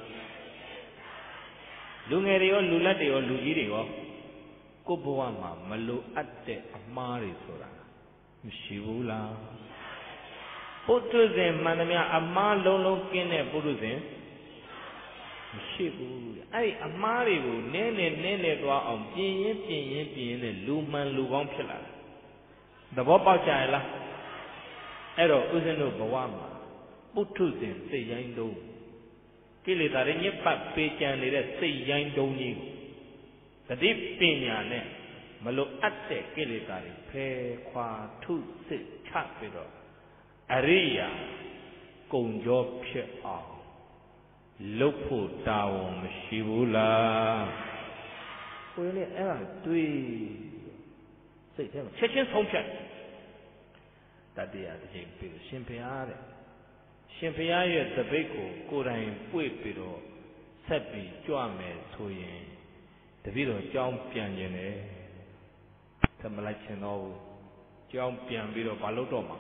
လူငယ်တွေရောလူလက်တွေရောလူကြီးတွေရောကိုယ့်ဘဝမှာမလို့အပ်တဲ့အမှားတွေဆိုတာမရှိဘူးလားပုထုဇဉ်မှန်သမျှအမှားလုံးလုံးကင်းတဲ့ပုထုဇဉ်မရှိဘူးအဲ့ဒီအမှားတွေကိုနည်းနည်းနည်းနည်းသွားအောင်ပြင်ရင်ပြင်ရင်ပြင်ရင်လူမှန်လူကောင်းဖြစ်လာတယ်သဘောပေါက်ကြရဲ့လားအဲ့တော့ဥစဉ်တို့ဘဝမှာပုထုဇဉ်စိတ်ရိုင်းတုံးကိလေသာတွေညစ်ပတ်ပေကြံနေတဲ့စိတ်ရိုင်းတုံးကြီးကိုတတိပညာနဲ့မလို့အပ်တဲ့ကိလေသာတွေဖယ်ခွာထုစစ်ချပြီးတော့အရိယာကုံကြောဖြစ်အောင်လုတ်ဖို့တာဝန်မရှိဘူးလားကိုယ်လည်းအဲ့ဒါတွေးစိတ်ထဲမှာချက်ချင်းဆုံးဖြတ်တတရားတစ်ချိန်ပြီးရှင်ဘုရားတဲ့ရှင်ဘုရားရဲ့တပိတ်ကိုကိုယ်တိုင်ပွေ့ပြီးတော့ဆက်ပြီးကြွမယ်ဆိုရင်တပည့်တော်ကြောင်းပြန်ကျင်တယ်သမလိုက်ချင်တော့ကြောင်းပြန်ပြီးတော့ဘာလုပ်တော့မှာ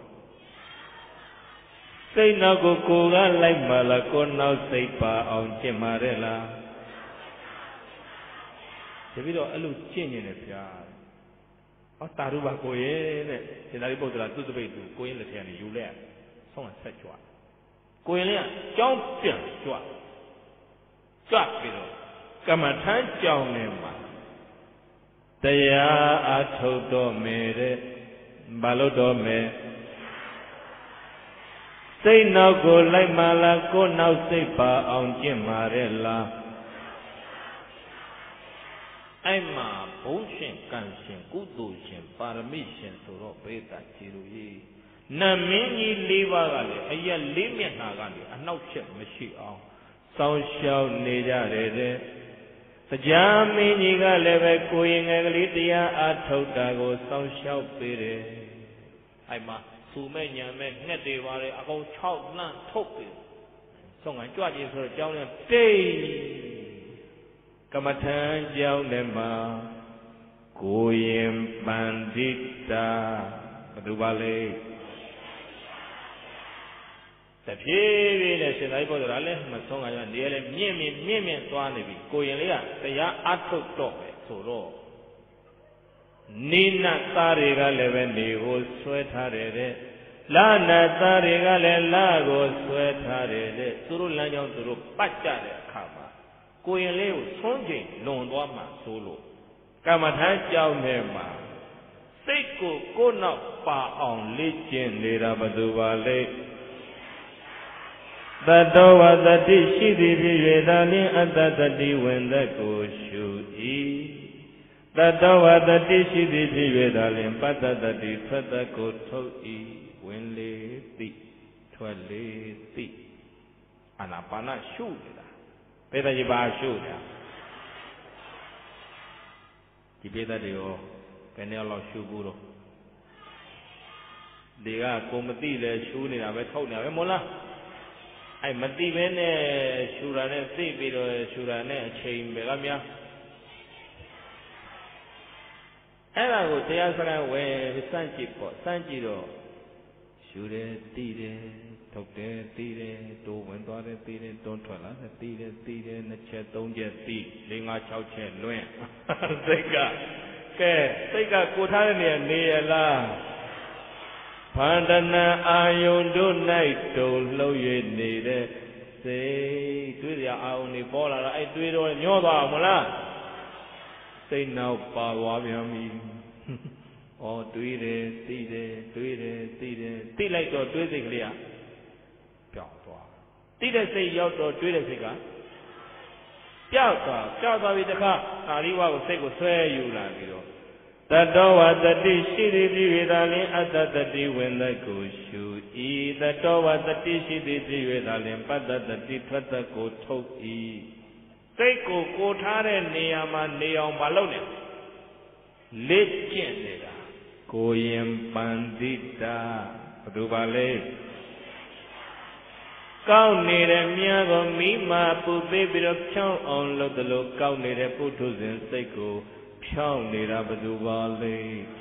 စိတ်နောက်ကိုကိုယ်ကလိုက်မှလားကိုယ်နောက်စိတ်ပါအောင်ကျင့်မှာတဲ့လားတပည့်တော်အဲ့လိုကျင့်နေတယ်ဗျာဟောတာရုပါကိုရဲ့တဲ့ရှင်သာရိပုတ္တရာသူတပိတ်သူကိုရင်လက်ထက်ကနေယူလိုက်ဆုံးဆက်ကြွကိုရင်လေးကကြောင်းပြန်ကြွကြွပြီးတော့ကမ္မထမ်းကြောင်းနေမှာတရားအထုတ်တော့မယ်တဲ့ဘာလို့တော့မယ်စိတ်နောက်ကိုလိုက်မှလားကိုယ်နောက်စိတ်ပါအောင်ကျင့်ပါရဲ့လားအဲ့မှာဘုန်းရှင်ကံရှင်ကုသိုလ်ရှင်ပါရမီရှင်ဆိုတော့ဘေးတာကြည်လို့ရေးနတ်မင်းကြီး၄ပါးကလည်းအရက်လေးမျက်နှာကလည်းအနှောက်အယှက်မရှိအောင်စောင့်ရှောက်နေကြတယ်တဲ့တရားမင်းကြီးကလည်းပဲကိုရင်ငယ်ကလေးတရားအားထုတ်တာကိုစောင့်ရှောက်ပေးတယ်အဲ့မှာသူမဲ့ညာမဲ့ငှက်တွေပါလေအကုန်၆လန့်ထုတ်ပေးဆုံးကကြွကြည့်ဆိုတော့ကြောင်းနဲ့တိတ်ကမ္မထံကြောင်းနဲ့မှာကိုရင်ပန္တိတာဘယ်သူပါလဲတဖြည်းဖြည်းနဲ့ရှင်သာရိပုတ္တရာလည်းမဆုံးကကြောင်းဒီလည်းမြင့်မြင့်မြင့်မြင့်သွားနေပြီကိုရင်လေးကတရားအထုတ်တော့ပဲဆိုတော့နိနသားတွေကလည်းပဲနေကိုဆွဲထားတယ်တဲ့လာနသားတွေကလည်းလာကိုဆွဲထားတယ်တဲ့သူတို့လမ်းကြောင်းသူတို့ပတ်ကြတဲ့အခါမှာကိုရင်လေးကိုဆုံးချိန်လွန်သွားမှဆိုလို့ကမ္မထမ်းကြောင်းထဲမှာစိတ်ကိုကိုယ်နောက်ပါအောင်လေ့ကျင့်နေတာဘယ်သူပါလဲတတောဝတတိရှိသည်ဖြစ်၍သာလျှင်အတ္တတတိဝင်သက်ကိုရှု၏တတောဝတတိရှိသည်ဖြစ်၍သာလျှင်ပတ္တတတိထွက်သက်ကိုထုတ်၏ဝင်လေသိထွက်လေသိအာနာပါနရှုနေတာပေတကြီးပါရှုနေတာဒီပေတတွေရောဘယ်နှစ်ယောက်လောက်ရှုဘူးတော့ဒီကကိုမသိလဲရှုနေတာပဲထုတ်နေတာပဲမို့လားအဲ့မတိပဲနဲ့ရှူတာနဲ့သိပြီးတော့ရှူတာနဲ့အချိန်ပဲကများအဲ့ဒါကိုတရားစကားဝယ်စမ်းကြည့်ပေါ့စမ်းကြည့်တော့ရှူတယ်သိတယ်ထုတ်တယ်သိတယ်တိုးဝင်သွားတယ်သိတယ်တွန်းထွက်လာတယ်သိတယ်သိတယ်နှစ်ချက်သုံးချက်သိလေးငါး၆ချက်လွင့်စိတ်ကကဲစိတ်ကကိုထားတဲ့နေရာနေရလားဖန္တနာအာယုန်တို့၌တုံလှုပ်၍နေတဲ့စိတ်တွေးရအာယုန်တွေပေါ်လာတော့အဲ့တွေးတော့ညှောသွားအောင်မလားစိတ်နောက်ပါသွားပြန်ပြီဩတွေးတယ်သိတယ်တွေးတယ်သိတယ်သိလိုက်တော့တွေးစိတ်ကလေးကပြောင်းသွားသိတဲ့စိတ်ရောက်တော့တွေးတဲ့စိတ်ကပျောက်သွားပျောက်သွားပြီတခါအာရိဝကိုစိတ်ကိုဆွဲယူလာပြီးတော့တတောဝတတိရှိသည်ဖြစ်၍သာလျှင်အတ္တတတိဝင်သက်ကိုရှု၏တတောဝတတိရှိသည်ဖြစ်၍သာလျှင်ပတ္တတတိထွက်သက်ကိုထုတ်၏စိတ်ကိုကိုထားတဲ့နေရာမှာနေအောင်မလုပ်နဲ့လေ့ကျင့်နေတာကိုရင်ပန္တိတာဘယ်သူပါလဲကောက်နေတဲ့မြားကိုမိမာပူပေးပြီးတော့ဖြောင်းအောင်လုပ်တယ်လို့ကောက်နေတဲ့ပုထုဇဉ်စိတ်ကိုဖြောင်းနေတာဘယ်သူပါလဲ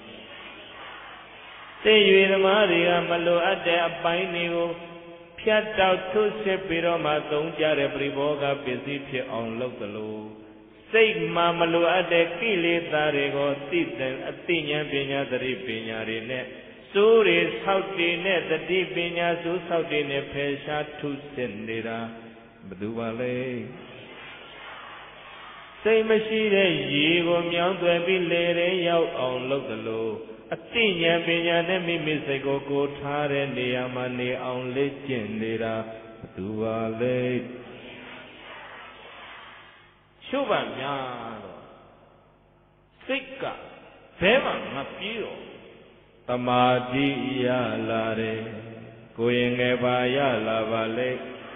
သိ၍ဓမ္မတွေကမလိုအပ်တဲ့အပိုင်းတွေကိုဖြတ်တောက်ထုစစ်ပြီးတော့မှသုံးကြတဲ့ပရိဘောဂပစ္စည်းဖြစ်အောင်လုပ်တယ်လို့စိတ်မှမလိုအပ်တဲ့ကိလေသာတွေကိုသိတဲ့အသိဉာဏ်ပညာသတိပညာတွေနဲ့စိုးတွေဆောက်တည်နဲ့သတိပညာစိုးဆောက်တည်နဲ့ဖယ်ရှားထုစစ်နေတာဘယ်သူပါလဲစိတ်မရှိတဲ့ရေကိုမြောင်းသွယ်ပြီးလေထဲရောက်အောင်လုပ်သလိုအသိဉာဏ်ပညာနဲ့မိမိစိတ်ကိုကိုထားတဲ့နေရာမှာနေအောင်လေ့ကျင့်နေတာဘယ်သူပါလဲရှုပါများတော့စိတ်ကဘဲမှမပြေတော့တမာတိရလာတယ်ကိုရင်ငယ်ပါရလာပါလေ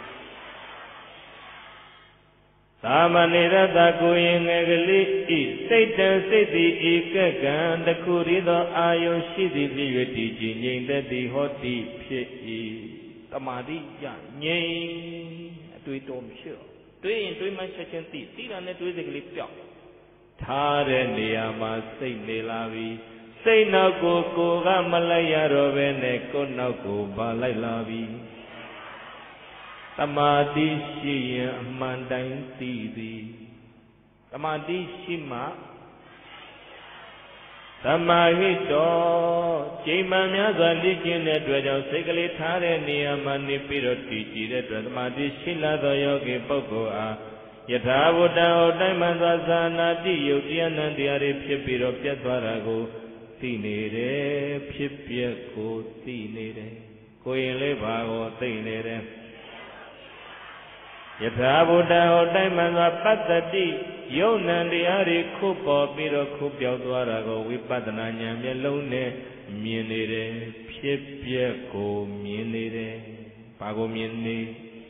သာမဏေရတကိုရင်ငယ်ကလေးဤစိတ်တံစိတ်သည်ဧကကံတခုရည်သောအာယုရှိသည်ဖြစ်၍တည်ကြည်ငြိမ်သက်သည်ဟောတိဖြစ်၏တမာတိရငြိမ်အတွေ့တော်မရှိတော့တွေးရင်တွေးမှချက်ချင်းသိသိတာနဲ့တွေးစိတ်ကလေးပြောက်ထားတဲ့နေရာမှာစိတ်နေလာပြီစိတ်နောက်ကိုကိုကမလိုက်ရတော့ပဲနဲ့ကိုယ်နောက်ကိုပါလိုက်လာပြီတမာတိရှိရင်အမှန်တိုင်းသိသည်တမာတိရှိမှသမာဟိတောချိန်မှန်များစွာလေ့ကျင့်တဲ့အတွက်ကြောင့်စိတ်ကလေးထားတဲ့နေရာမှာနေပြီးတော့တည်ကြည်တဲ့အတွက်သမာဓိရှိလာသောယောဂီပုဂ္ဂိုလ်အားယယထာဘုဒ္ဓဟောတိုင်းမှန်သောသာနာတိယုတ်တရားနံတရားတွေဖြစ်ပြီးတော့ပြတ်သွားတာကိုသိနေတယ်ဖြစ်ပြက်ကိုသိနေတယ်ကိုယ်ရင်လေးပါကိုသိနေတယ်ယထာဘုဒ္ဓဟောတိုင်းမှန်သောပတ္တတိယုတ်နံတရားတွေခုပေါ်ပြီးတော့ခုပြောက်သွားတာကိုဝိပဿနာဉာဏ်မျက်လုံးနဲ့မြင်နေတယ်ဖြစ်ပြက်ကိုမြင်နေတယ်ဘာကိုမြင်နေ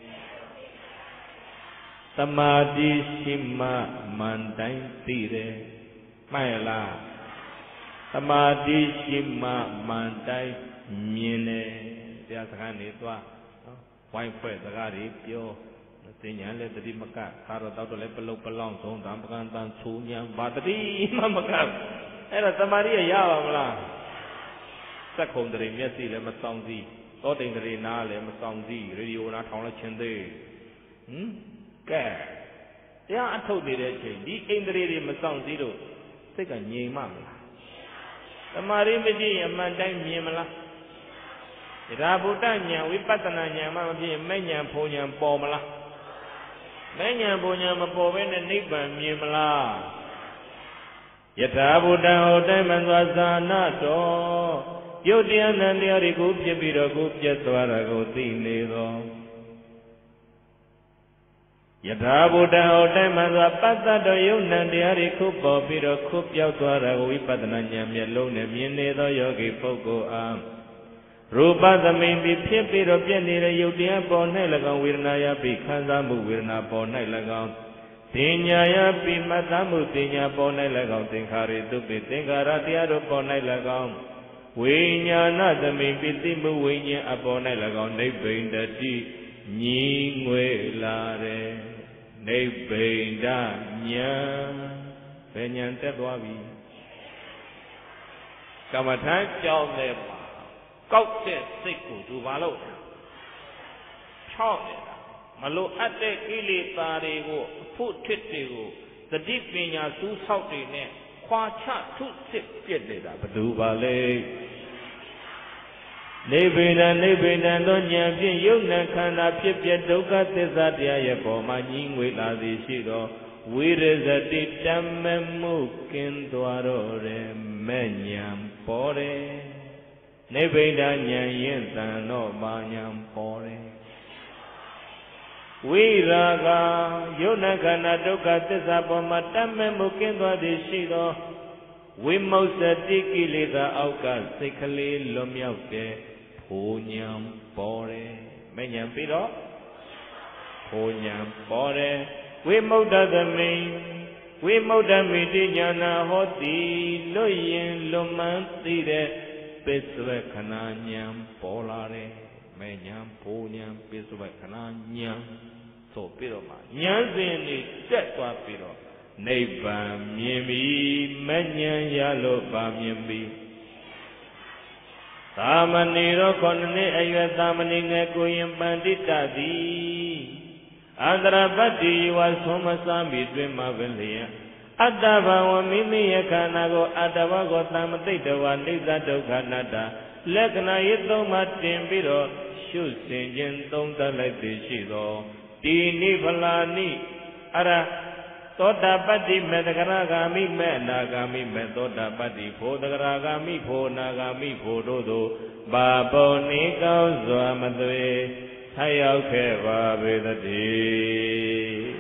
သမာဓိရှိမှမှန်တိုင်းသိတယ်မှန်လားသမာဓိရှိမှမှန်တိုင်းမြင်တယ်တရားစကားနေသွားနော်ဝိုင်းဖွဲ့စကားတွေပြောသင်ညာလည်းတတိမကသာတော့တောက်တော့လည်းပလုတ်ပလောင်းဆုံးတံပကံတန်ဆူညာဘာတတိမမကအဲ့ဒါသမာဓိရရပါမလားစက်ခုံတရေမျက်စိလည်းမဆောင်စည်းသောတိန်တရေနားလည်းမဆောင်စည်းရေဒီယိုနားထောင်လည်းချင်းသေးဟမ်ကဲတရားအထုတ်နေတဲ့အချိန်ဒီအိန္ဒြေတွေမဆောင်စည်းလို့စိတ်ကငြိမ်မမလားသမာဓိမကြည့်ရင်အမှန်တိုင်းမြင်မလားဒါဗုဒ္ဓဉာဏ်ဝိပဿနာဉာဏ်မှမဖြစ်မဲ့ဉာဏ်ဘုံဉာဏ်ပေါ်မလားမဲ့ဉာဏ်ဘုံဉာဏ်မပေါ်ဘဲနဲ့နိဗ္ဗာန်မြင်မလားယထာဗုဒ္ဓဟောတိုင်းမှန်သောသာနာတော်ယုတ်တရားနံတရားတွေကိုဖြစ်ပြီးတော့ကိုပြတ်သွားတာကိုသိနေသောယထာဗုဒ္ဓဟောတိုင်းမှန်သောပတ္တတော်ယုတ်နံတရားတွေခုပေါ်ပြီးတော့ခုပြောက်သွားတာကိုဝိပဿနာဉာဏ်မျက်လုံးနဲ့မြင်နေသောယောဂီပုဂ္ဂိုလ်အားရူပသမိန်ပြီးဖြစ်ပြီးတော့ပြည့်နေတဲ့ယုတ်တရားပေါ်၌၎င်းဝေဒနာယပြီးခံစားမှုဝေဒနာပေါ်၌၎င်းပညာယပြီးမှတ်သားမှုပညာပေါ်၌၎င်းသင်္ခါရတုပိသင်္ခါရတရားတို့ပေါ်၌၎င်းဝိညာဏသမိန်ပြီးသိမှုဝိညာဉ်အပေါ်၌၎င်းနိဗ္ဗိန္ဒတိညီငွေလာတယ်နိဗ္ဗိန္ဒဉာဏ်ဘယ်ဉာဏ်တက်သွားပြီကမ္မထမ်းကြောင်းတဲ့မှာကောက်တဲ့စိတ်ကိုသူဘာလို့ဖြောက်နေတာမလို့အပ်တဲ့ကိလေသာတွေကိုအဖို့ထစ်တွေကိုသတိပညာစူးဆောက်တွေနဲ့ခွာချထုစစ်ပြစ်နေတာဘယ်သူပါလဲနိဗ္ဗိဒံနိဗ္ဗိဒံသောဉာဏ်ဖြင့်ယုတ်နံခန္ဓာဖြစ်ပြဒုက္ခသစ္စာတရားရဲ့ပေါ်မှာညီငွေလာသည်ရှိသောဝိရဇတိတမ္မမှုကင်းသွားတော့တယ်မဲ့ဉာဏ်ပေါ်တယ်နိဗ္ဗိဒာဉာဏ်ရင်တန်တော့မာဉာဏ်ပေါ်တယ်ဝိရာဂယုတ်နခန္ဓာဒုက္ခသစ္စာပေါ်မှာတတ်မဲ့မှုကင်းသွားသည်ရှိသောဝိမု ဿတိကိလေသာအောက်ကစိတ်ကလေးလွတ်မြောက်တဲ့ဘုံဉာဏ်ပေါ်တယ်မဲ့ဉာဏ်ပြီးတော့ဘုံဉာဏ်ပေါ်တယ်ဝိမု ဿသမိန်ဝိမု ဿမိတိဉာဏဟောတိလွတ်ရင်လွတ်မှန်သိတဲ့ပိစဝေခဏဉာဏ်ပေါ်လာတယ်မဲ့ဉာဏ်ဘုံဉာဏ်ပိစဝေခဏဉာဏ်ဆိုပြီးတော့မှဉာဏ်စဉ်တွေတက်သွားပြီးတော့နိဗ္ဗာန်မြင်ပြီမဲ့ဉာဏ်ရလို့ပါမြင်ပြီသာမဏေရောခொနည်းအရွယ်သာမဏေငယ်ကိုရင်ပန္တိတသည်အန္တရပတ္တိဝါဆုံးမစားပြီးတွင်မှာပင်လျက်အတ္တဘဝမိမိယခန္ဓာကိုအတ္တဘကိုတမသိတဝနိစ္စဒုက္ခအနတ္တလက္ခဏာရည်သုံးပါးတင်ပြီးတော့ရှုစင်ခြင်းသုံးသပ်လိုက်သည်ရှိသောတိနိဖလာနိအရသောတာပတ္တိမေတ္တဂရဂာမိမေအနာဂာမိမေသောတာပတ္တိဖို့တဂရဂာမိဖို့အနာဂာမိဖို့တို့သို့ဘာဘောနေကောင်းစွာမသွေထိုက်ရောက်ခဲ့ပါပေသတည်း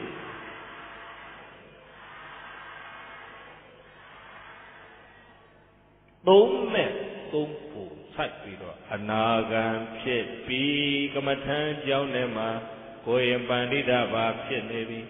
သုံးမဲ့သုံးဖို့ဆိုက်ပြီးတော့အနာဂံဖြစ်ပြီးကမ္မထံကြောင်းထဲမှာကိုယ်ရင်ပန္တိတဘာဖြစ်နေပြီ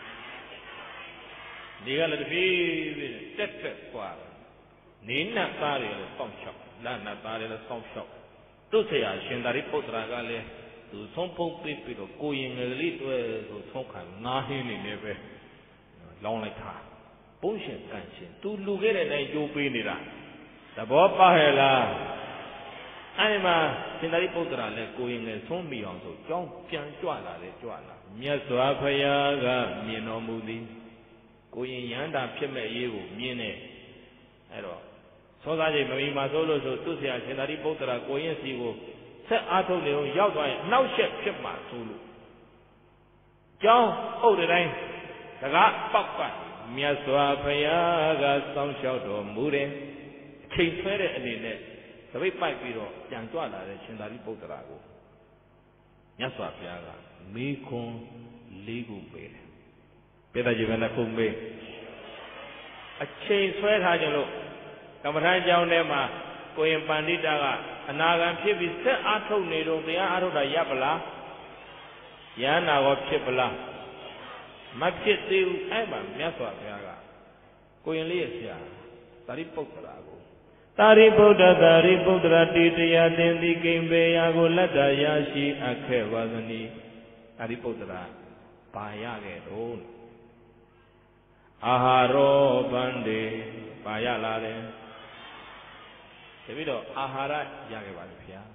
ဒီကလည်းတပြေးပြေးတက်တက်กว่าနေနတ်သားတွေလည်းစောင့်ရှောက်လနတ်သားတွေလည်းစောင့်ရှောက်သူ့ဆရာရှင်သာရိပုတ္တရာကလည်းသူဆုံးဖုံးပေးပြီးတော့ကိုရင်ငယ်လေးတွေ့ဆိုဆုံးခံငားဟင်းနေနေပဲလောင်းလိုက်တာပုံရှင်ကန်ရှင်သူလူခဲ့တဲ့အတိုင်းကြိုးပေးနေတာသဘောပေါက်ရဲ့လားအဲ့မှာရှင်သာရိပုတ္တရာလည်းကိုရင်ငယ်ဆုံးမိအောင်ဆိုကြောင်းပြန်ကြွလာတယ်ကြွလာမြတ်စွာဘုရားကမြင်တော်မူသည်ကိုရင်ရဟန္တာဖြစ်မဲ့အရေးကိုမြင်တယ်အဲ့တော့သောသားကြီးမမီမှာဆိုလို့ဆိုသူ့ဆရာရှင်သာရိပုတ္တရာကိုရင်စီကိုဆက်အားထုတ်နေအောင်ရောက်သွားရင်နှောက်ယှက်ဖြစ်မှာဆိုလို့ကြောင်းအုပ်တဲ့တိုင်းတကားပောက်ပတ်မြတ်စွာဘုရားကစောင့်ရှောက်တော်မူတယ်ချိန်ဆွဲတဲ့အနေနဲ့သပိတ်ပိုက်ပြီးတော့ပြန်ကြွလာတဲ့ရှင်သာရိပုတ္တရာကိုမြတ်စွာဘုရားကမေခွန်းလေးခုပေးတယ်ပိဋကကြီးဘယ်နှခုမေးအချိန်ဆွဲထားကြလို့ကမ္မထမ်းကျောင်းထဲမှာကိုရင်ပန္တိတာကအနာဂံဖြစ်ပြီးဆက်အားထုတ်နေတော့တရားအားထုတ်တာရပ်ပလားယန္နာရောဖြစ်ပလားမဖြစ်သေးဘူးအဲ့မှာမြတ်စွာဘုရားကကိုရင်လေးရဲ့ဆရာသာရိပုတ္တရာကိုသာရိပုတ္တသာရိပုတ္တရာတိတရားသင်္တိကိမ့်ပေရာကိုလက်တာရရှိအပ်ခဲ့ပါသနည်းသာရိပုတ္တရာဘာရခဲ့တော့အာဟာရောဗန္တေဘာရလာတယ်တပည့်တော်အာဟာရရခဲ့ပါပြီဗျာ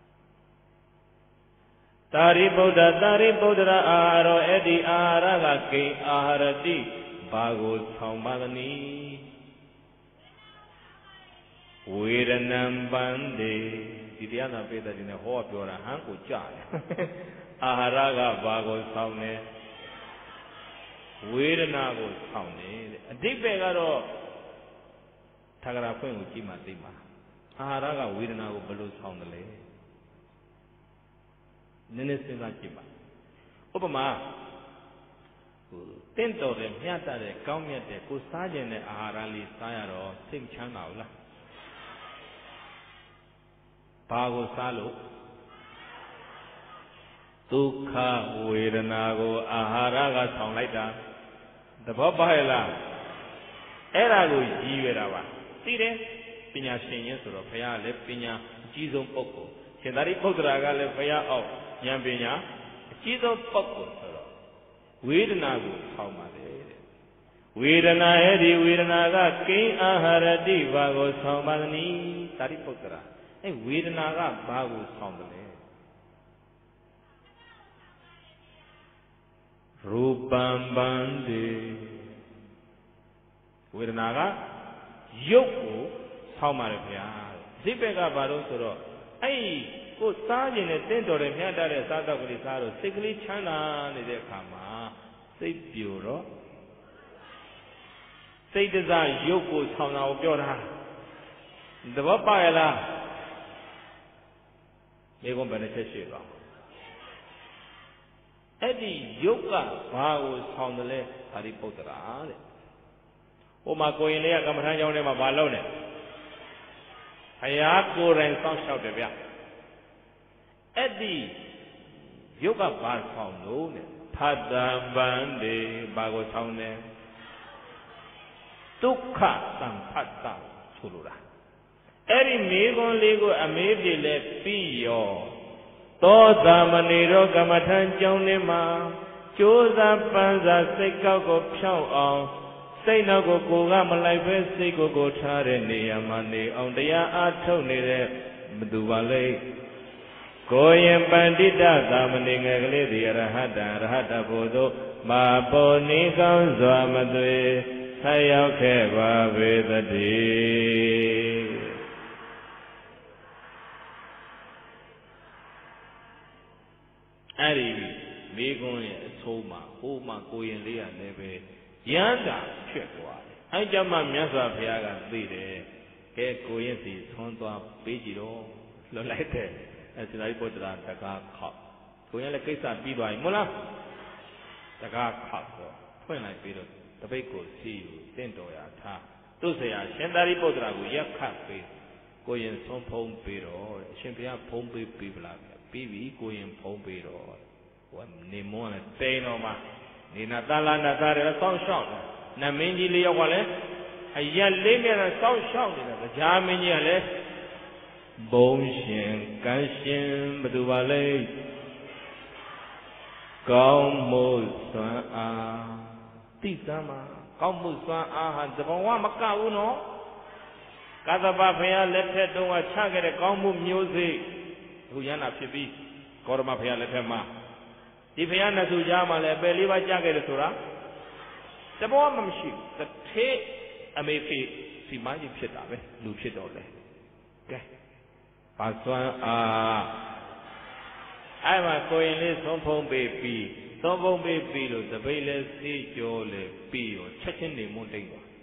သာရိပုတ္တသာရိပုတ္တရာအာဟာရောအဲ့ဒီအာဟာရကကိအာဟာရတိဘာကိုဆောင်ပါသနည်းဝေဒနံပန္တေဒီတရားနာပိဋကတိနဲ့ဟောပြောတာဟန်ကိုကြားတယ်အာဟာရကဘာကိုဆောင်လဲဝေဒနာကိုဆောင်တယ်အဓိပ္ပာယ်ကတော့ထာဂရဖွင့်ကိုကြည့်မှသိမှာအာဟာရကဝေဒနာကိုဘယ်လိုဆောင်တယ်လဲနည်းနည်းစဉ်းစားကြည့်ပါဥပမာဟိုတင့်တော်တဲ့မြတ်တဲ့ကောင်းမြတ်တဲ့ကိုစားခြင်းတဲ့အာဟာရလေးစားရတော့စိတ်ချမ်းသာဘူးလားဘာကိုစားလို့ဒုက္ခဝေဒနာကိုအာဟာရကဆောင်လိုက်တာသဘောပေါက်ရဲ့လားအဲ့ဒါကိုရည်ရွယ်တာပါသိတယ်ပညာရှင်ရင်ဆိုတော့ဘုရားလည်းပညာအကြီးဆုံးပုဂ္ဂိုလ်ရှင်သာရိပုတ္တရာကလည်းဘုရားအောက်ဉာဏ်ပညာအကြီးဆုံးပုဂ္ဂိုလ်ဆိုတော့ဝေဒနာကိုဆောင်ပါတယ်တဲ့ဝေဒနာရဲ့ဒီဝေဒနာကကိဉ္အာဟာရတိဘာကိုဆောင်ပါသနည်းသာရိပုတ္တရာအဲ့ဝေဒနာကဘာကိုဆောင်တယ်လဲရူပံပန္တိဝေဒနာကရုပ်ကိုဆောင်ပါတယ်ဗျာအဓိပ္ပာယ်ကဘာလို့ဆိုတော့အဲ့ကိုစားခြင်းနဲ့တင့်တော်တဲ့မြတ်တဲ့စားတော့ကလေးစားတော့စိတ်ကလေးချမ်းသာနေတဲ့အခါမှာစိတ်ပြိုတော့စိတ်တစားရုပ်ကိုဆောင်တာကိုပြောတာသဘောပေါက်ရလားဒီကုန်းဘယ်နဲ့ချက်ရှိသွားအဲ့ဒီယုတ်ကဘာကိုဆောင်တယ်လဲသာရိပုတ္တရာတဲ့ဟိုမှာကိုရင်လေးကကမ္မထမ်းကျောင်းထဲမှာဘာလုပ်လဲဘုရားကိုယ်တိုင်စောင့်ရှောက်တယ်ဗျအဲ့ဒီယုတ်ကဘာဆောင်လို့နဲ့ဖတ်တံဗန္တေဘာကိုဆောင်တယ်ဒုက္ခသံဖတ်တာဆိုလိုတာအဲ့ဒီမေခွန်းလေးကိုအမေးပြေလဲပြီးရောသောသမဏေရောကမ္မထံကျောင်းထဲမှာကြိုးစားပန်းစားစိတ်ကောက်ကိုဖြောင်းအောင်စိတ်နောက်ကိုကိုကမလိုက်ပဲစိတ်ကိုကိုထားတဲ့နေရာမှာနေအောင်တရားအားထုတ်နေတဲ့ဘသူပါလဲကိုရင်ပန္တိတသမဏေငယ်ကလေးဒီရဟတရဟတဘုသောမာပေါ်နေကောင်းစွာမသွေဆက်ရောက်ခဲ့ပါပေသတည်းအဲ့ဒီမိကွန်းရဲ့အဆုံးမှာဟိုမှာကိုရင်လေးကလည်းပဲရမ်းတာဖြစ်သွားတယ်အဲ့ကြမှာမြတ်စွာဘုရားကသိတယ်ကဲကိုရင်စီသွန်းသွားပေးကြည့်တော့လွတ်လိုက်တယ်အဲ့ဒီလိုက်ပုတ္တရာတကားခောက်ကိုရင်လည်းကိစ္စပြီးသွားပြီမဟုတ်လားတကားခောက်တော့ဖွင့်လိုက်ပြီးတော့တပိတ်ကိုစီယူတင့်တော်ရာထားသူ့ဆရာရှင်သာရိပုတ္တရာကိုရက်ခတ်ပေးကိုရင်ဆုံးဖုံးပေးတော့အရှင်ဘုရားဖုံးပေးပြီးပလားပြီးပြီကိုရင်ဖုံးပေးတော့ဟိုနေမွန်းလည်းတိန်တော်မှာနေနာတလာနာသားတယ်စောင်းရှောက်တယ်နမင်းကြီးလေးယောက်ကလည်းအရက်လေးနဲ့စောင်းရှောက်နေတာကြားမင်းကြီးကလည်းဘုံရှင်ကန်းရှင်ဘသူပါလဲကောင်းမှုစွမ်းအားတိစမ်းမှာကောင်းမှုစွမ်းအားဟာသဘောဝမကဘူးနော်ကသဗ္ဗဘုရားလက်ထက်တုန်းကချခဲ့တဲ့ကောင်းမှုမျိုးစေ့အခုရဟနာဖြစ်ပြီးကောရမဘုရားလက်ထက်မှာဒီဘုရားနှစ်ဆူကြားမှာလည်းပယ်လေးပါးကြားခဲ့တယ်ဆိုတာတဘောမှမရှိဘူးတစ်ထေးအမေဖေစီမကြီးဖြစ်တာပဲလူဖြစ်တော့လေကဲဘာစွမ်းအားအဲ့မှာကိုရင်လေးဆုံးဖုံးပေးပြီးသောဘုံပေးပြီးလို့တပိတ်လဲစေးကြောလဲပြီးရောချက်ချင်းနေမွန်းတိတ်သွား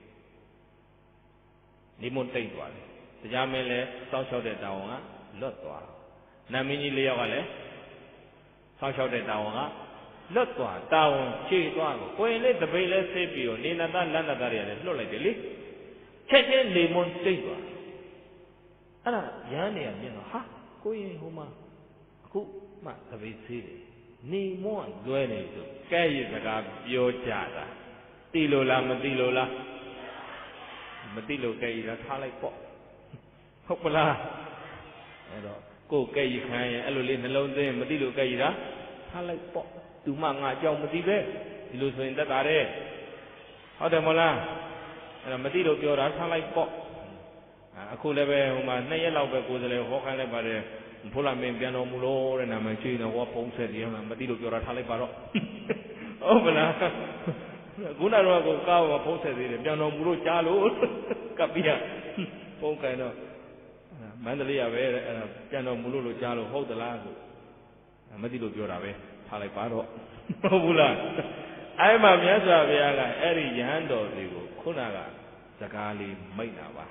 နေမွန်းတိတ်သွားတယ်တရားမင်းလဲစောင့်ရှောက်တဲ့တာဝန်ကလွတ်သွားနတ်မင်းကြီးလေးယောက်ကလည်းစောင့်ရှောက်တဲ့တာဝန်ကလွတ်သွားတာဝန်ခြေသွားကိုကိုရင်လေးတပိတ်လဲစေးပြီးတော့နေနတလတ်နတတွေကလည်းလွတ်လိုက်တယ်လေချက်ချင်းနေမွန်းတိတ်သွားအဲ့ဒါရဟန်းတွေကမြင်တော့ဟာကိုရင်ဟိုမှာအခုမှတပိတ်စေးတယ်နေမွန်းလွဲနေဆိုကဲ့ရစကားပြောကြတာသိလို့လားမသိလို့လားမသိလို့ကဲ့ရတာထားလိုက်ပေါ့ဟုတ်ပလားအဲ့တော့ကိုယ်ကဲ့ရခံရင်အဲ့လိုလေးနှလုံးသွင်းမသိလို့ကဲ့ရတာထားလိုက်ပေါ့သူမှငါအကြောင်းမသိပဲဒီလိုဆိုရင်တတ်တာတဲ့ဟုတ်တယ်မလားအဲ့တော့မသိလို့ပြောတာထားလိုက်ပေါ့အခုလည်းပဲဟိုမှာနှစ်ရက်လောက်ပဲကိုယ်စလဲဟောခိုင်းလိုက်ပါတယ်ဘုရားမင်းပြန်တော်မူလို့တဲ့နာမည်ရှိနေဟောပုံဆက်တယ်မှာမသိလို့ပြောတာထားလိုက်ပါတော့ဟုတ်မလားခုနကတော့ကိုကားကပုံဆက်သေးတယ်ပြန်တော်မူလို့ကြားလို့ကပ်ပြီးရပုံကန်တော့မန္တလေးရပဲတဲ့အဲ့ဒါပြန်တော်မူလို့လို့ကြားလို့ဟုတ်သလားဆိုမသိလို့ပြောတာပဲထားလိုက်ပါတော့ဟုတ်ဘူးလားအဲ့မှာမြတ်စွာဘုရားကအဲ့ဒီယဟန်တော်တွေကိုခုနကစကားလေးမိတ်တာပါ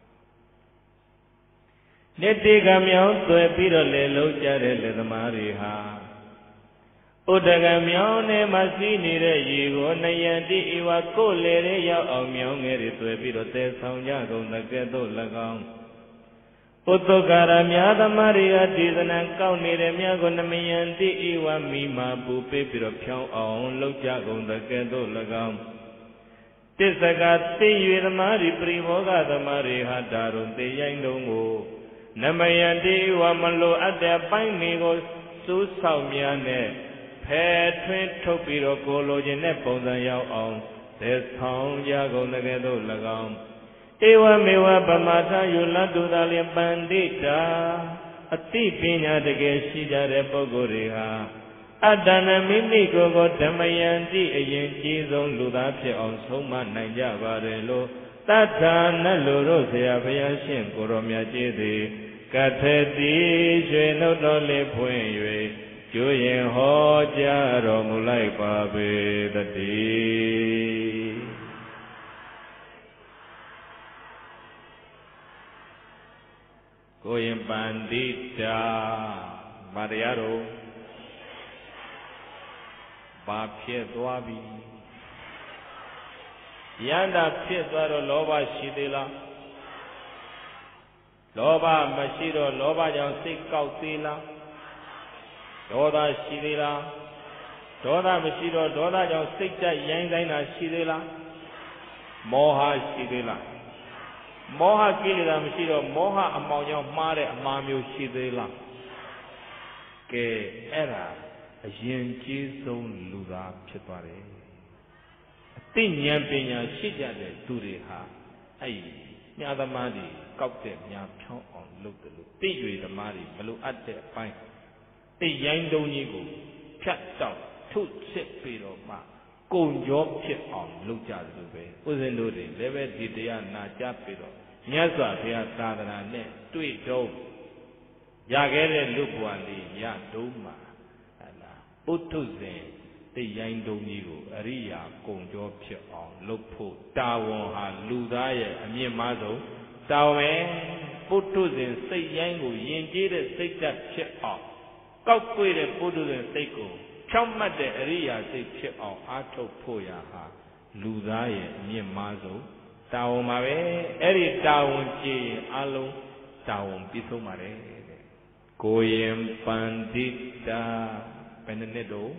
နေတိကမြောင်းသွဲပြီးတော့လေလုံးကြတဲ့လက်သမားတွေဟာဥဒကမြောင်းထဲမှာစီးနေတဲ့ရေကိုနယံတိဧဝကိုလေရဲရောက်အောင်မြောင်းငယ်တွေသွဲပြီးတော့တဲဆောင်ကြကုန်တဲ့ကဲ့သို့၎င်းဥတ္တကာရမြာသမားတွေကဒေသနာကောက်နေတဲ့မြတ်ကိုနမယံတိဧဝမိမာပူပေးပြီးတော့ဖြောင်းအောင်လုပ်ကြကုန်တဲ့ကဲ့သို့၎င်းတစ္ဆကသိ၍သမားတွေပရိဘောဂသမားတွေဟာဒါရုံသိရိုင်းတုံးကိုနမယံတိဝမလိုအပ်တဲ့ပိုင်းတွေကိုစူးဆောက်များနဲ့ဖယ်ထွင်းထုတ်ပြီးတော့ကိုလိုချင်တဲ့ပုံစံရောက်အောင်သက်ဆောင်ကြကုန်တဲ့ကဲ့သို့၎င်းဧဝမေဝပမာထယုလတုသာလျပန္တိတာအတိပညာတကယ်ရှိကြတဲ့ပုဂ္ဂိုလ်တွေဟာအတ္တနမိမိကိုယ်ကိုဓမ္မယံတိအရင်ကြီးဆုံးလူသားဖြစ်အောင်ဆုံးမနိုင်ကြပါတယ်လို့တထာနလူတို့ဆရာဘုရားရှင်ကိုရောမြတ်ကြီးသည်ကထတိရွှေနှုတ်တော်လေးဖွင့်၍ကျိုးရင်ဟောကြားတော်မူလိုက်ပါပေတည်းကိုရင်ပန္တိတာဗာတရားတော်ဘာဖြစ်သွားပြီယန္တာဖြစ်သွားတော့လောဘရှိသေးလားလောဘမရှိတော့လောဘကြောင့်စိတ်ကောက်သေးလားဒေါသရှိသေးလားဒေါသမရှိတော့ဒေါသကြောင့်စိတ်ကြိုက်ရိုင်းတိုင်းတာရှိသေးလားမောဟရှိသေးလားမောဟကိလေသာမရှိတော့မောဟအမှောင်ကြောင့်မှားတဲ့အမှားမျိုးရှိသေးလားကဲအဲ့ဒါအရင်ကြီးဆုံးလူသားဖြစ်သွားတယ်အသိဉာဏ်ပညာရှိကြတဲ့သူတွေဟာအဲ့မြာသမားတွေကောက်တဲ့မြာဖြောင်းအောင်လုပ်တယ်လို့သိ၍သမားတွေမလိုအပ်တဲ့အပိုင်းသိရိုင်းတုံးကြီးကိုဖြတ်တောက်ထုချစ်ပြီးတော့မှကုံကြောဖြစ်အောင်လုပ်ကြတယ်လို့ပဲဥစဉ်တို့တွေလည်းပဲဒီတရားနာကြားပြီးတော့မြတ်စွာဘုရားသာသနာနဲ့တွေ့တော့ရခဲ့တဲ့လူဘဝလေးရတုံးမှာဟလာပုထုဇဉ်သိရိုင်းတုံးကြီးကိုအရိယာကုံကြောဖြစ်အောင်လုပ်ဖို့တာဝန်ဟာလူသားရဲ့အမြင့်မားဆုံးတာဝန်ပုထုဇဉ်စိတ်ရိုင်းကိုယဉ်ကျေးတဲ့စိတ်ဓာတ်ဖြစ်အောင်ကောက်ွေတဲ့ပုထုဇဉ်စိတ်ကိုဖြောင့်မတ်တဲ့အရိယာစိတ်ဖြစ်အောင်အားထုတ်ဖို့ရဟာလူသားရဲ့အမြင့်မားဆုံးတာဝန်ပါပဲအဲ့ဒီတာဝန်ကြည့်ရင်အလုံးတာဝန်ပြီးဆုံးပါတယ်တဲ့ကိုရင်ပန္တိတာဘယ်နှစ်တော့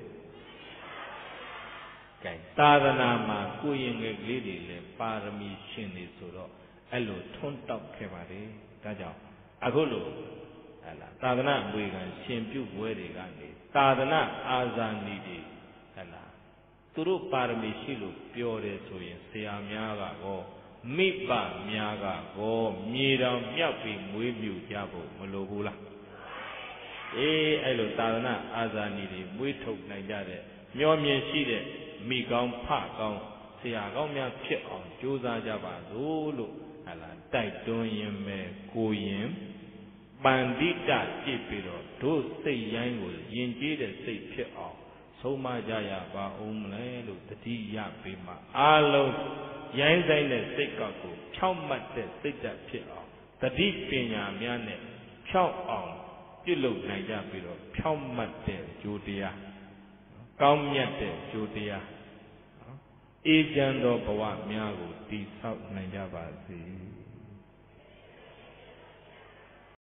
ကဲသာသနာမှာကိုရင်ငယ်ကလေးတွေလည်းပါရမီရှင်နေဆိုတော့အဲ့လိုထွန်းတောက်ခဲ့ပါတယ်ဒါကြောင့်အခုလိုဟလာသာသနာ့အမွေခံရှင်ပြုတ်ပွဲတွေကနေသာသနာအာဇာနည်တွေဟလာသူတို့ပါရမီရှိလို့ပြောတယ်ဆိုရင်ဆရာများကကောမိဘများကကောမြေတောင်မြောက်ပြီးမွေးမြူကြဖို့မလိုဘူးလားအေးအဲ့လိုသာသနာအာဇာနည်တွေမွေးထုတ်နိုင်ကြတဲ့မျောမြင်ရှိတဲ့မိကောင်းဖကောင်းဆရာကောင်းများဖြစ်အောင်ကြိုးစားကြပါစို့လို့ဟလာတိုက်တွန်းရင်ပဲကိုရင်ပန္တိတကြည့်ပြီးတော့တို့စိတ်ရိုင်းကိုယဉ်ကျေးတဲ့စိတ်ဖြစ်အောင်ဆုံးမကြရပါဦးမလဲလို့တတိယပေးမှာအားလုံးရိုင်းဆိုင်တဲ့စိတ်ကောက်ကိုဖြောင့်မတ်တဲ့စိတ်ဓာတ်ဖြစ်အောင်တတိပညာများနဲ့ဖြောင့်အောင်ပြုလုပ်နိုင်ကြပြီးတော့ဖြောင့်မတ်တဲ့အကျိုးတရားကောင်းမြတ်တဲ့အကျိုးတရားအေးချမ်းသောဘဝများကိုတည်ဆောက်နိုင်ကြပါစေ